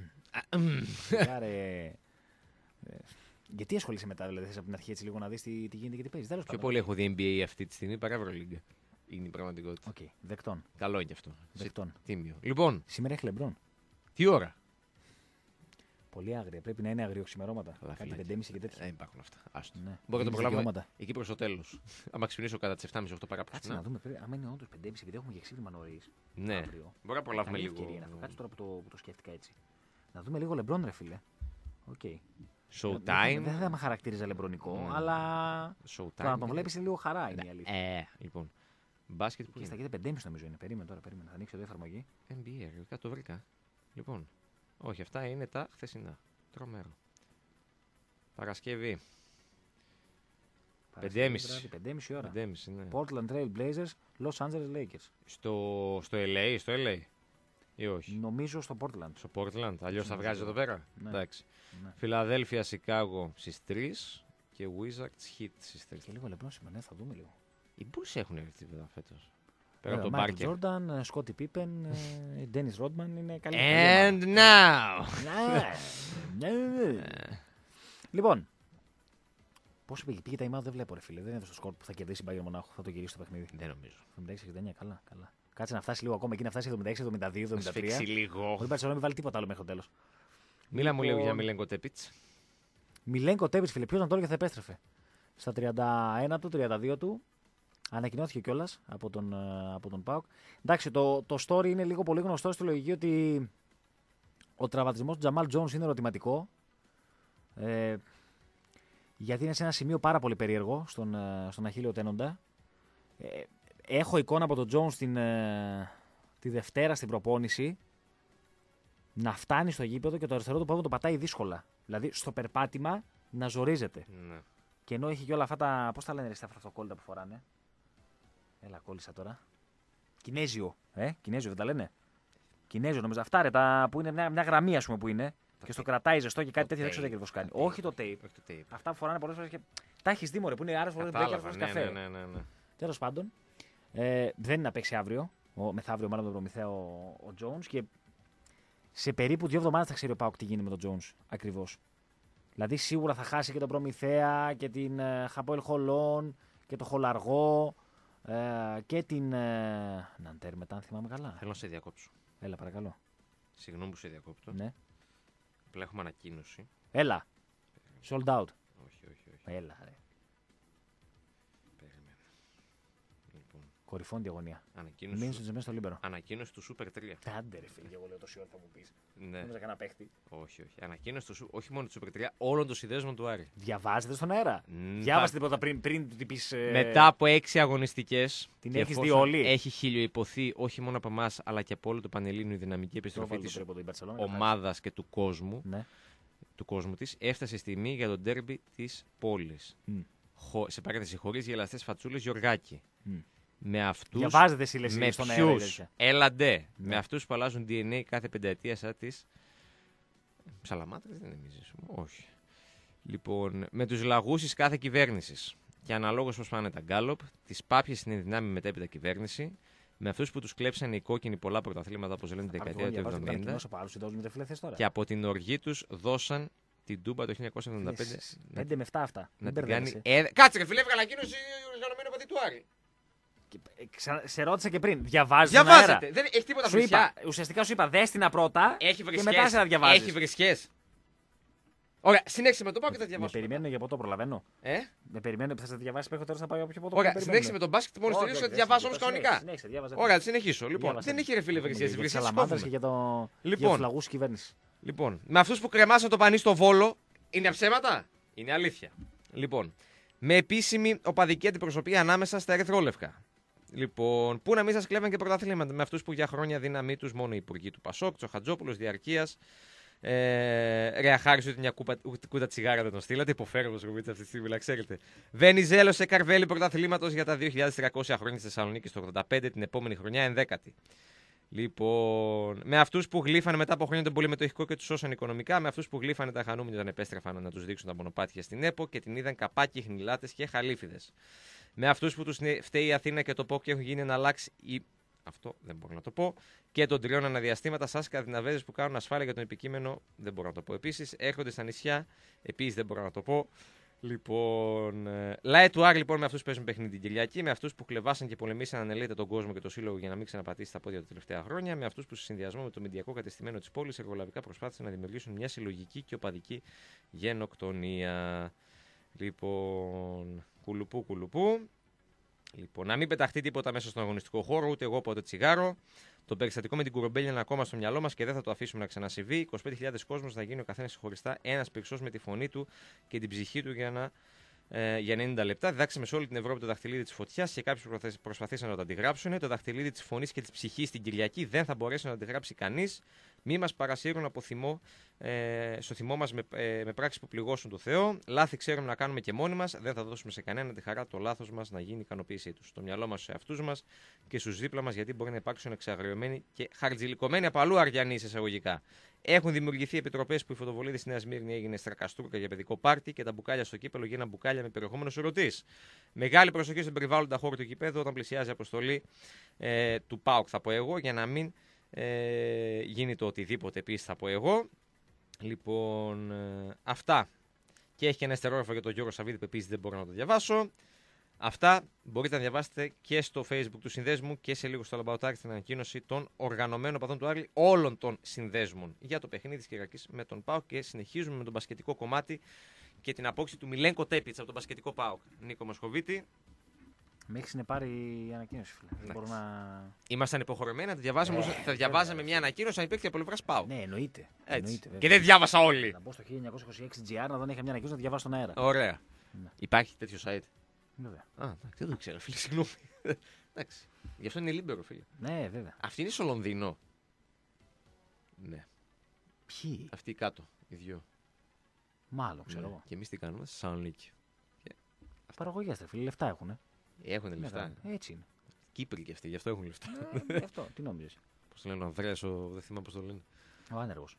Γιατί ασχολείσαι μετά, δηλαδή, θες από την αρχή έτσι λίγο να δεις τι γίνεται και τι παίζεις? Πιο πολύ έχω δει NBA αυτή τη στιγμή παρά Ευρωλίγκα. Είναι η πραγματικότητα. Οκ, δεκτών. Καλό είναι αυτό. Δεκτών. Τίμιο. Λοιπόν. Σήμερα έχει Λεμπρόν. Τι ώρα? Πολύ άγρια. Πρέπει να είναι αγριοξημερώματα. Κάτι 5.30 και τέτοια. Δεν υπάρχουν αυτά. Άστο. Ναι. Μπορεί να το προλάβουμε εκεί προς το τέλος. Άμα ξυπνήσω κατά τις 7.30-8 παραπάνω. Κάτσε να δούμε. Άμα είναι όντως 5.30 επειδή έχουμε και ξύπνημα νωρίς. Ναι. Αύριο. Μπορεί να προλάβουμε λίγο. Ευκαιρία είναι αυτό. Κάτσε τώρα που το σκέφτηκα έτσι. Να δούμε λίγο Λεμπρόν, ρε φίλε. Okay. Showtime. Δεν θα με χαρακτήριζε λεμπρονικό, αλλά. Showtime. Το να τον βλέπει είναι λίγο χαρά, είναι η αλήθεια. Λοιπόν. Μπάσκετ που. Και στα 5.30 νομίζω είναι. Περίμενε τώρα, περίμενε. Θα ανοίξω εδώ εφαρμογή. NBA, κάτι το βρήκα. Λοιπόν. Όχι, αυτά είναι τα χθεσινά. Τρομερό. Παρασκευή. 5.30 ώρα. 5.30, ναι. Portland Trail Blazers, Los Angeles Lakers. Στο LA ή όχι? Νομίζω στο Portland. Στο Portland, αλλιώς θα βγάζει εδώ πέρα. Ναι. Εντάξει. Ναι. Φιλαδέλφια, Σικάγο στις 3 και Wizards Heat στις 3. Και λίγο λεπτό σήμερα, θα δούμε λίγο. Οι Bulls έχουν έρθει βέβαια φέτος. Πέρα από τον Barker. Τζόρνταν, Σκότι Πίπεν, Ντένις Ρόντμαν είναι καλή. And now! Λοιπόν, πόσο πήγε τα ημάδα δεν βλέπω, ρε φίλε. Δεν είναι στο σκορ που θα κερδίσει η Bayern Μονάχο, θα το γυρίσει το παιχνίδι. Δεν νομίζω. 76-69, καλά. Κάτσε να φτάσει λίγο ακόμα εκεί, να φτάσει 76-72-73. Σφίξει λίγο. Όχι, Μπαρτσελόνα μην βάλει τίποτα άλλο μέχρι το τέλος. Μίλα μου λίγο για Μιλένκο Τέπιτς. Μιλένκο Τέπιτς, φίλε, ποιος να το έλεγε θα επέστρεφε. Στα 31 του, 32 του. Ανακοινώθηκε κιόλας από τον ΠΑΟΚ. Εντάξει, το story είναι λίγο πολύ γνωστό στη λογική ότι ο τραυματισμός του Τζαμάλ Τζόουνς είναι ερωτηματικό. Γιατί είναι σε ένα σημείο πάρα πολύ περίεργο στον αχίλλειο τένοντα. Έχω εικόνα από τον Τζόουνς τη Δευτέρα στην προπόνηση να φτάνει στο γήπεδο και το αριστερό του πόδι το πατάει δύσκολα. Δηλαδή στο περπάτημα να ζορίζεται. Ναι. Και ενώ έχει και όλα αυτά τα. Πώς τα λένε αυτά τα αυτοκόλλητα που φοράνε. Έλα, κόλλησα τώρα. Κινέζιο. Κινέζιο δεν τα λένε. Κινέζιο νομίζω. Αυτά ρε, που είναι μια γραμμή, ας πούμε, που είναι. Και στο κρατάει ζεστό και κάτι τέτοιο δεν ξέρω τι ακριβώς κάνει. Όχι το tape. Αυτά που φοράνε πολλές φορές και. Τα έχει δει μωρέ, που είναι άρεστο φορές μπλε και άρεστο καφέ. Ναι. Τέλος πάντων. Δεν είναι να παίξει αύριο, μεθαύριο μάλλον τον Προμηθέα ο Jones και σε περίπου 2 εβδομάδες θα ξέρει ο ΠΑΟΚ τι γίνει με τον Jones ακριβώς. Δηλαδή σίγουρα θα χάσει και τον Προμηθέα και την Χαποέλ Χολόν και το Χολαργό και την Ναντέρ μετά, αν θυμάμαι καλά. Θέλω να σε διακόψω. Έλα, παρακαλώ. Συγγνώμη που σε διακόπτω. Ναι. Απλά έχουμε ανακοίνωση. Έλα. Sold out. Όχι. Έλα, ρε. Περίμενε. Λοιπόν, Κορυφών διαγωνία. ανακοίνωση, Μείνεις στο Λίμπερο. ανακοίνωση του Super 3. Άντε ρε φίλε, εγώ λέω τόση ώρα θα μου πεις. Ναι. Νόμιζα κανένα παίχτη. Όχι. Ανακοίνωση του όχι μόνο του Super 3, όλων των συνδέσμων του Άρη. Διαβάζετε στον αέρα. Μ, Διάβασε τίποτα πριν του πεις. Μετά από 6 αγωνιστικές. Την έχεις δει όλη. Έχει χιλιοϊπωθεί όχι μόνο από εμάς αλλά και από όλο το Πανελλήνιο η δυναμική επιστροφή της ομάδας και του κόσμου. Ναι. Του κόσμου της, έφτασε η στιγμή για το ντέρμπι της πόλης. Σε παρένθεση, χωρίς γελαστές φατσούλες Γιωργάκη. Με αυτούς. Διαβάζετε εσύ με στον αέρα. ποιους. Έλαντε. Με αυτούς που αλλάζουν DNA κάθε πενταετία σαν τις. Ψαλαμάτρες δεν είναι εμείς. Όχι. Λοιπόν, με τους λαγούς της κάθε κυβέρνησης. Και αναλόγως πώς πάνε τα γκάλοπ, τις πάπιες είναι δυνάμει μετέπειτα κυβέρνηση. Με αυτούς που τους κλέψανε οι κόκκινοι πολλά πρωταθλήματα, όπως λένε τη δεκαετία του 70. Και από την οργή τους δώσαν την Τούμπα το 1975. 5 με 7 αυτά. Να την κάνει. Κάτσε, ρε φίλε, έβγαλε ανακοίνωση οργανωμένο παιδί του Άρη. Σε ρώτησα και πριν. Διαβάζετε. Δεν έχει τίποτα φυσικά. Ουσιαστικά σου είπα, δέστηνα πρώτα. Έχει και μετά σε να διαβάζεις. Έχει βρισκές. Ωραία, συνέχισε με τον Πάο και θα διαβάσω. Με περιμένω για ποτό, προλαβαίνω. Με περιμένω που θα σε διαβάσει μέχρι τώρα να πάω από ποτό. Ωραία, συνέχισε με τον μπάσκετ μόλις τελείωσε να διαβάσω όμως κανονικά. Ωραία, συνεχίσω. Λοιπόν, δεν έχει ρε φίλε βρισκές. Για τις Σαλαμάνδρες και για τους λαγούς της κυβέρνησης. Λοιπόν, με αυτούς που κρεμάσαν το πανί στο Βόλο, είναι ψέματα. Είναι αλήθεια. Λοιπόν, με επίσημη οπαδική αντιπροσωπεία ανάμεσα στα ερυθρόλευκα. Λοιπόν, πού να μην σας κλέβαν και πρωταθλήματα με αυτούς που για χρόνια δύναμή τους μόνο οι υπουργοί του Πασόκ, Τσοχατζόπουλος, Διαρκείας. Ρεαχάρισε ότι μια κούτα τσιγάρα δεν τον στείλατε. Υποφέρω το αυτή τη στιγμή, να ξέρετε. Βενιζέλο σε καρβέλι πρωταθλήματος για τα 2.300 χρόνια στη Θεσσαλονίκη στο 85, την επόμενη χρονιά 11η. Λοιπόν, με αυτούς που γλύφανε μετά από χρόνια τον πολυμετοχικό και τους σώσαν οικονομικά, με αυτούς που γλύφανε τα χανούμενα όταν επέστρεφαν να τους δείξουν τα μονοπάτια στην ΕΠΟ και την είδαν καπάκι, χνηλάτες και χαλίφιδες. Με αυτούς που τους φταίει η Αθήνα και το ΠΟΚ και έχουν γίνει να αλλάξει η. Αυτό δεν μπορώ να το πω. Και των 3 αναδιαστήματα σας σκανδιναβέζες που κάνουν ασφάλεια για τον επικείμενο, δεν μπορώ να το πω. Επίσης έρχονται στα νησιά, επίσης δεν μπορώ να το πω. Λοιπόν, Λάε του Άρη λοιπόν με αυτούς που παίζουν παιχνίδι την Κυριακή, με αυτούς που κλεβάσαν και πολεμήσαν ανελέητα τον κόσμο και το σύλλογο για να μην ξαναπατήσει τα πόδια τα τελευταία χρόνια, με αυτούς που σε συνδυασμό με το μηντιακό κατεστημένο της πόλης εργολαβικά προσπάθησαν να δημιουργήσουν μια συλλογική και οπαδική γενοκτονία. Λοιπόν, κουλουπού. Λοιπόν, να μην πεταχτεί τίποτα μέσα στον αγωνιστικό χώρο, ούτε εγώ ποτέ τσιγάρο. Το περιστατικό με την Κουρομπέλια είναι ακόμα στο μυαλό μας και δεν θα το αφήσουμε να ξανασυμβεί. 25.000 κόσμος θα γίνει ο καθένας ξεχωριστά, ένας πυρσός με τη φωνή του και την ψυχή του για 90 λεπτά. Διδάξαμε σε όλη την Ευρώπη το δαχτυλίδι της φωτιάς και κάποιοι προσπαθήσαν να το αντιγράψουν. Το δαχτυλίδι της φωνής και της ψυχής στην Κυριακή δεν θα μπορέσει να το αντιγράψει κανείς. Μη μας παρασύρουν από θυμό, στο θυμό μας με πράξεις που πληγώσουν το Θεό. Λάθη ξέρουμε να κάνουμε και μόνοι μας. Δεν θα δώσουμε σε κανέναν τη χαρά το λάθος μας να γίνει η ικανοποίησή τους. Στο μυαλό μας, σε αυτούς μας και στους δίπλα μας, γιατί μπορεί να υπάρξουν εξαγριωμένοι και χαρτζηλικωμένοι από αλλού αριανοί εισαγωγικά. Έχουν δημιουργηθεί επιτροπές που η φωτοβολίδα στη Νέα Σμύρνη έγινε στρακαστούρκα για παιδικό πάρτι και τα μπουκάλια στο κύπελο γίναν μπουκάλια με περιεχόμενο σωρωτή. Μεγάλη προσοχή στον περιβάλλοντα χώρο του γηπέδου όταν πλησιάζει η αποστολή του ΠΑΟΚ, θα πω εγώ, για να μην γίνει το οτιδήποτε επίσης, θα πω εγώ. Λοιπόν, αυτά. Και έχει και ένα εστερόγραφο για τον Γιώργο Σαββίδη που επίσης δεν μπορώ να το διαβάσω. Αυτά μπορείτε να διαβάσετε και στο Facebook του συνδέσμου και σε λίγο στο Λαμπαουτάρι στην ανακοίνωση των οργανωμένων παδών του Άρη όλων των συνδέσμων για το παιχνίδι της Κυριακής με τον ΠΑΟΚ. Και συνεχίζουμε με τον μπασκετικό κομμάτι και την απόξη του Μιλένκο Τέπιτς από τον μπασκετικό ΠΑΟΚ. Νίκο Μοσχοβίτη. Με έχει συνεπάρει η ανακοίνωση, φίλε. Δεν μπορώ να. Ήμασταν υποχρεωμένοι να τη διαβάσουμε. Θα διαβάζαμε μια ανακοίνωση αν υπήρχε από πλευρά ΠΑΟΚ. Ναι, εννοείται. Και δεν διάβασα όλοι. Να μπω στο 1926 GR να δω αν είχα μια ανακοίνωση να διαβάσω στον αέρα. Ωραία. Ναι. Υπάρχει τέτοιο site. Βέβαια. Δεν το ξέρω, φίλε, συγγνώμη. Εντάξει. Γι' αυτό είναι λίμπερο, φίλε. Ναι, βέβαια. Αυτή είναι στο Λονδίνο. Ναι. Ποιοι? Αυτοί κάτω, οι δυο. Μάλλον, ξέρω εγώ. Και εμείς τι κάνουμε, στη Θεσσαλονίκη. Παραγωγές, φίλε, λεφτά έχουνε. Έχουν λεφτά. Έτσι είναι. Κύπροι και αυτοί, γι' αυτό έχουν λεφτά. Γι' αυτό, τι νόμιζες. Πώς το λένε ο Ανδρέας, δεν θυμάμαι πώς το λένε. Ο άνεργος.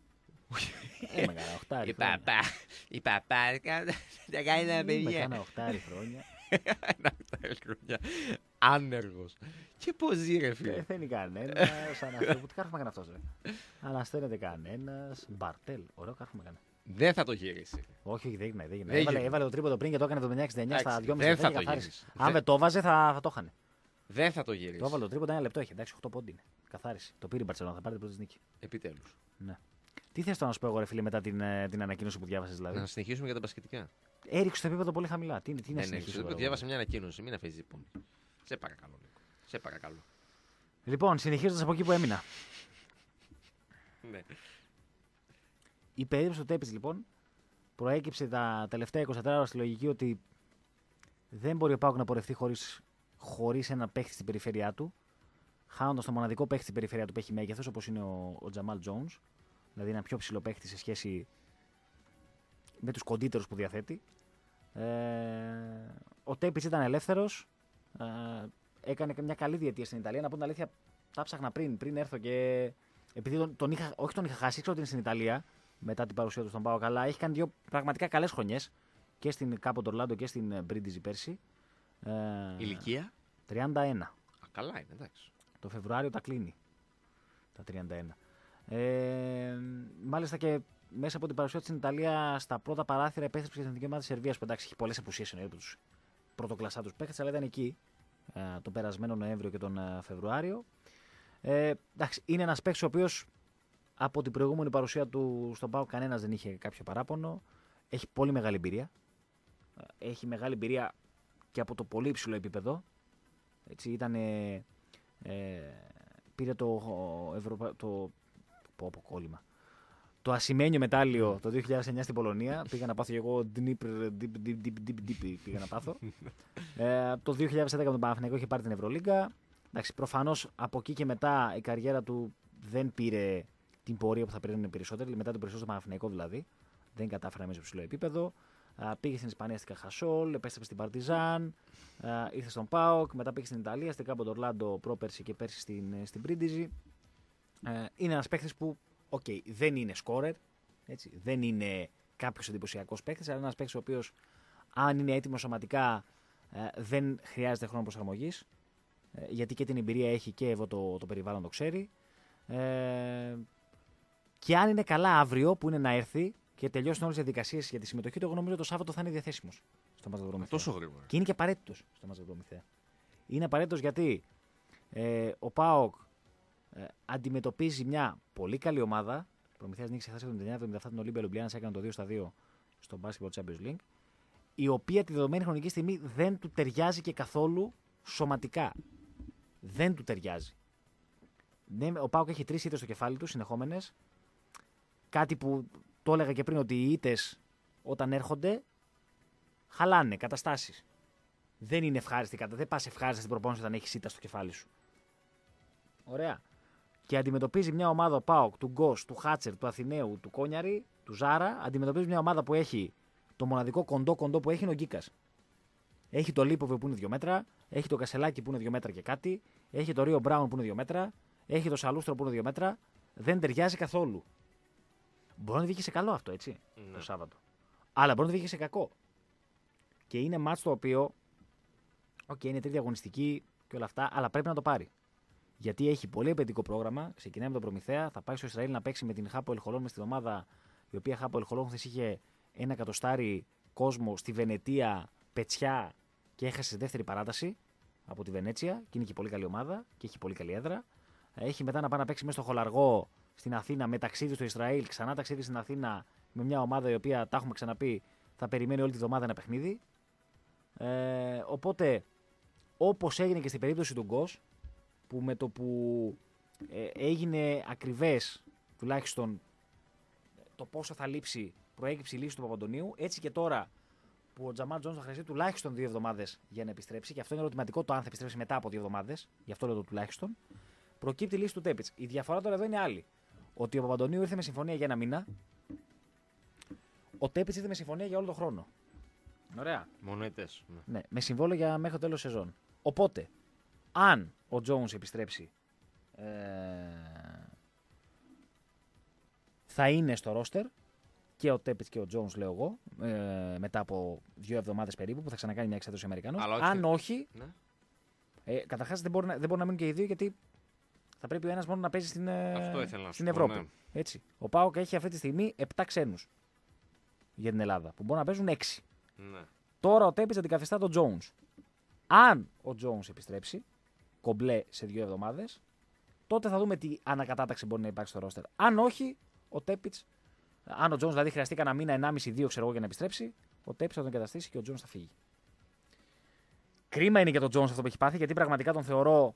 Είμαι κανένα 8 χρόνια. Η παπά, τα κάνει τα παιδιά. Είμαι κανένα 8 χρόνια. 1 χρόνια. Άνεργος. Και πώς ζει, ρε φίλε. Δεν είναι κανένα. Τι κάρφωμα έκανε αυτό, ρε. Ανασταίνεται κανένα. Μπαρτέλ. Ωραίο κάρφωμα έκανε. Δεν θα το γυρίσει. Όχι, δεν έγινε. Δεν έγινε. Έβαλε το τρίποντο πριν και το έκανε 79-69 στα 2,5 δεν θα λεπτά. το γυρίσει. Αν δεν το βάζε, θα το είχαν. Δεν θα το γυρίσει. Το έβαλε το τρίποντο 1 λεπτό έχει. Εντάξει, 8 πόντι είναι. Καθάριση. Το πήρε η Μπαρσελόνα, θα πάρει την πρώτη νίκη. Επιτέλους. Ναι. Τι θες τώρα να σου πω εγώ, ρε φίλε, μετά την ανακοίνωση που διάβασες δηλαδή. Να συνεχίσουμε για τα μπασκετικά. Έριξε το επίπεδο πολύ χαμηλά. Τι να Ναι, συνεχίσω. ναι, διάβασα μια ανακοίνωση. Μην αφήσει λοιπόν. Σε παρακαλώ, Νίκο. Σε παρακαλώ. Λοιπόν, συνεχίζοντας από εκεί που έμεινα. Ναι. Η περίπτωση του Τέπιτς λοιπόν προέκυψε τα τελευταία 24 ώρα στη λογική ότι δεν μπορεί ο ΠΑΟΚ να πορευτεί χωρίς ένα παίχτη στην περιφέρειά του, χάνοντας το μοναδικό παίχτη στην περιφέρειά του που έχει μέγεθος, όπως είναι ο Τζαμάλ Τζόουνς, δηλαδή ένα πιο ψηλό παίχτη σε σχέση με τους κοντύτερους που διαθέτει. Ο Τέπιτς ήταν ελεύθερος, έκανε και μια καλή διετία στην Ιταλία. Να πω την αλήθεια, τα ψάχνα πριν έρθω και επειδή τον είχα χάσει, ήξερα ότι είναι στην Ιταλία μετά την παρουσία του στον ΠΑΟΚ, αλλά έχει κάνει 2 πραγματικά καλές χρονιές και στην Κάπο Ντορλάντο και στην Μπρίντιζι πέρσι. Ηλικία. 31. Καλά είναι, εντάξει. Το Φεβρουάριο τα κλείνει τα 31. Μάλιστα και μέσα από την παρουσία του στην Ιταλία στα πρώτα παράθυρα επέστρεψε στην εθνική ομάδα της Σερβίας που εντάξει έχει πολλές απουσίες εννοείται από τους πρωτοκλασσά τους παίκτες, αλλά ήταν εκεί τον περασμένο Νοέμβριο και τον Φεβρουάριο. Εντάξει, είναι ένας παίκτης ο οποίος από την προηγούμενη παρουσία του στον ΠΑΟΚ κανένας δεν είχε κάποιο παράπονο. Έχει πολύ μεγάλη εμπειρία. Έχει μεγάλη εμπειρία και από το πολύ υψηλό επίπεδο. Έτσι, πήρε το κόλλημα. Το ασημένιο μετάλλιο το 2009 στην Πολωνία. Πήγα να πάθω και εγώ πήγα να πάθω. Το 2011 με τον Παναθηναϊκό είχε πάρει την Ευρωλίγκα. Προφανώς από εκεί και μετά η καριέρα του δεν πήρε την πορεία που θα περίμενε περισσότερο. Μετά τον περισσότερο Παναθηναϊκό δηλαδή. Δεν κατάφερε να μείνει σε ψηλό επίπεδο. Πήγε στην Ισπανία στην Καχασόλ, επέστρεψε στην Παρτιζάν, ήρθε στον ΠΑΟΚ, μετά πήγε στην Ιταλία, στην Κάπο Ντορλάντο πρόπερση και πέρσι στην Πρίντιζι. Είναι ένας παίκτης που, δεν είναι σκόρερ, έτσι, δεν είναι κάποιος εντυπωσιακός παίκτης, αλλά ένας παίκτης ο οποίος, αν είναι έτοιμος σωματικά, δεν χρειάζεται χρόνο προσαρμογής, γιατί και την εμπειρία έχει και εδώ το περιβάλλον το ξέρει. Και αν είναι καλά αύριο, που είναι να έρθει και τελειώσουν όλες τις διαδικασίες για τη συμμετοχή του, εγώ νομίζω ότι το Σάββατο θα είναι διαθέσιμος στο Μαζαδρόμι. Τόσο γρήγορα. Και είναι και απαραίτητος στο Μαζαδρόμι. Είναι απαραίτητος γιατί ο ΠΑΟΚ αντιμετωπίζει μια πολύ καλή ομάδα. Ο Προμηθέας νίκησε χθες 79-77 την Ολύμπια Λουμπλιάνας, έκανε το 2-2 στο Basketball Champions League. Η οποία τη δεδομένη χρονική στιγμή δεν του ταιριάζει και καθόλου σωματικά. Δεν του ταιριάζει. Ο ΠΑΟΚ έχει 3 ήττες στο κεφάλι του συνεχόμενες. Κάτι που το έλεγα και πριν ότι οι ήττες όταν έρχονται χαλάνε καταστάσεις. Δεν είναι ευχάριστη, δεν πας ευχάριστα στην προπόνηση όταν έχεις ήττα στο κεφάλι σου. Ωραία. Και αντιμετωπίζει μια ομάδα ο ΠΑΟΚ του Γκος, του Χάτσερ, του Αθηναίου, του Κόνιαρη, του Ζάρα. Αντιμετωπίζει μια ομάδα που έχει το μοναδικό κοντό που έχει είναι ο Γκίκας. Έχει το Λίποβε που είναι 2 μέτρα, έχει το Κασελάκι που είναι 2 μέτρα και κάτι, έχει το Ρίο Μπράουν που είναι 2 μέτρα, έχει το Σαλούστρο που είναι 2 μέτρα. Δεν ταιριάζει καθόλου. Μπορεί να βγει σε καλό αυτό, έτσι, το Σάββατο. Αλλά μπορεί να βγει σε κακό. Και είναι μάτς το οποίο, είναι τρίτη αγωνιστική και όλα αυτά, αλλά πρέπει να το πάρει. Γιατί έχει πολύ επαιτειακό πρόγραμμα. Ξεκινάει με τον Προμηθέα, θα πάει στο Ισραήλ να παίξει με την Χάπο Ελχολών, με στην ομάδα η οποία Χάπο Ελχολών χθες είχε 1 εκατοστάρι κόσμο στη Βενετία, πετσιά και έχασε σε δεύτερη παράταση από τη Βενέτσια. Και είναι και πολύ καλή ομάδα και έχει πολύ καλή έδρα. Έχει μετά να πάει να παίξει μέσα στο Χολαργό στην Αθήνα με ταξίδι στο Ισραήλ, ξανά ταξίδι στην Αθήνα με μια ομάδα η οποία, τα έχουμε ξαναπεί, θα περιμένει όλη τη βδομάδα ένα παιχνίδι. Οπότε, όπως έγινε και στην περίπτωση του Γκος, που με το που έγινε ακριβές τουλάχιστον το πόσο θα λείψει, προέκυψε η λύση του Παπαντονίου, έτσι και τώρα που ο Τζαμάλ Τζόνς θα χρειαστεί τουλάχιστον 2 εβδομάδες για να επιστρέψει, και αυτό είναι ερωτηματικό το αν θα επιστρέψει μετά από 2 εβδομάδες, γι' αυτό λέω το τουλάχιστον, προκύπτει η λύση του Τέπιτς. Η διαφορά τώρα εδώ είναι άλλη. Ότι ο Παπαντονίου ήρθε με συμφωνία για 1 μήνα, ο Τέπιτς ήρθε με συμφωνία για όλο τον χρόνο. Ωραία. Μονοετές. Ναι, με συμβόλαιο για μέχρι το τέλος σεζόν. Οπότε, αν ο Jones επιστρέψει, θα είναι στο ρόστερ. και ο Τέπιτς και ο Jones, λέω εγώ, μετά από 2 εβδομάδες περίπου, που θα ξανακάνει μια εξέδωση Αμερικανός. Αν όχι, ναι. καταρχάς δεν μπορεί να μείνουν και οι δύο, γιατί θα πρέπει ο ένας μόνο να παίζει στην Ευρώπη. Ναι. Έτσι. Ο ΠΑΟΚ έχει αυτή τη στιγμή 7 ξένους για την Ελλάδα, που μπορούν να παίζουν 6. Ναι. Τώρα ο Τέπιτς αντικαθιστά τον Jones. Αν ο Jones επιστρέψει, κομπλέ σε 2 εβδομάδες, τότε θα δούμε τι ανακατάταξη μπορεί να υπάρξει στο ρόστερ. Αν όχι, ο Τέπιτς, αν ο Jones δηλαδή χρειαστεί κανένα μήνα, 1,5-2 ξέρω εγώ για να επιστρέψει, ο Τέπιτς θα τον εγκαταστήσει και ο Jones θα φύγει. Κρίμα είναι για τον Jones αυτό που έχει πάθει, γιατί πραγματικά τον θεωρώ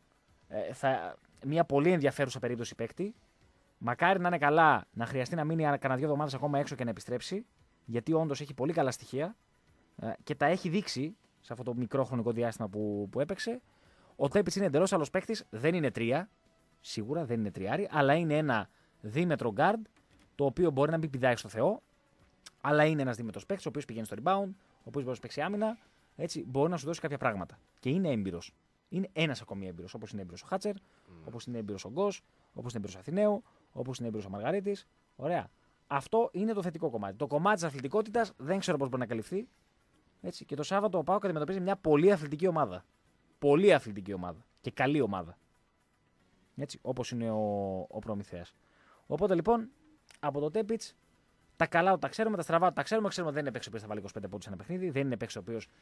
μια πολύ ενδιαφέρουσα περίπτωση παίκτη. Μακάρι να είναι καλά, να χρειαστεί να μείνει κανένα 2 εβδομάδες ακόμα έξω και να επιστρέψει, γιατί όντως έχει πολύ καλά στοιχεία και τα έχει δείξει σε αυτό το μικρό χρονικό διάστημα που έπαιξε. Ο Τέπιτς είναι εντελώς άλλος παίκτης, δεν είναι 3, σίγουρα δεν είναι τριάρι, αλλά είναι ένα δίμετρο guard, το οποίο μπορεί να μην πηδάει στο Θεό, αλλά είναι ένας δίμετρος παίκτης, ο οποίος πηγαίνει στο rebound, ο οποίος μπορεί να παίξει άμυνα, έτσι μπορεί να σου δώσει κάποια πράγματα. Και είναι έμπειρος. Είναι ένας ακόμη έμπειρος, όπως είναι έμπειρος ο Χάτσερ, όπως είναι έμπειρος ο Γκος, όπως είναι έμπειρος ο Αθηναίου, όπως είναι έμπειρος ο Μαργαρίτης. Ωραία. Αυτό είναι το θετικό κομμάτι. Το κομμάτι της αθλητικότητας δεν ξέρω πώς μπορεί να καλυφθεί. Έτσι. Και το Σάββατο ο ΠΑΟΚ αντιμετωπίζει μια πολύ αθλητική ομάδα. Πολύ αθλητική ομάδα. Και καλή ομάδα. Έτσι, όπως είναι ο Προμηθέας. Οπότε λοιπόν, από το Τέπιτς, τα καλά τα ξέρουμε, τα στραβά τα ξέρουμε. Ξέρουμε ότι δεν είναι παίκτης ο οποίος θα βάλει 25 πόντους σε ένα παιχνίδι. Δεν είναι παίκτης ο οποίος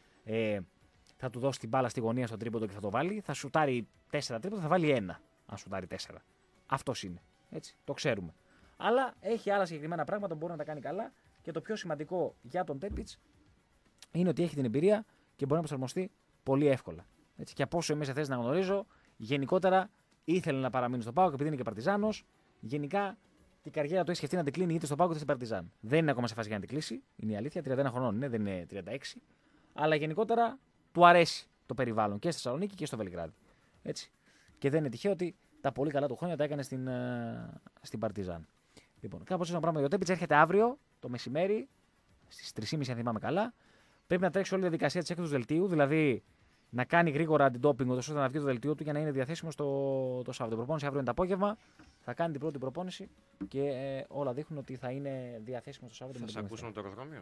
θα του δώσει την μπάλα στη γωνία στο τρίποντο και θα το βάλει. Θα σουτάρει 4 τρίποντα, θα βάλει 1. Αν σουτάρει 4. Αυτός είναι. Έτσι, το ξέρουμε. Αλλά έχει άλλα συγκεκριμένα πράγματα που μπορεί να τα κάνει καλά. Και το πιο σημαντικό για τον Τέπιτς είναι ότι έχει την εμπειρία και μπορεί να προσαρμοστεί πολύ εύκολα. Έτσι, και από όσο είμαι σε θέση να γνωρίζω, γενικότερα ήθελε να παραμείνει στο ΠΑΟΚ επειδή είναι και Παρτιζάνος. Γενικά την καριέρα του έχει σκεφτεί να την κλείνει είτε στο ΠΑΟΚ είτε στην Παρτιζάν. Δεν είναι ακόμα σε φάση για να την κλείσει, είναι η αλήθεια. 31 χρονών είναι, δεν είναι 36. Αλλά γενικότερα του αρέσει το περιβάλλον και στη Θεσσαλονίκη και στο Βελιγράδι. Έτσι. Και δεν είναι τυχαίο ότι τα πολύ καλά του χρόνια τα έκανε στην Παρτιζάν. Λοιπόν, κάπως έτσι ένα πράγμα για το Τέπιτς. Έρχεται αύριο το μεσημέρι, στις 3.30 αν θυμάμαι καλά. Πρέπει να τρέξει όλη η διαδικασία της έκδοσης δελτίου, δηλαδή να κάνει γρήγορα αντιντόπινγκ, ώστε να βγει το δελτίο του για να είναι διαθέσιμο το Σάββατο. Η προπόνηση αύριο είναι το απόγευμα. Θα κάνει την πρώτη προπόνηση και όλα δείχνουν ότι θα είναι διαθέσιμο το Σάββατο. Θα σε ακούσουμε το αεροδρόμιο.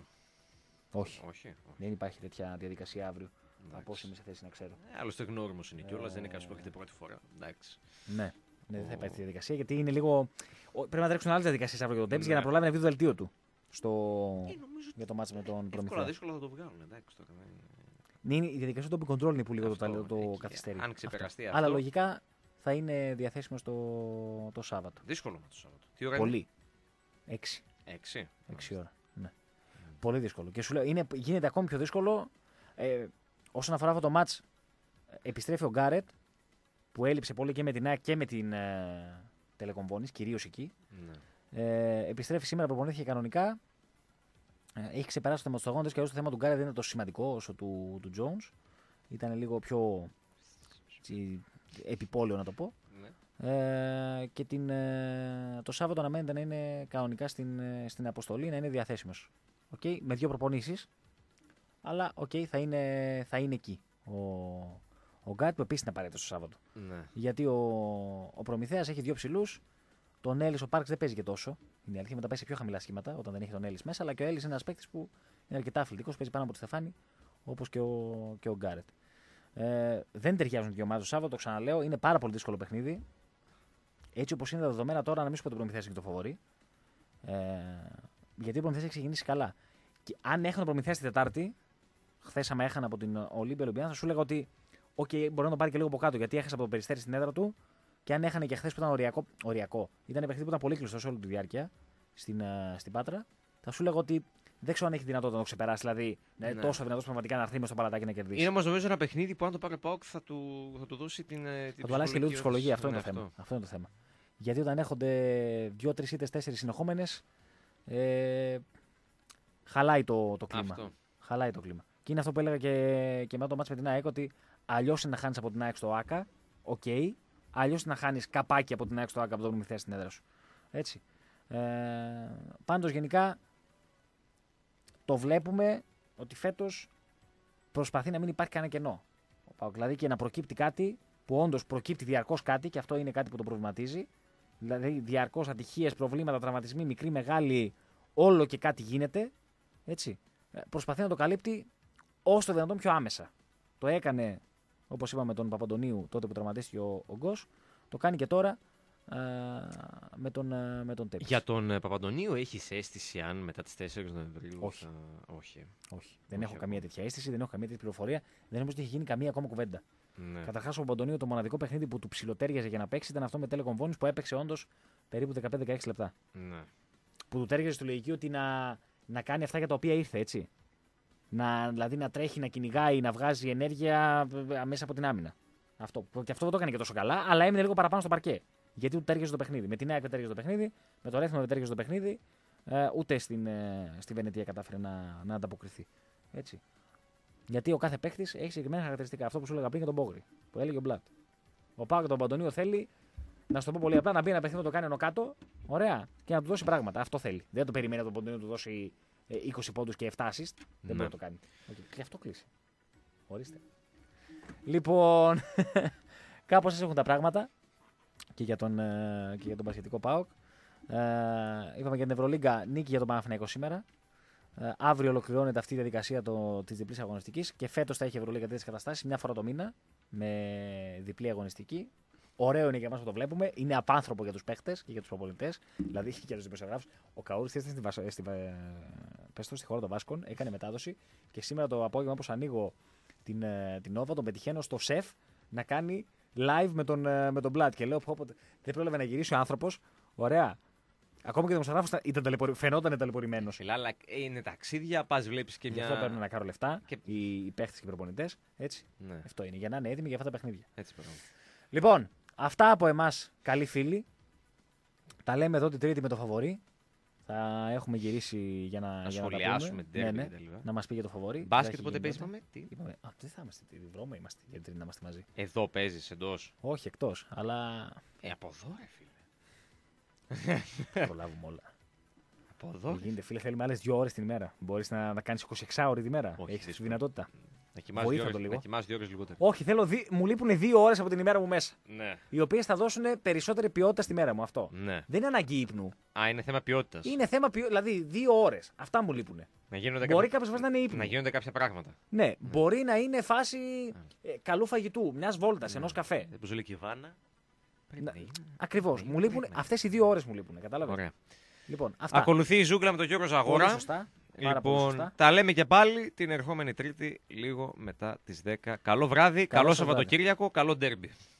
Όχι. Δεν υπάρχει τέτοια διαδικασία αύριο. Εντάξει. Από όσο είμαι σε θέση να ξέρω. Άλλωστε γνώριμος είναι κιόλας, δεν είναι κάτι που έρχεται πρώτη φορά. Εντάξει. Ναι, δεν θα υπάρχει διαδικασία γιατί είναι λίγο. Πρέπει να τρέξουν άλλες διαδικασίες αύριο για τον Τέπιτς για να προλάβει να βγει το δελτίο του. Για το μάτς με τον Προμηθέα. Δύσκολα θα το βγάλουν, εντάξει τώρα. Ναι, η διαδικασία του open control είναι που λίγο το καθυστερεί. Αν ξεπεραστεί αυτό. Αλλά λογικά θα είναι διαθέσιμο το Σάββατο. Δύσκολο με το Σάββατο. Τι ώρα Πολύ. είναι? 6 6. ώρα. Ναι. Πολύ δύσκολο. Και σου λέω, γίνεται ακόμη πιο δύσκολο όσον αφορά αυτό το μάτς. Επιστρέφει ο Γκάρετ που έλειψε πολύ και με την ΑΕΚ και με την Τελεκομβόνης, κυρίως εκεί. Ναι. Επιστρέφει σήμερα, προπονήθηκε κανονικά. Έχει ξεπεράσει το θεματοφύλακα και το θέμα του Γκάρετ δεν είναι τόσο σημαντικό όσο του Jones. Ήταν λίγο πιο επιπόλαιο να το πω. Ναι. Και το Σάββατο αναμένεται να είναι κανονικά στην αποστολή, να είναι διαθέσιμος. Okay, με 2 προπονήσεις, αλλά θα είναι εκεί ο Γκάρετ που επίσης είναι απαραίτητος το Σάββατο. Ναι. Γιατί ο Προμηθέας έχει 2 ψηλούς. Τον Έλλης ο Πάρξ δεν παίζει και τόσο. Είναι αλήθεια, μετά παίζει σε πιο χαμηλά σχήματα όταν δεν έχει τον Έλλης μέσα. Αλλά και ο Έλλης είναι ένας παίκτης που είναι αρκετά αθλητικός, παίζει πάνω από τη Στεφάνη, όπως και ο Γκάρετ. Δεν ταιριάζουν οι δύο ομάδες το Σάββατο, το ξαναλέω. Είναι πάρα πολύ δύσκολο παιχνίδι. Έτσι όπως είναι τα δεδομένα τώρα, να μην σου πω ότι ο Προμηθέας είναι το φαβορί. Γιατί ο Προμηθέας έχει ξεκινήσει καλά. Και αν έχανε τον Προμηθέα τη Τετάρτη, χθες άμα έχανε από την Ολύμπια Ολυμπιάδα, θα σου έλεγα ότι μπορεί να το πάρει και λίγο από κάτω. Γιατί έχασε από το Περιστέρι στην έδρα του. Και αν έχανε και χθες που ήταν οριακό. Ήταν παιχνίδι που ήταν πολύ κλειστό σε όλη τη διάρκεια στην Πάτρα. Θα σου λέγω ότι δεν ξέρω αν έχει δυνατότητα να το ξεπεράσει. Δηλαδή, ναι. Τόσο δυνατό πραγματικά να έρθει με στο παλατάκι να κερδίσει. Είναι όμως νομίζω ένα παιχνίδι που αν το πάρει ο ΠΑΟΚ θα του δώσει την. Θα του αλλάξει και λίγο τη ψυχολογία. Αυτό είναι το θέμα. Γιατί όταν έρχονται 2-3 ήττες 4 συνεχόμενες, χαλάει το κλίμα. Αυτό. Χαλάει το κλίμα. Και είναι αυτό που έλεγα και με το μάτς με την ΑΕΚ, ότι αλλιώς είναι να χάνεις από την ΑΕΚ στο ΆΚΑ, αλλιώς είναι να χάνεις καπάκι από την ΑΕΚ στο ΆΚΑ από τον Προμηθέα στην έδρα σου. Έτσι. Πάντως γενικά το βλέπουμε ότι φέτος προσπαθεί να μην υπάρχει κανένα κενό. Δηλαδή και να προκύπτει κάτι που όντως προκύπτει διαρκώς κάτι και αυτό είναι κάτι που τον προβληματίζει. Δηλαδή διαρκώς ατυχίες, προβλήματα, τραυματισμοί, μικροί, μεγάλοι, όλο και κάτι γίνεται, έτσι, προσπαθεί να το καλύπτει όσο το δυνατόν πιο άμεσα. Το έκανε, όπως είπαμε, τον Παπαντονίου τότε που τραυματίστηκε ο Γκος, το κάνει και τώρα με τον Τέπης. Για τον Παπαντονίου έχεις αίσθηση αν μετά τις 4 Νοεμβρίου. Όχι. Όχι. Δεν έχω καμία τέτοια αίσθηση, δεν έχω καμία τέτοια πληροφορία, δεν νομίζω ότι έχει γίνει καμία ακόμα κουβέντα. Ναι. Καταρχάς, ο Παπαντονίου το μοναδικό παιχνίδι που του ψιλοτέριαζε για να παίξει ήταν αυτό με Telekom Vonis που έπαιξε όντως περίπου 15-16 λεπτά. Ναι. Που του τέριαζε στη λογική ότι να κάνει αυτά για τα οποία ήρθε, έτσι. Δηλαδή να τρέχει, να κυνηγάει, να βγάζει ενέργεια μέσα από την άμυνα. Και αυτό δεν το έκανε και τόσο καλά, αλλά έμεινε λίγο παραπάνω στο παρκέ. Γιατί του τέριαζε το παιχνίδι. Με την ΑΕΚ δεν τέριαζε το παιχνίδι, με το Ρέθμο δεν τέριαζε το παιχνίδι, ούτε στη Βενετία κατάφερε να ανταποκριθεί. Έτσι. Γιατί ο κάθε παίκτη έχει συγκεκριμένα χαρακτηριστικά. Αυτό που σου έλεγα πριν για τον Μπόγρι, που έλεγε ο Μπλατ. Ο Πάο και τον Παντονίου θέλει, να σου το πω πολύ απλά, να μπει ένα παιχνίδι να το κάνει ενώ κάτω, ωραία, και να του δώσει πράγματα. Αυτό θέλει. Δεν το περιμένει από τον Παντονίου να του δώσει 20 πόντους και 7 assist. Δεν μπορεί να το κάνει. Και αυτό κλείσει. Ορίστε. Λοιπόν, κάπως έτσι έχουν τα πράγματα και για τον μπασκετικό ΠΑΟΚ. Είπαμε για την Ευρωλίγκα, νίκη για τον Παναθηναϊκό σήμερα. Αύριο ολοκληρώνεται αυτή η διαδικασία της διπλής αγωνιστικής και φέτος θα έχει Ευρωλίγκα τέτοιες καταστάσεις μια φορά το μήνα με διπλή αγωνιστική. Ωραίο είναι για εμάς που το βλέπουμε. Είναι απάνθρωπο για τους παίχτες και για τους προπονητές, δηλαδή και για τους δημοσιογράφους. Ο Καούρης στη χώρα των Βάσκων, έκανε μετάδοση και σήμερα το απόγευμα, όπως ανοίγω την Όβα, τον πετυχαίνω στο σεφ να κάνει live με τον Μπλατ. Και λέω: δεν πρόλαβε να γυρίσει ο άνθρωπος. Ωραία. Ακόμα και ο δημοσιογράφος φαινόταν ταλαιπωρημένος. Αλλά είναι ταξίδια, πας βλέπεις και μια. Γι' αυτό παίρνουν να κάνουν λεφτά οι παίχτες και οι προπονητές. Έτσι. Ναι. Αυτό είναι. Για να είναι έτοιμοι για αυτά τα παιχνίδια. Έτσι πράγμα. Λοιπόν, αυτά από εμάς, καλοί φίλοι. Τα λέμε εδώ την Τρίτη με το φαβορί. Θα έχουμε γυρίσει για να σχολιάσουμε την τέρμη κτλ. Να μας πει για το φαβορί. Μπάσκετ πότε παίζει, είπαμε. Δεν θα είμαστε. Δρόμο είμαστε. Γιατί να είμαστε μαζί. Εδώ παίζεις, εντός. Όχι, εκτός. Αλλά. Από εδώ, ρε φίλε. Θα προλάβουμε όλα. Από εδώ. Γίνεται, φίλε, θέλουμε άλλες 2 ώρες την ημέρα. Μπορείς να κάνεις 26 ώρες την ημέρα. Έχεις τη δυνατότητα. Να κοιμάσαι 2 ώρες λιγότερο. Όχι, μου λείπουν 2 ώρες από την ημέρα μου μέσα. Ναι. Οι οποίες θα δώσουν περισσότερη ποιότητα στη μέρα μου. Αυτό. Ναι. Δεν είναι ανάγκη ύπνου. Είναι θέμα ποιότητας. Είναι θέμα ποιότητας. Δηλαδή 2 ώρες. Αυτά μου λείπουν. Μπορεί κάποιες φορές να είναι ύπνο. Να γίνονται κάποια πράγματα. Ναι. Μπορεί να είναι φάση καλού φαγητού, μιας βόλτας, ενός καφέ. Όπως λέει και η Βάνα. Ακριβώς. Μου λείπουν αυτές οι 2 ώρες μου λείπουν. Κατάλαβες. Ωραία. Λοιπόν, αυτά. Ακολουθεί η ζούγκλα με τον Γιώργο Ζαγόρα. Πολύ σωστά. Λοιπόν, τα λέμε και πάλι την ερχόμενη Τρίτη, λίγο μετά τις 10. Καλό βράδυ, καλό Σαββατοκύριακο, καλό ντέρμπι.